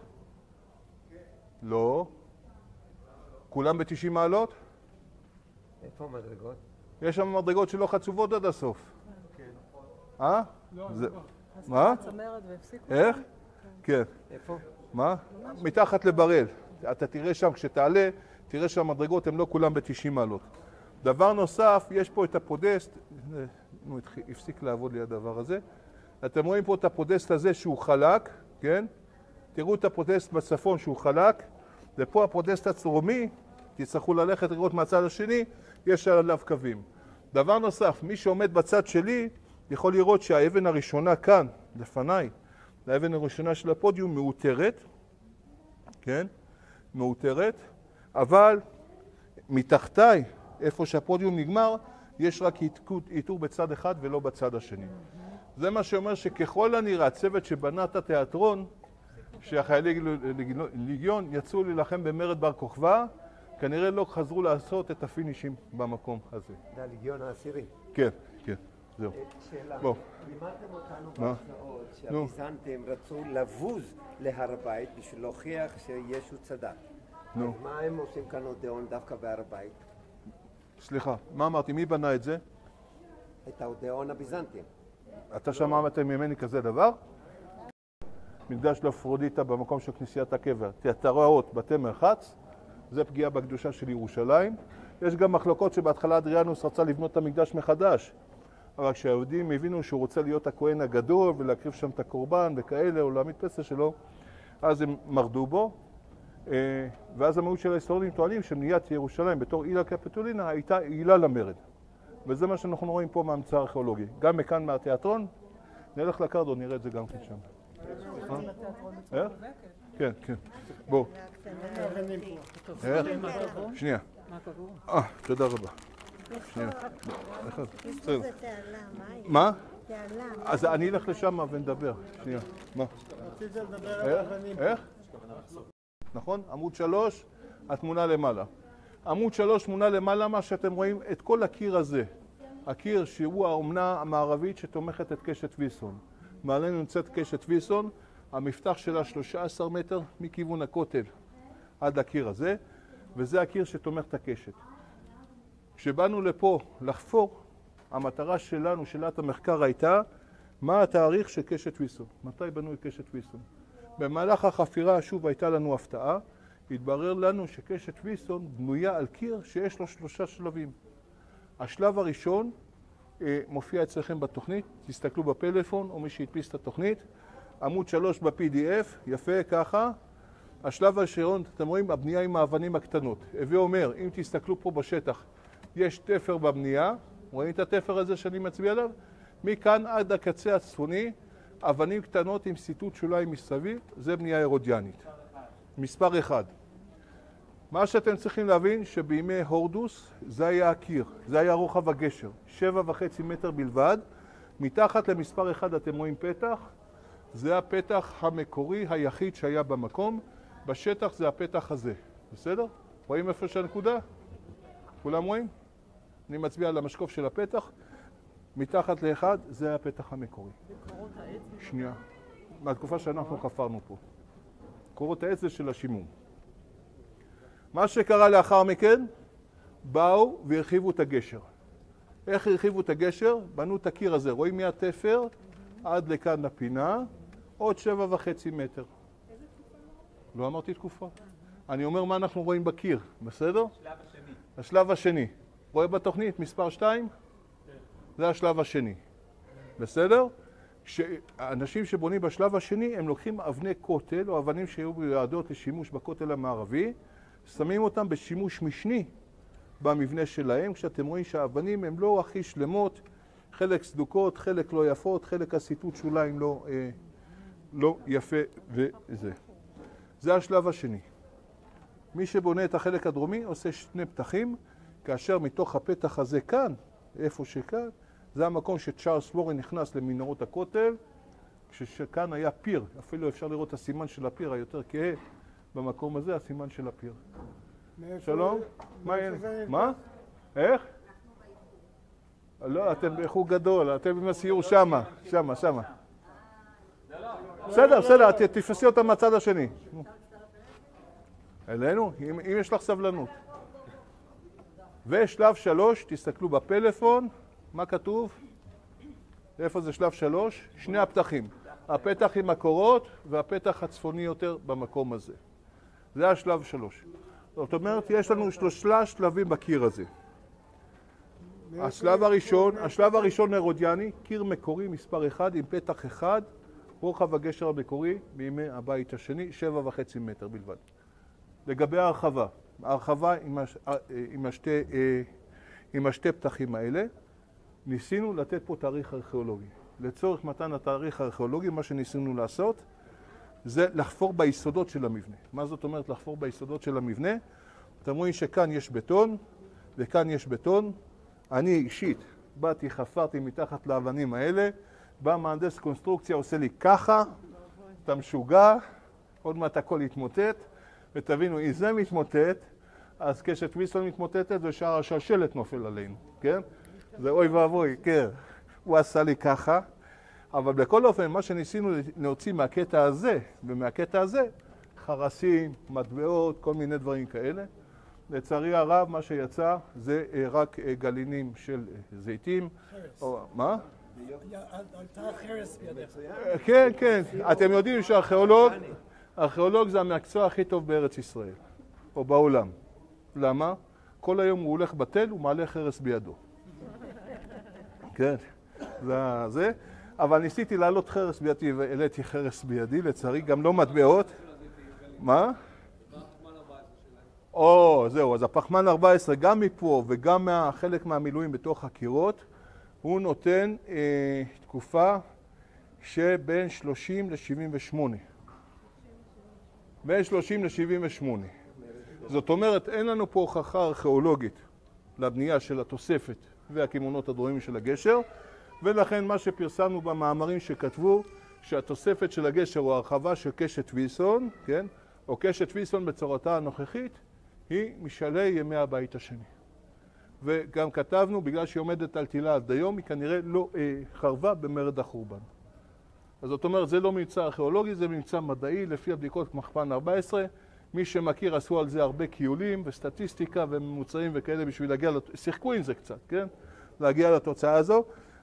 לא. כולם ב-תשעים מעלות? איפה המדרגות? יש שם מדרגות שלא חצובות עד הסוף. אה? מה? איך? כן. איפה? מה? מתחת לבראל. אתה תראה שם, כשתעלה, תראה שהמדרגות הן לא כולם ב-תשעים מעלות. דבר נוסף, יש פה את הפודסט, הוא הפסיק לעבוד לי הדבר הזה. אתם רואים פה את הפודסט הזה שהוא חלק, כן? תראו את הפודסט בצפון שהוא חלק, ופה הפודסט הצרומי, תצטרכו ללכת לראות מהצד השני, יש עליו קווים. דבר נוסף, מי שעומד בצד שלי, יכול לראות שהאבן הראשונה כאן, לפניי, האבן הראשונה של הפודיום מאותרת, כן? מאותרת, אבל מתחתיי, איפה שהפודיום נגמר, יש רק איתור בצד אחד ולא בצד השני. זה מה שאומר שככל הנראה, הצוות שבנה את התיאטרון, שהחיילי ליגיון יצאו להילחם במרד בר כוכבא, כנראה לא חזרו לעשות את הפינישים במקום הזה. זה הליגיון העשירי. כן, כן, זהו. שאלה, בוא. לימדתם אותנו בהרצאות שהביזנטים רצו לבוז להר הבית בשביל להוכיח שישו צדק. נו. מה הם עושים כאן אודאון דווקא בהר הבית? סליחה, מה אמרתי? מי בנה את זה? את האודאון הביזנטים. אתה שמעתם ממני כזה דבר? מקדש לאפרודיטה במקום של כנסיית הקבר. תיאטראות בתי מרחץ, זה פגיעה בקדושה של ירושלים. יש גם מחלוקות שבהתחלה אדריאנוס רצה לבנות את המקדש מחדש. אבל כשהיהודים הבינו שהוא רוצה להיות הכהן הגדול ולהקריב שם את הקורבן וכאלה, או להעמיד פסל שלו, אז הם מרדו בו. ואז המיעוט של ההיסטוריונים טוענים שבניית ירושלים בתור איליה קפיטולינה הייתה עילה למרד. וזה מה שאנחנו רואים פה מהמצא הארכיאולוגי. גם מכאן מהתיאטרון, נלך לקרדו, נראה את זה גם כן שם. איך? כן, כן. בואו. איך? שנייה. אה, תודה רבה. שנייה. מה? אז אני אלך לשם ונדבר. שנייה. מה? רציתי לדבר על אבנים. איך? נכון? עמוד שלוש, התמונה למעלה. עמוד שלוש, תמונה למעלה, מה שאתם רואים, את כל הקיר הזה. הקיר שהוא האומנה המערבית שתומכת את קשת ויסון. מעלינו נמצאת קשת ויסון, המפתח שלה שלושה עשר מטר מכיוון הכותל עד הקיר הזה, וזה הקיר שתומך את הקשת. כשבאנו לפה לחפור, המטרה שלנו, שאלת המחקר הייתה, מה התאריך של קשת ויסון? מתי בנו את קשת ויסון? במהלך החפירה שוב הייתה לנו הפתעה, התברר לנו שקשת ויסון בנויה על קיר שיש לו שלושה שלבים. השלב הראשון אה, מופיע אצלכם בתוכנית, תסתכלו בפלאפון או מי שהדפיס את התוכנית, עמוד שלוש ב-פי די אף, יפה ככה. השלב הראשון, אתם רואים, הבנייה עם האבנים הקטנות. הווה אומר, אם תסתכלו פה בשטח, יש תפר בבנייה, רואים את התפר הזה שאני מצביע עליו? מכאן עד הקצה הצפוני, אבנים קטנות עם סיטוט שוליים מסביב, זה בנייה אירודיאנית. מספר אחד. מה שאתם צריכים להבין שבימי הורדוס זה היה הקיר, זה היה רוחב הגשר, שבע וחצי מטר בלבד. מתחת למספר אחד אתם רואים פתח, זה הפתח המקורי היחיד שהיה במקום, בשטח זה הפתח הזה, בסדר? רואים איפה שהנקודה? כולם רואים? אני מצביע על המשקוף של הפתח, מתחת לאחד זה הפתח המקורי. שנייה, מהתקופה שאנחנו חפרנו פה. קורות העץ זה של השימום. מה שקרה לאחר מכן, באו והרחיבו את הגשר. איך הרחיבו את הגשר? בנו את הקיר הזה, רואים מהתפר עד לכאן לפינה, עוד שבע וחצי מטר. לא אמרתי תקופה. אני אומר מה אנחנו רואים בקיר, בסדר? השלב השני. השלב השני. רואה בתוכנית מספר שתיים? זה השלב השני. בסדר? כשאנשים שבונים בשלב השני הם לוקחים אבני כותל או אבנים שהיו מיועדות לשימוש בכותל המערבי, שמים אותם בשימוש משני במבנה שלהם, כשאתם רואים שהאבנים הן לא הכי שלמות, חלק סדוקות, חלק לא יפות, חלק הסיטוט שוליים לא, אה, לא יפה וזה. זה השלב השני. מי שבונה את החלק הדרומי עושה שני פתחים, כאשר מתוך הפתח הזה כאן, איפה שכאן, זה המקום שצ'ארלס וורן נכנס למנהרות הכותל, כשכאן היה פיר, אפילו אפשר לראות את הסימן של הפיר היותר כהה, במקום הזה הסימן של הפיר. שלום? מה? איך? לא, אתם בחוג גדול, אתם עם הסיור שמה, שמה, שמה. בסדר, בסדר, תפסי אותם מהצד השני. אלינו, אם יש לך סבלנות. ושלב שלוש, תסתכלו בפלאפון, מה כתוב? איפה זה שלב שלוש? שני הפתחים. הפתח עם הקורות והפתח הצפוני יותר במקום הזה. זה השלב שלוש. זאת אומרת, יש לנו שלושה שלבים בקיר הזה. השלב הראשון, השלב הראשון אירודיאני, קיר מקורי מספר אחד עם פתח אחד, רוחב הגשר המקורי בימי הבית השני, שבע וחצי מטר בלבד. לגבי ההרחבה, ההרחבה עם, הש, עם, השתי, עם השתי פתחים האלה, ניסינו לתת פה תאריך ארכיאולוגי. לצורך מתן התאריך הארכיאולוגי, מה שניסינו לעשות, זה לחפור ביסודות של המבנה. מה זאת אומרת לחפור ביסודות של המבנה? אתם רואים שכאן יש בטון, וכאן יש בטון. אני אישית באתי, חפרתי מתחת לאבנים האלה, בא מהנדס קונסטרוקציה, עושה לי ככה, אתה משוגע, עוד מעט הכל יתמוטט, ותבינו, אם זה מתמוטט, אז קשת ויסון מתמוטטת ושאר השלשלת נופל עלינו, כן? זה אוי ואבוי, כן. הוא עשה לי ככה, אבל בכל אופן, מה שניסינו להוציא מהקטע הזה, ומהקטע הזה, חרסים, מטבעות, כל מיני דברים כאלה. לצערי הרב, מה שיצא זה רק גלינים של זיתים. או, מה? עלתה חרס בידיך. כן, כן. אתם יודעים שהארכיאולוג, הארכיאולוג זה המקצוע הכי טוב בארץ ישראל, או בעולם. למה? כל היום הוא הולך בתל, הוא מעלה חרס בידו. כן, זה זה. אבל ניסיתי לעלות חרס בידי והעליתי חרס בידי, לצערי, גם לא מטבעות. מה? או, זהו, אז הפחמן ארבע עשרה, גם מפה וגם חלק מהמילואים בתוך הקירות, הוא נותן אה, תקופה שבין שלושים ל-שבעים ושמונה. בין שלושים ל-שבעים ושמונה. זאת אומרת, אין לנו פה הוכחה ארכיאולוגית לבנייה של התוספת והכימונות הדרומיים של הגשר, ולכן מה שפרסמנו במאמרים שכתבו, שהתוספת של הגשר הוא הרחבה של קשת ויסון, כן? או קשת ויסון בצורתה הנוכחית, היא משלהי ימי הבית השני. וגם כתבנו, בגלל שהיא עומדת על תילה עד היום, היא כנראה לא אה, חרבה במרד החורבן. אז זאת אומרת, זה לא ממצא ארכיאולוגי, זה ממצא מדעי, לפי הבדיקות מחפן ארבע עשרה. מי שמכיר עשו על זה הרבה קיולים וסטטיסטיקה וממוצעים וכאלה בשביל להגיע, לת... שיחקו עם זה קצת, כן? להגיע לתוצאה הזו.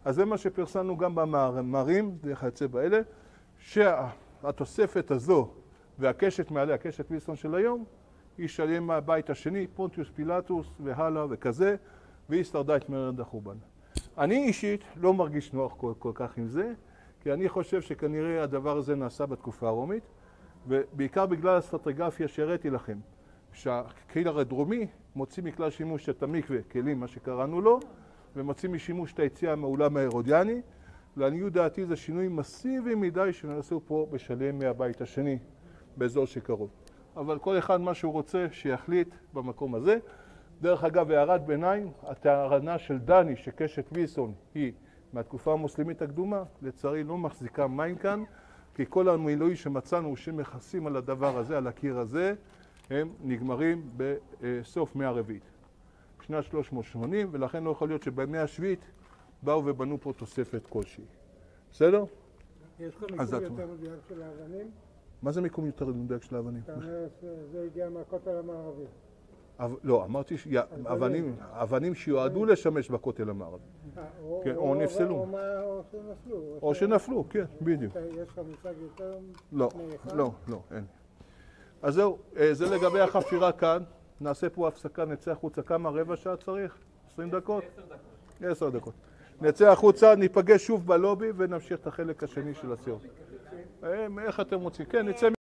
אז זה מה שפרסמנו גם במאמרים, דרך היצא באלה, שהתוספת הזו והקשת מעליה, הקשת וילסון של היום, היא שלם מהבית השני, פונטיוס פילטוס והלאה וכזה, והיא שרדה את מרד החורבן. אני אישית לא מרגיש נוח כל, כל כך עם זה, כי אני חושב שכנראה הדבר הזה נעשה בתקופה הרומית, ובעיקר בגלל הסטרטיגרפיה שהראיתי לכם, שהקהילר הדרומי מוציא מכלל שימוש את המקווה, כלים, מה שקראנו לו, ומוציא משימוש את היציאה מהעולם ההרודיאני, לעניות דעתי זה שינוי מסיבי מדי שנעשו פה בשלם מהבית השני, באזור שקרוב. אבל כל אחד מה שהוא רוצה שיחליט במקום הזה. דרך אגב, הערת ביניים, הטענה של דני שקשת וילסון היא מהתקופה המוסלמית הקדומה, לצערי לא מחזיקה מים כאן, כי כל המילוי שמצאנו שמכסים על הדבר הזה, על הקיר הזה, הם נגמרים בסוף מאה הרביעית, בשנת שלוש מאות ושמונים, ולכן לא יכול להיות שבמאה השביעית באו ובנו פה תוספת כלשהי. בסדר? יש לך מיקום יותר מדויק של האבנים? מה זה מיקום יותר מדויק של האבנים? אתה אומר שזה הגיע מהכותל המערבי. לא, אמרתי אבנים שיועדו לשמש בכותל המערבי. או נפסלו. או שנפלו. או שנפלו, כן, בדיוק. יש לך מושג יותר לא, לא, לא, אין. אז זהו, זה לגבי החפירה כאן. נעשה פה הפסקה, נצא החוצה. כמה? רבע שעה צריך? עשרים דקות? עשר דקות. עשר דקות. נצא החוצה, ניפגש שוב בלובי ונמשיך את החלק השני של הסיור. איך אתם רוצים? כן, נצא